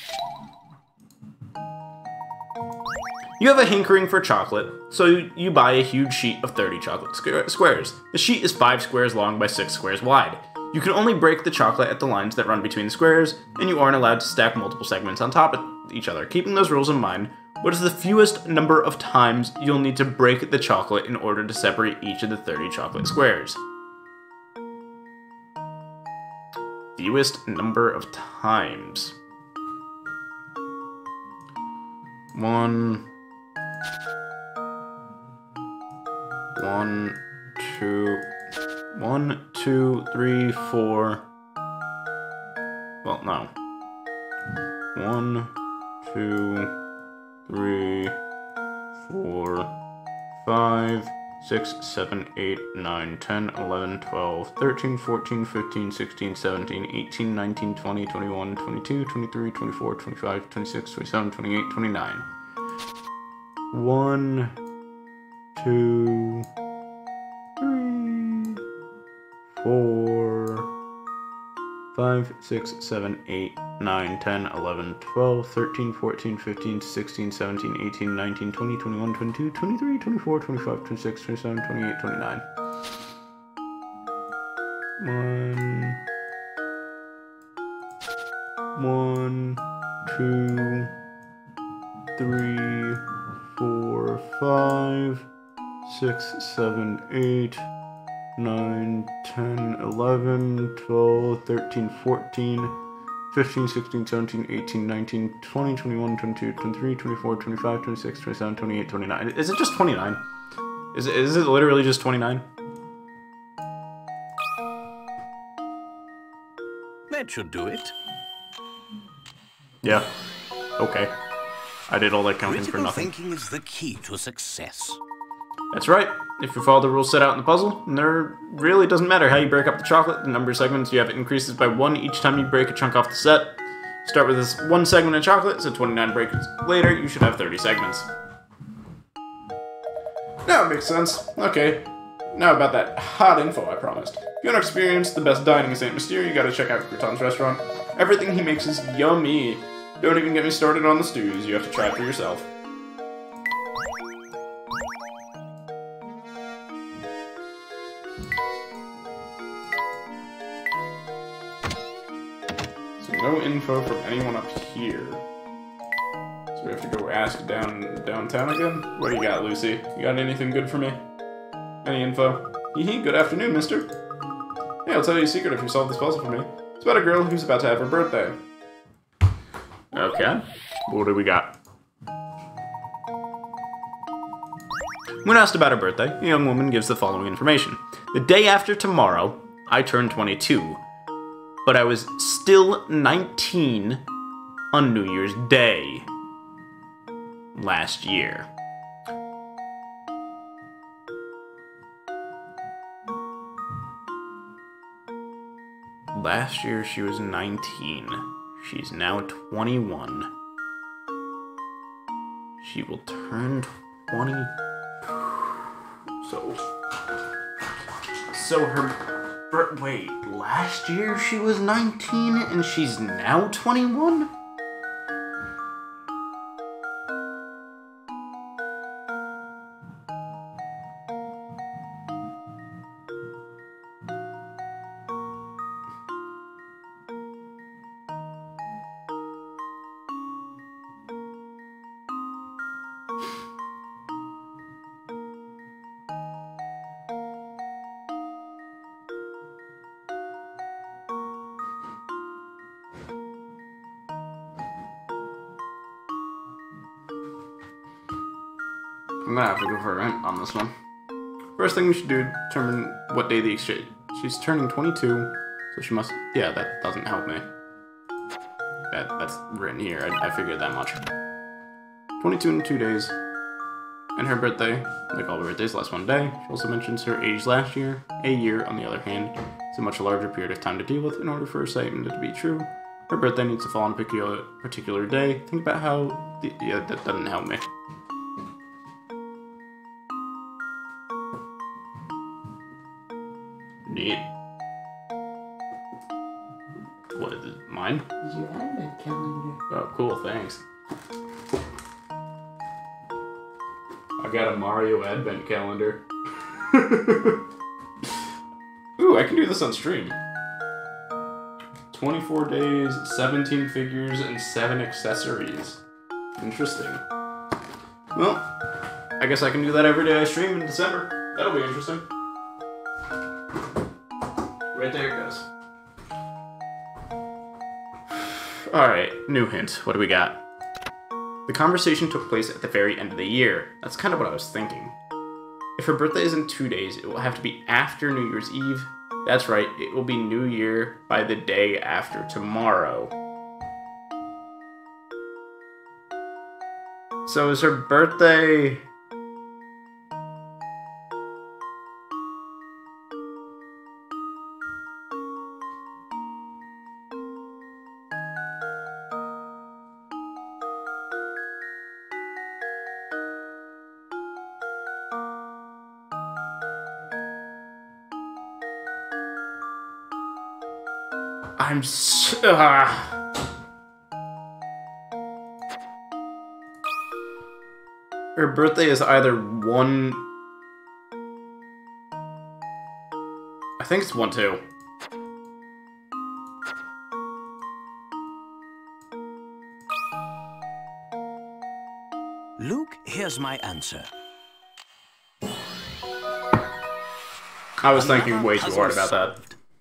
You have a hankering for chocolate, so you buy a huge sheet of thirty chocolate squares. The sheet is five squares long by six squares wide. You can only break the chocolate at the lines that run between the squares, and you aren't allowed to stack multiple segments on top of each other. Keeping those rules in mind, what is the fewest number of times you'll need to break the chocolate in order to separate each of the thirty chocolate squares? Fewest number of times. One... One, two, one, two, three, four. Well, no. One, two, three, four, five, six, seven, eight, nine, ten, eleven, twelve, thirteen, fourteen, fifteen, sixteen, seventeen, eighteen, nineteen, twenty, twenty-one, twenty-two, twenty-three, twenty-four, twenty-five, twenty-six, twenty-seven, twenty-eight, twenty-nine. One, two, three, four, five, six, seven, eight, nine, ten, eleven, twelve, thirteen, fourteen, fifteen, sixteen, seventeen, eighteen, nineteen, twenty, twenty-one, twenty-two, twenty-three, twenty-four, twenty-five, twenty-six, twenty-seven, twenty-eight, twenty-nine. One, one, two, three, four, five, six, seven, eight, nine, ten, eleven, twelve, thirteen, fourteen, fifteen, sixteen, seventeen, eighteen, nineteen, twenty, twenty-one, twenty-two, twenty-three, twenty-four, twenty-five, twenty-six, twenty-seven, twenty-eight, twenty-nine. Is it just twenty-nine? Is it, is it literally just twenty-nine? That should do it. Yeah. Okay. I did all that counting for Critical nothing. thinking is the key to success. That's right. If you follow the rules set out in the puzzle, there really doesn't matter how you break up the chocolate. The number of segments you have increases by one each time you break a chunk off the set. Start with this one segment of chocolate, so twenty-nine breaks later, you should have thirty segments. Now it makes sense. Okay. Now about that hot info I promised. If you want to experience the best dining in Saint Mystere, you gotta check out Crouton's restaurant. Everything he makes is yummy. Don't even get me started on the stews, you have to try it for yourself. So no info from anyone up here. So we have to go ask down downtown again? What do you got, Lucy? You got anything good for me? Any info? Hee good afternoon, mister. Hey, I'll tell you a secret if you solve this puzzle for me. It's about a girl who's about to have her birthday. Okay. What do we got? When asked about her birthday, the young woman gives the following information. The day after tomorrow, I turned twenty-two, but I was still nineteen on New Year's Day last year. Last year she was nineteen. She's now twenty-one. She will turn twenty. So... So her... Wait, last year she was nineteen and she's now twenty-one? I'm gonna have to go for a rent on this one. First thing we should do, determine what day the exchange. She's turning twenty-two, so she must... Yeah, that doesn't help me. That, that's written here, I, I figured that much. twenty-two in two days. And her birthday, like all birthdays, last one day. She also mentions her age last year. A year, on the other hand, It's a much larger period of time to deal with in order for her statement to be true. Her birthday needs to fall on a particular, particular day. Think about how... The, yeah, that doesn't help me. Neat. What is it? Mine? It's your advent calendar. Oh, cool, thanks. I got a Mario advent calendar. Ooh, I can do this on stream. twenty-four days, seventeen figures, and seven accessories. Interesting. Well, I guess I can do that every day I stream in December. That'll be interesting. Right there it goes. Alright, new hint. What do we got? The conversation took place at the very end of the year. That's kind of what I was thinking. If her birthday is in two days, it will have to be after New Year's Eve. That's right, it will be New Year by the day after tomorrow. So is her birthday... I'm so... Uh, her birthday is either one... I think it's one, two. Luke, here's my answer. I was thinking way too hard about that.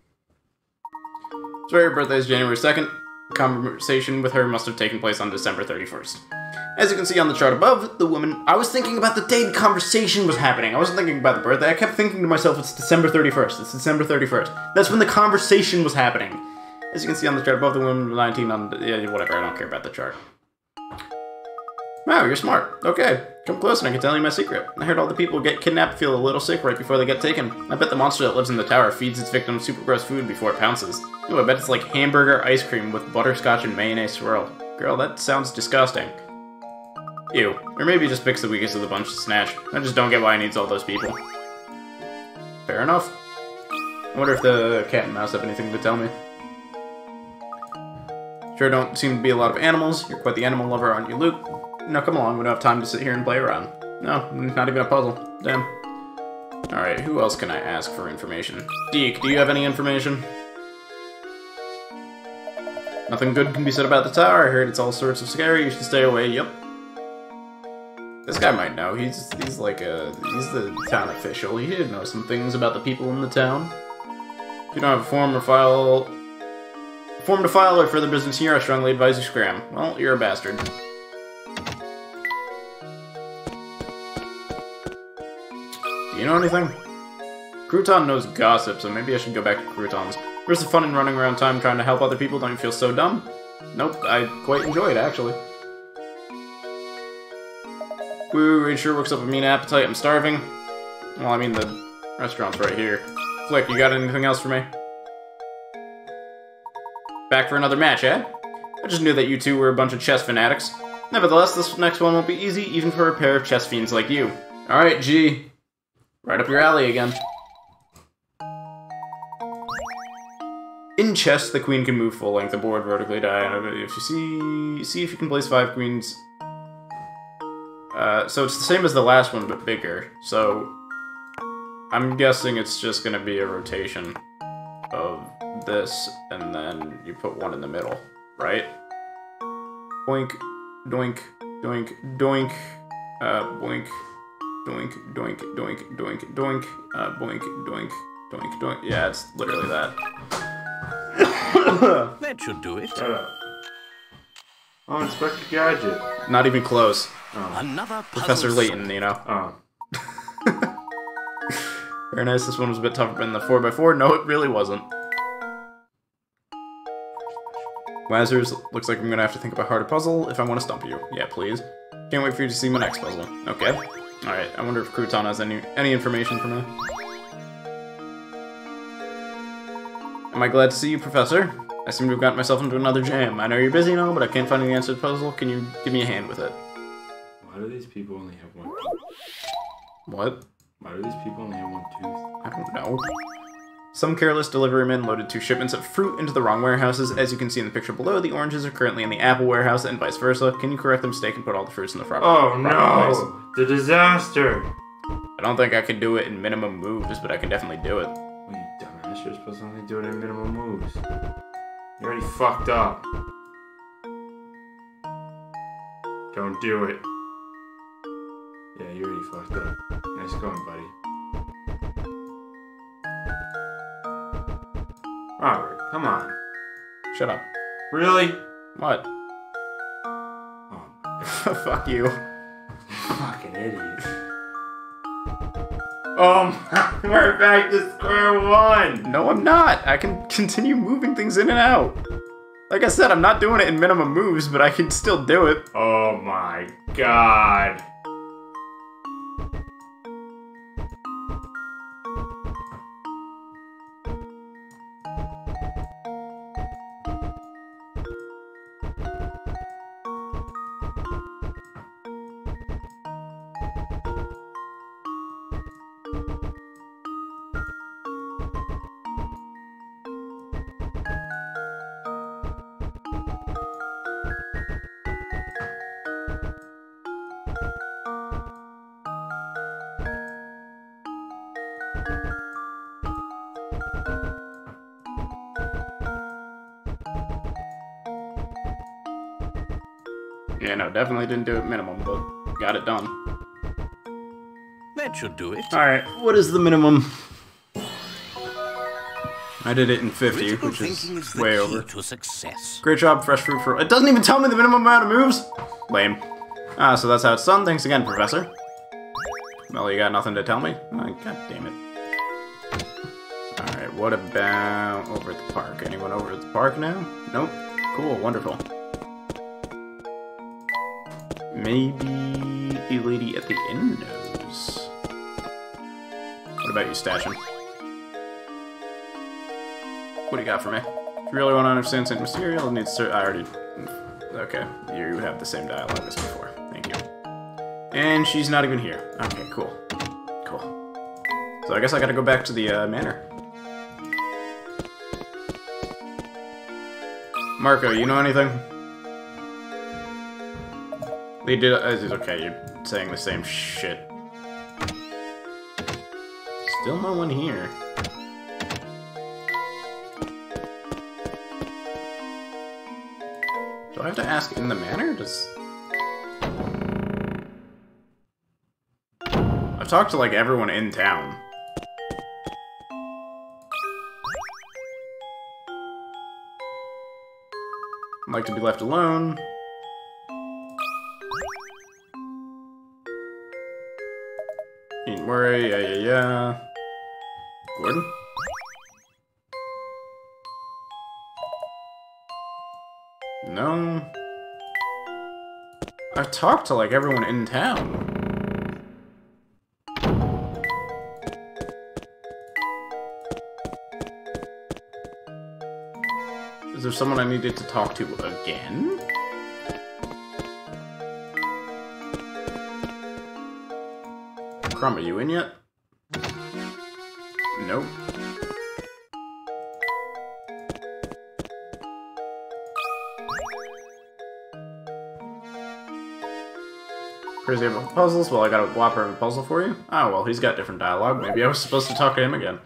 So her birthday is January second. The conversation with her must have taken place on December thirty-first. As you can see on the chart above, the woman... I was thinking about the day the conversation was happening. I wasn't thinking about the birthday. I kept thinking to myself, it's December thirty-first. It's December thirty-first. That's when the conversation was happening. As you can see on the chart above, the woman was nineteen on... Yeah, whatever. I don't care about the chart. Wow, you're smart. Okay, come close and I can tell you my secret. I heard all the people who get kidnapped feel a little sick right before they get taken. I bet the monster that lives in the tower feeds its victims super gross food before it pounces. Ooh, I bet it's like hamburger ice cream with butterscotch and mayonnaise swirl. Girl, that sounds disgusting. Ew, or maybe just picks the weakest of the bunch to snatch. I just don't get why he needs all those people. Fair enough. I wonder if the cat and mouse have anything to tell me. Sure don't seem to be a lot of animals. You're quite the animal lover, aren't you, Luke? No, come along, we don't have time to sit here and play around. No, not even a puzzle. Damn. Alright, who else can I ask for information? Deke, do you have any information? Nothing good can be said about the tower. I heard it's all sorts of scary. You should stay away. Yep. This guy might know. He's he's like a he's the town official. He did know some things about the people in the town. If you don't have a form or file, form to file or further business here, I strongly advise you scram. Well, you're a bastard. Do you know anything? Crouton knows gossip, so maybe I should go back to Crouton's. Where's the fun in running around time trying to help other people? Don't you feel so dumb? Nope, I quite enjoy it, actually. Woo, it sure works up a mean appetite. I'm starving. Well, I mean, the restaurant's right here. Flick, you got anything else for me? Back for another match, eh? I just knew that you two were a bunch of chess fanatics. Nevertheless, this next one won't be easy, even for a pair of chess fiends like you. Alright, G. Right up your alley again. In chess, the queen can move full length the board vertically diagonally. If you see, see if you can place five queens. Uh, so it's the same as the last one, but bigger. So I'm guessing it's just gonna be a rotation of this, and then you put one in the middle, right? Boink, doink, doink, doink, uh, boink, doink, doink, doink, doink, doink, uh, boink, doink, doink, doink. Yeah, it's literally that. That should do it. Shut up. Oh, Inspector Gadget. Not even close. Oh. Another Professor puzzle Layton, you know. Oh. Very nice. This one was a bit tougher than the four by four. No, it really wasn't. Lazarus, looks like I'm gonna have to think of a harder puzzle if I want to stump you. Yeah, please. Can't wait for you to see my next puzzle. Okay. Alright, I wonder if Crouton has any any information for me. Am I glad to see you, Professor? I seem to have gotten myself into another jam. I know you're busy and all, but I can't find the answer to the puzzle. Can you give me a hand with it? Why do these people only have one tooth? What? Why do these people only have one tooth? I don't know. Some careless deliveryman loaded two shipments of fruit into the wrong warehouses. As you can see in the picture below, the oranges are currently in the apple warehouse and vice versa. Can you correct the mistake and put all the fruits in the proper Oh proper place? no! The disaster! I don't think I can do it in minimum moves, but I can definitely do it. Well, you dumbass, you're supposed to only do it in minimum moves. You already fucked up. Don't do it. Yeah, you already fucked up. Nice going, buddy. Robert, come on. Shut up. Really? What? Oh my god. Fuck you. Fucking idiot. Oh my, we're back to square one! No, I'm not. I can continue moving things in and out. Like I said, I'm not doing it in minimum moves, but I can still do it. Oh my god. Yeah, no, definitely didn't do it minimum, but got it done. That should do it. Alright, what is the minimum? I did it in fifty, Critical which is thinking is the way key over. to success. Great job, fresh fruit for- It doesn't even tell me the minimum amount of moves! Lame. Ah, so that's how it's done. Thanks again, Professor. Well, you got nothing to tell me? Oh, god damn it. Alright, what about over at the park? Anyone over at the park now? Nope. Cool, wonderful. Maybe the lady at the inn knows. What about you, Stashin? What do you got for me? If you really want to understand Saint Mysterial, it needs to... I already... Okay, you have the same dialogue as before. Thank you. And she's not even here. Okay, cool. Cool. So I guess I gotta go back to the uh, manor. Marco, you know anything? They did. Uh, okay, you're saying the same shit. Still no one here. Do I have to ask in the manor? Does I've talked to like everyone in town. I'd like to be left alone. Needn't worry, yeah, yeah, yeah. Gordon? No. I've talked to, like, everyone in town. Is there someone I needed to talk to again? Crumb, are you in yet? Nope. Crazy about puzzles? Well, I got a whopper of a puzzle for you. Oh, well, he's got different dialogue. Maybe I was supposed to talk to him again.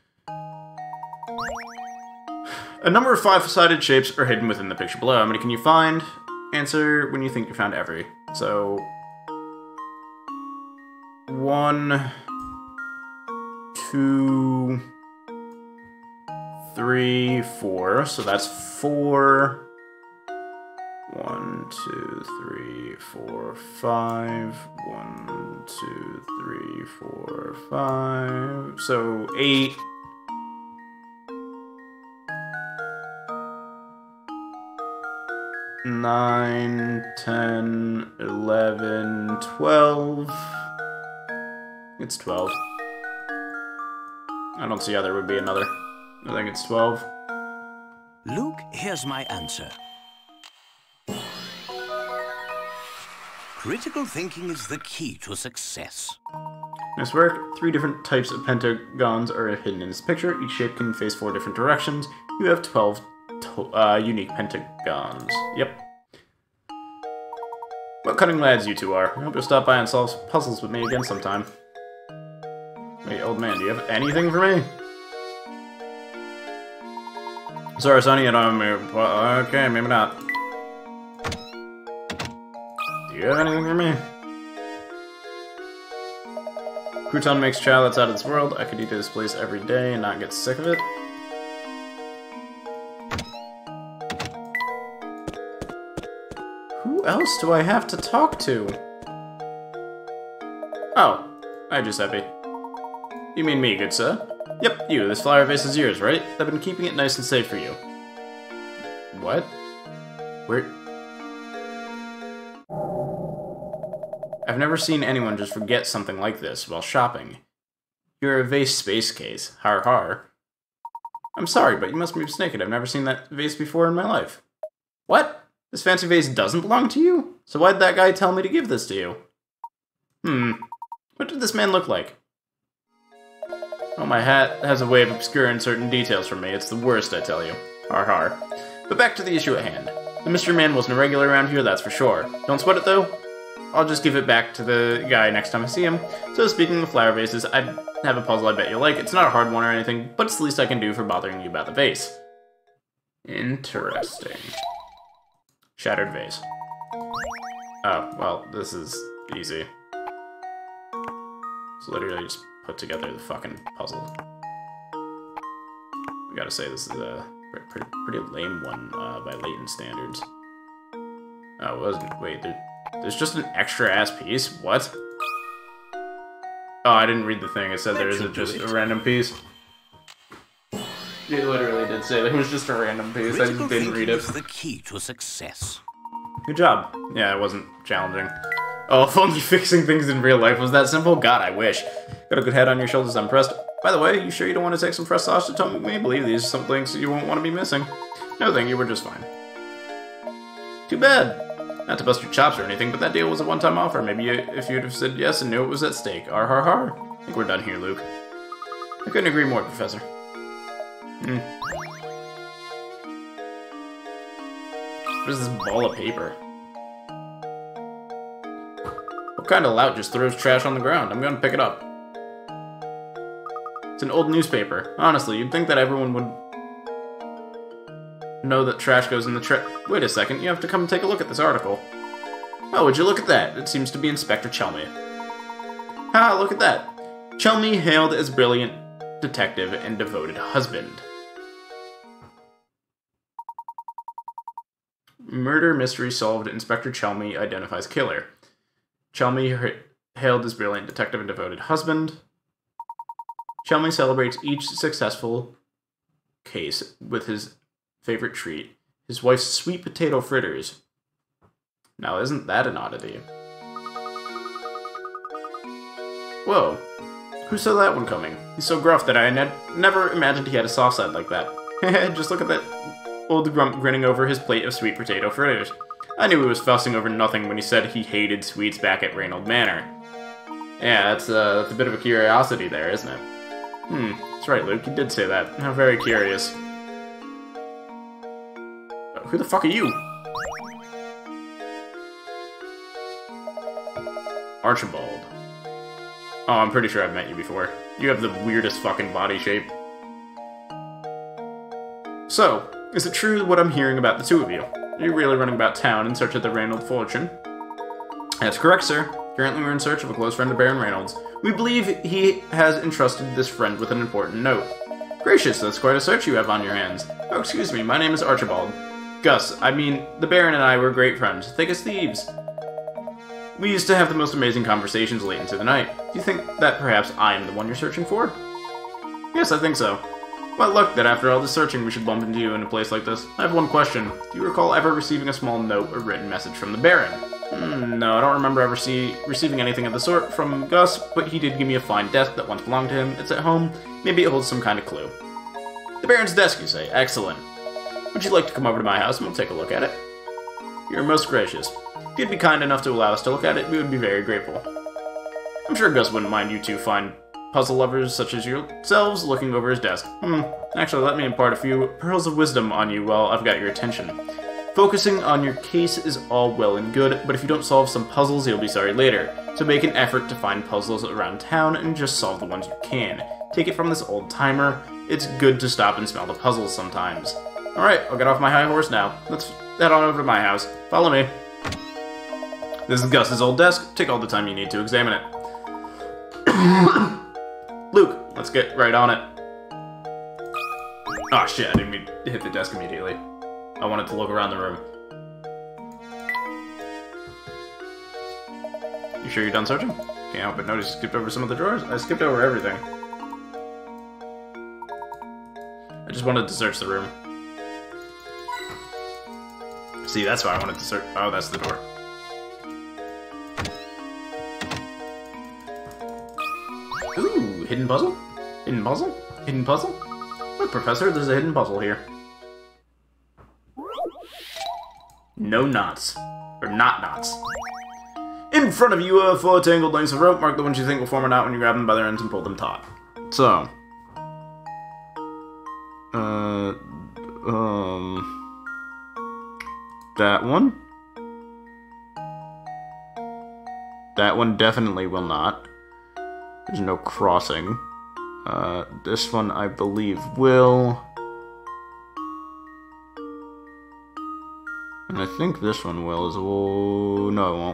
A number of five-sided shapes are hidden within the picture below. How many can you find? Answer when you think you found every. So... One... Two... Three, four. So that's four... One, two, three, four, five. One, two, three, four, five. So eight. Nine, ten, eleven, twelve. It's twelve. I don't see how there would be another. I think it's twelve. Luke, here's my answer. Critical thinking is the key to success. Nice work. Three different types of pentagons are hidden in this picture. Each shape can face four different directions. You have twelve to uh, unique pentagons. Yep. What cunning lads you two are. I hope you'll stop by and solve puzzles with me again sometime. Wait, old man, do you have anything for me? Sorry, Sonny, I don't have well, okay, maybe not. Do you have anything for me? Crouton makes chow that's out of this world. I could eat at this place every day and not get sick of it. Who else do I have to talk to? Oh, hi Giuseppe. You mean me, good sir? Yep, you. This flower vase is yours, right? I've been keeping it nice and safe for you. What? Where? I've never seen anyone just forget something like this while shopping. You're a vase space case. Har har. I'm sorry, but you must be mistaken. I've never seen that vase before in my life. What? This fancy vase doesn't belong to you? So why'd that guy tell me to give this to you? Hmm. What did this man look like? Oh, my hat has a way of obscuring certain details from me. It's the worst, I tell you. Har har. But back to the issue at hand. The mystery man wasn't a regular around here, that's for sure. Don't sweat it, though. I'll just give it back to the guy next time I see him. So speaking of flower vases, I have a puzzle I bet you'll like. It's not a hard one or anything, but it's the least I can do for bothering you about the vase. Interesting. Shattered vase. Oh, well, this is easy. So literally just put together the fucking puzzle. We gotta say this is a pretty, pretty lame one uh, by Layton standards. Oh, it wasn't. Wait, there, there's just an extra ass piece? What? Oh, I didn't read the thing. It said there is a, just a random piece. It literally did say there was just a random piece. I just didn't read it. Is the key to success. Good job. Yeah, it wasn't challenging. Oh, if only fixing things in real life was that simple. God, I wish. Got a good head on your shoulders, I'm impressed. By the way, you sure you don't want to take some fresh sausage to me? Believe these are some things you won't want to be missing. No, thank you, we're just fine. Too bad. Not to bust your chops or anything, but that deal was a one-time offer. Maybe you, if you'd have said yes and knew it was at stake. Ar har har. I think we're done here, Luke. I couldn't agree more, Professor. Hmm. What is this ball of paper? What kind of lout just throws trash on the ground? I'm gonna pick it up. It's an old newspaper. Honestly, you'd think that everyone would know that trash goes in the tra- Wait a second, you have to come and take a look at this article. Oh, would you look at that? It seems to be Inspector Chelmy. Ha, look at that. Chelmy hailed as brilliant detective and devoted husband. Murder mystery solved. Inspector Chelmy identifies killer. Chelmy hailed as brilliant detective and devoted husband. Chelmy celebrates each successful case with his favorite treat, his wife's sweet potato fritters. Now, isn't that an oddity? Whoa. Who saw that one coming? He's so gruff that I ne never imagined he had a soft side like that. Just look at that old grump grinning over his plate of sweet potato fritters. I knew he was fussing over nothing when he said he hated sweets back at Reynold Manor. Yeah, that's, uh, that's a bit of a curiosity there, isn't it? Hmm, that's right, Luke, you did say that. How very curious. Uh, who the fuck are you? Archibald. Oh, I'm pretty sure I've met you before. You have the weirdest fucking body shape. So, is it true what I'm hearing about the two of you? Are you really running about town in search of the Reynold fortune? That's correct, sir. Currently we're in search of a close friend of Baron Reynolds. We believe he has entrusted this friend with an important note. Gracious, that's quite a search you have on your hands. Oh, excuse me, my name is Archibald. Gus, I mean, the Baron and I were great friends, thick as thieves. We used to have the most amazing conversations late into the night. Do you think that perhaps I am the one you're searching for? Yes, I think so. What luck that after all this searching we should bump into you in a place like this. I have one question. Do you recall ever receiving a small note or written message from the Baron? Hmm, no, I don't remember ever see, receiving anything of the sort from Gus, but he did give me a fine desk that once belonged to him. It's at home. Maybe it holds some kind of clue. The Baron's desk, you say? Excellent. Would you like to come over to my house and we'll take a look at it? You're most gracious. If you'd be kind enough to allow us to look at it, we would be very grateful. I'm sure Gus wouldn't mind you two fine puzzle lovers such as yourselves looking over his desk. Hmm, actually, let me impart a few pearls of wisdom on you while I've got your attention. Focusing on your case is all well and good, but if you don't solve some puzzles, you'll be sorry later. So make an effort to find puzzles around town and just solve the ones you can. Take it from this old timer. It's good to stop and smell the puzzles sometimes. Alright, I'll get off my high horse now. Let's head on over to my house. Follow me. This is Gus's old desk. Take all the time you need to examine it. Luke, let's get right on it. Oh shit, I didn't mean to hit the desk immediately. I wanted to look around the room. You sure you're done searching? Can't help but notice you skipped over some of the drawers. I skipped over everything. I just wanted to search the room. See, that's why I wanted to search. Oh, that's the door. Ooh, hidden puzzle? Hidden puzzle? Hidden puzzle? Look, Professor, there's a hidden puzzle here. No knots. Or not knots. In front of you are four tangled lengths of rope. Mark the ones you think will form a knot when you grab them by their ends and pull them taut. So. Uh. Um. That one. That one definitely will not. There's no crossing. Uh, this one I believe will. And I think this one will as well. No, it won't.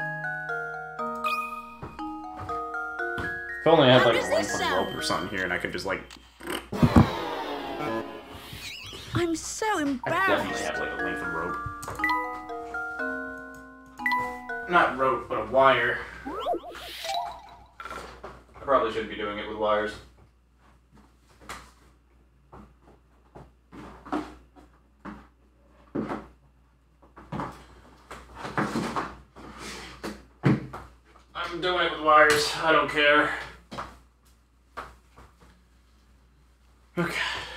If only I had like a length of rope or something here and I could just like. I'm so I embarrassed. definitely have like a length of rope. Not rope, but a wire. I probably shouldn't be doing it with wires. I'm doing it with wires. I don't care. Okay.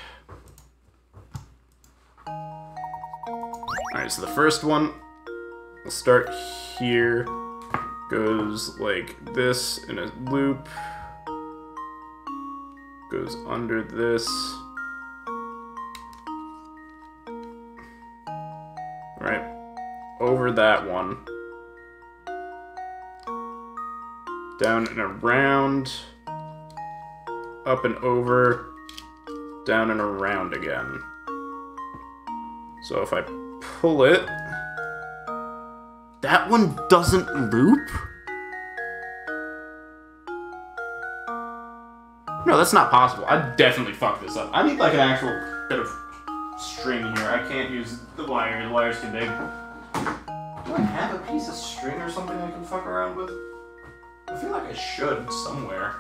Alright, so the first one, we'll start here. Goes like this in a loop. Goes under this. Right. Over that one. Down and around. Up and over. Down and around again. So if I pull it, that one doesn't loop? No, that's not possible. I definitely fucked this up. I need like an actual bit of string here. I can't use the wire. The wire's too big. Do I have a piece of string or something I can fuck around with? I feel like I should somewhere.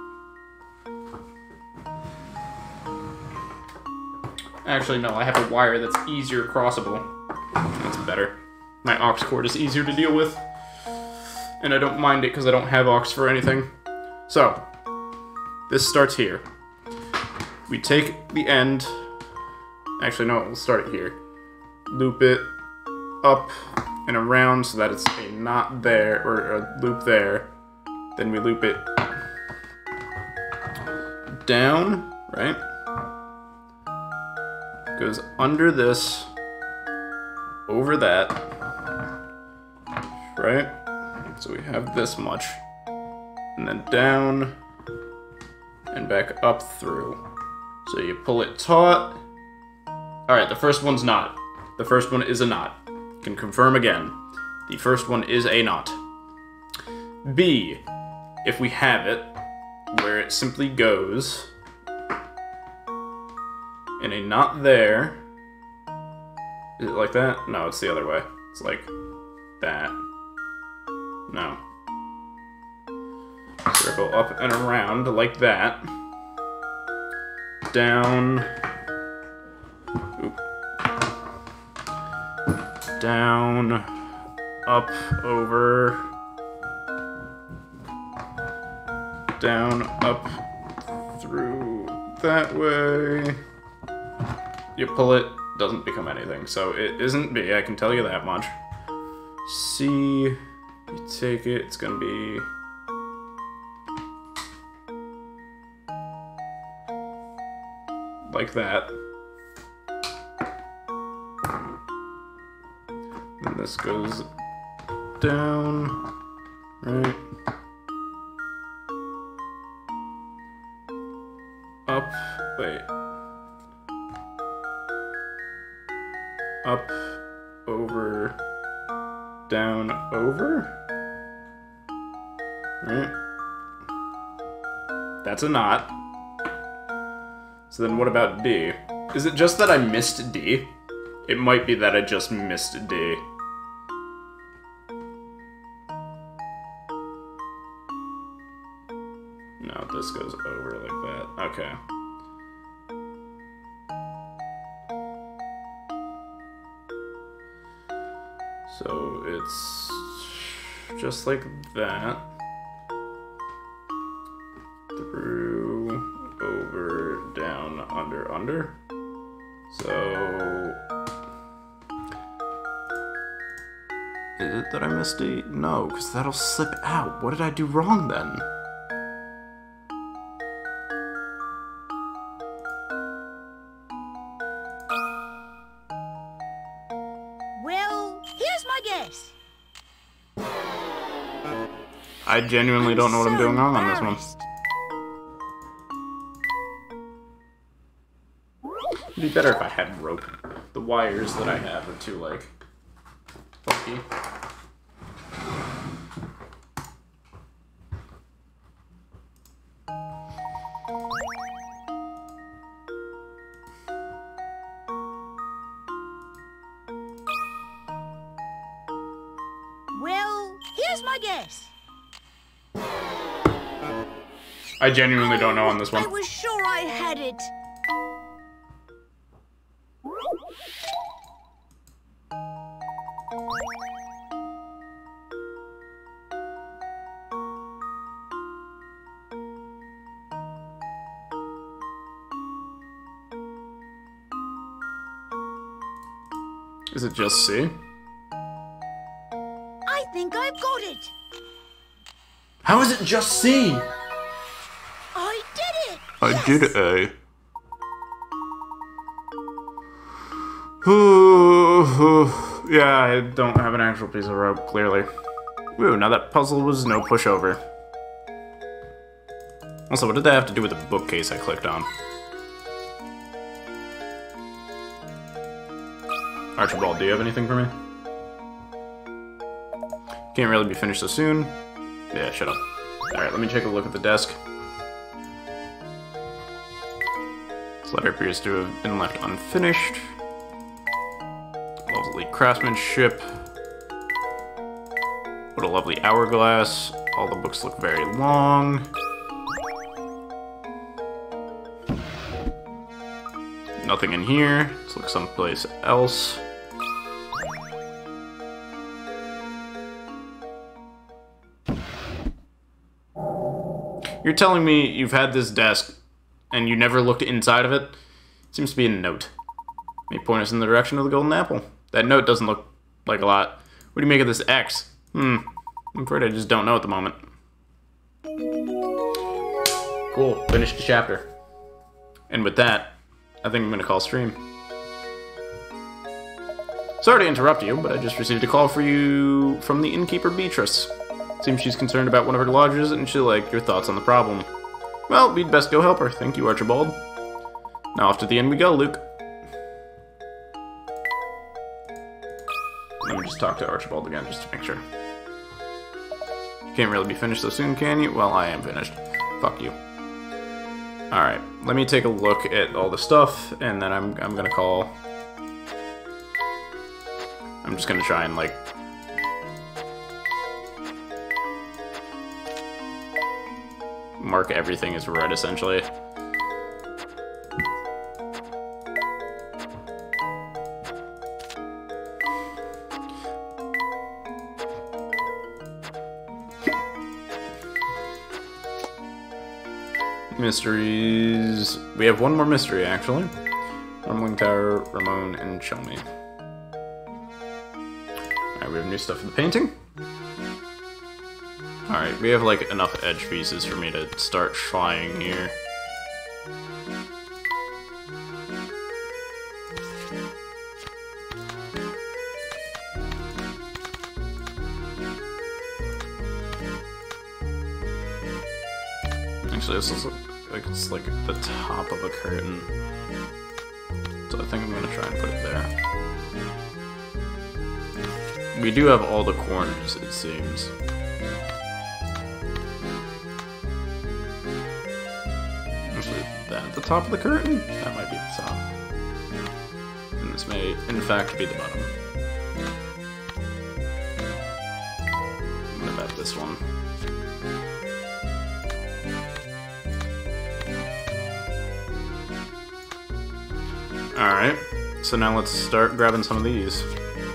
Actually, no, I have a wire that's easier crossable. That's better. My aux cord is easier to deal with. And I don't mind it because I don't have aux for anything. So, this starts here. We take the end. Actually, no, we'll start it here. Loop it up and around so that it's a knot there, or a loop there. Then we loop it down, right? Goes under this, over that, right? So we have this much, and then down, and back up through. So you pull it taut. Alright, the first one's not. The first one is a knot. Can confirm again. The first one is a knot. B, if we have it, where it simply goes in a knot there. Is it like that? No, it's the other way. It's like that. No. Circle up and around like that. Down. Oop. Down. Up, over. Down, up, through that way. you pull it, doesn't become anything. So it isn't B, I can tell you that much. C, you take it, it's gonna be... like that. And this goes down, right? Up, wait. Up, over, down, over? Right? That's a knot. So then what about D? Is it just that I missed D? It might be that I just missed D. No, this goes over like that. Okay. So it's just like that. Through, over, down, under, under. So... is it that I missed D? No, because that'll slip out. What did I do wrong then? Well, here's my guess. I genuinely don't know what I'm doing wrong on this one. It'd be better if I had rope. The wires that I have are too, like, funky. Well, here's my guess. I genuinely don't know on this I one. was sure I had it. Is it just C? I think I've got it. How is it just C? I did it. I Yes. did A. Yeah, I don't have an actual piece of rope, clearly. Ooh, now that puzzle was no pushover. Also, what did that have to do with the bookcase I clicked on? Archibald, do you have anything for me? Can't really be finished so soon. Yeah, shut up. Alright, let me take a look at the desk. This letter appears to have been left unfinished. Lovely craftsmanship. What a lovely hourglass. All the books look very long. Nothing in here. Let's look someplace else. You're telling me you've had this desk and you never looked inside of it? Seems to be a note. May point us in the direction of the golden apple. That note doesn't look like a lot. What do you make of this X? Hmm. I'm afraid I just don't know at the moment. Cool. Finished the chapter. And with that, I think I'm going to call stream. Sorry to interrupt you, but I just received a call for you from the innkeeper Beatrice. Seems she's concerned about one of her lodgers, and she'd like your thoughts on the problem. Well, we'd best go help her. Thank you, Archibald. Now off to the inn we go, Luke. Let me just talk to Archibald again, just to make sure. Can't really be finished so soon, can you? Well, I am finished. Fuck you. Alright, let me take a look at all the stuff, and then I'm, I'm gonna call... I'm just gonna try and, like... mark everything as red, essentially. Mysteries... We have one more mystery, actually. Crumbling Tower, Ramon, and Chelmy. Alright, we have new stuff for the painting. Alright, we have like enough edge pieces for me to start trying here. Actually, this is like it's like the top of a curtain. So I think I'm gonna try and put it there. We do have all the corners, it seems. Actually, is that at the top of the curtain? That might be the top. And this may, in fact, be the bottom. I'm gonna bet this one. Alright, so now let's start grabbing some of these.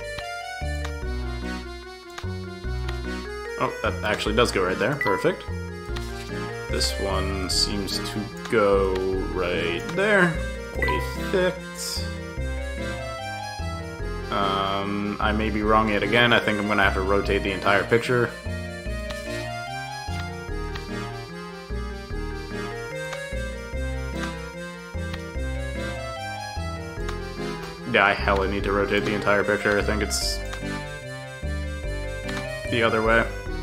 Oh, that actually does go right there. Perfect. This one seems to go right there. Way thick. Um, I may be wrong yet again. I think I'm gonna have to rotate the entire picture. Yeah, I hella need to rotate the entire picture. I think it's the other way.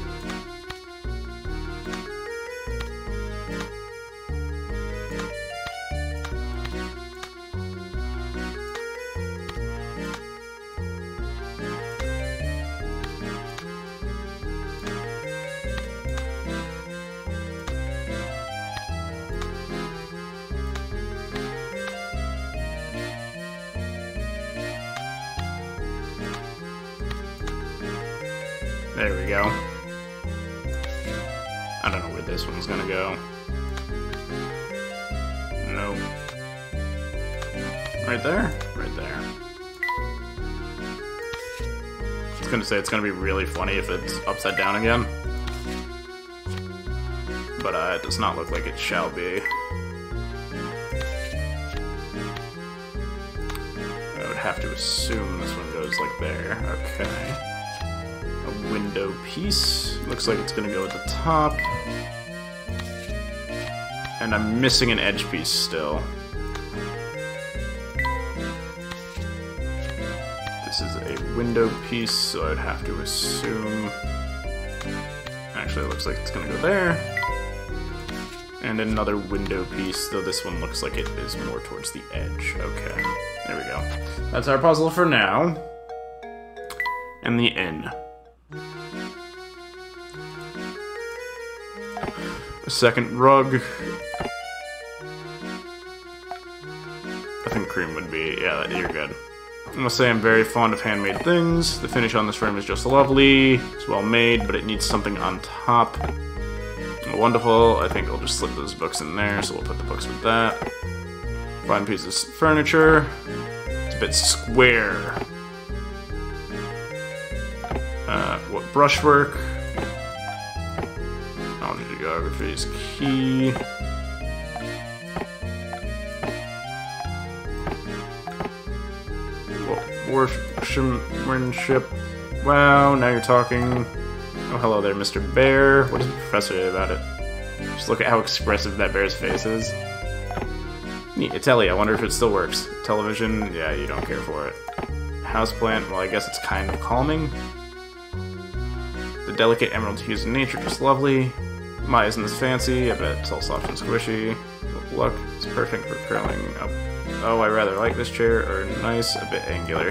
There we go. I don't know where this one's gonna go. Nope. Right there? Right there. I was gonna say it's gonna be really funny if it's upside down again. But uh, it does not look like it shall be. I would have to assume this one goes like there. Okay. A window piece. Looks like it's gonna go at the top. And I'm missing an edge piece still. This is a window piece, so I'd have to assume... Actually, it looks like it's gonna go there. And another window piece, though this one looks like it is more towards the edge. Okay, there we go. That's our puzzle for now. And the inn. A second rug. I think cream would be, yeah, you're good. I must say I'm very fond of handmade things. The finish on this frame is just lovely. It's well made, but it needs something on top. Wonderful. I think I'll just slip those books in there, so we'll put the books with that. Fine piece of furniture. It's a bit square. Uh, what brushwork? Geography is key. Workmanship. Wow, now you're talking. Oh, hello there, Mister Bear. What does the professor say about it? Just look at how expressive that bear's face is. Neat, it's Ellie. I wonder if it still works. Television, yeah, you don't care for it. Houseplant, well, I guess it's kind of calming. The delicate emerald hues in nature, just lovely. My, isn't this fancy? I bet it's all soft and squishy. Look, it's perfect for curling up. Oh, I rather like this chair, or nice, a bit angular.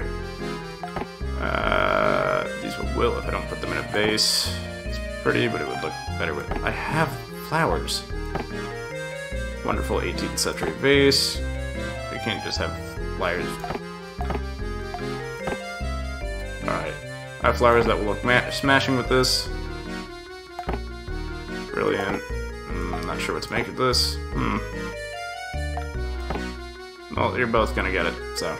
Uh, these will if I don't put them in a vase. It's pretty, but it would look better with... I have flowers. Wonderful eighteenth century vase. You can't just have flowers. Alright. I have flowers that will look ma smashing with this. Brilliant. Mm, not sure what's making this. Hmm. Well, you're both gonna get it, so.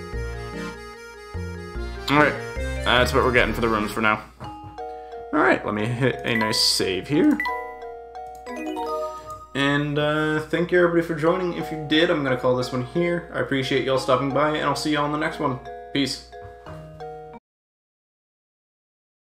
Alright. That's what we're getting for the rooms for now. Alright, let me hit a nice save here. And uh, thank you everybody for joining. If you did, I'm going to call this one here. I appreciate y'all stopping by, and I'll see y'all on the next one. Peace.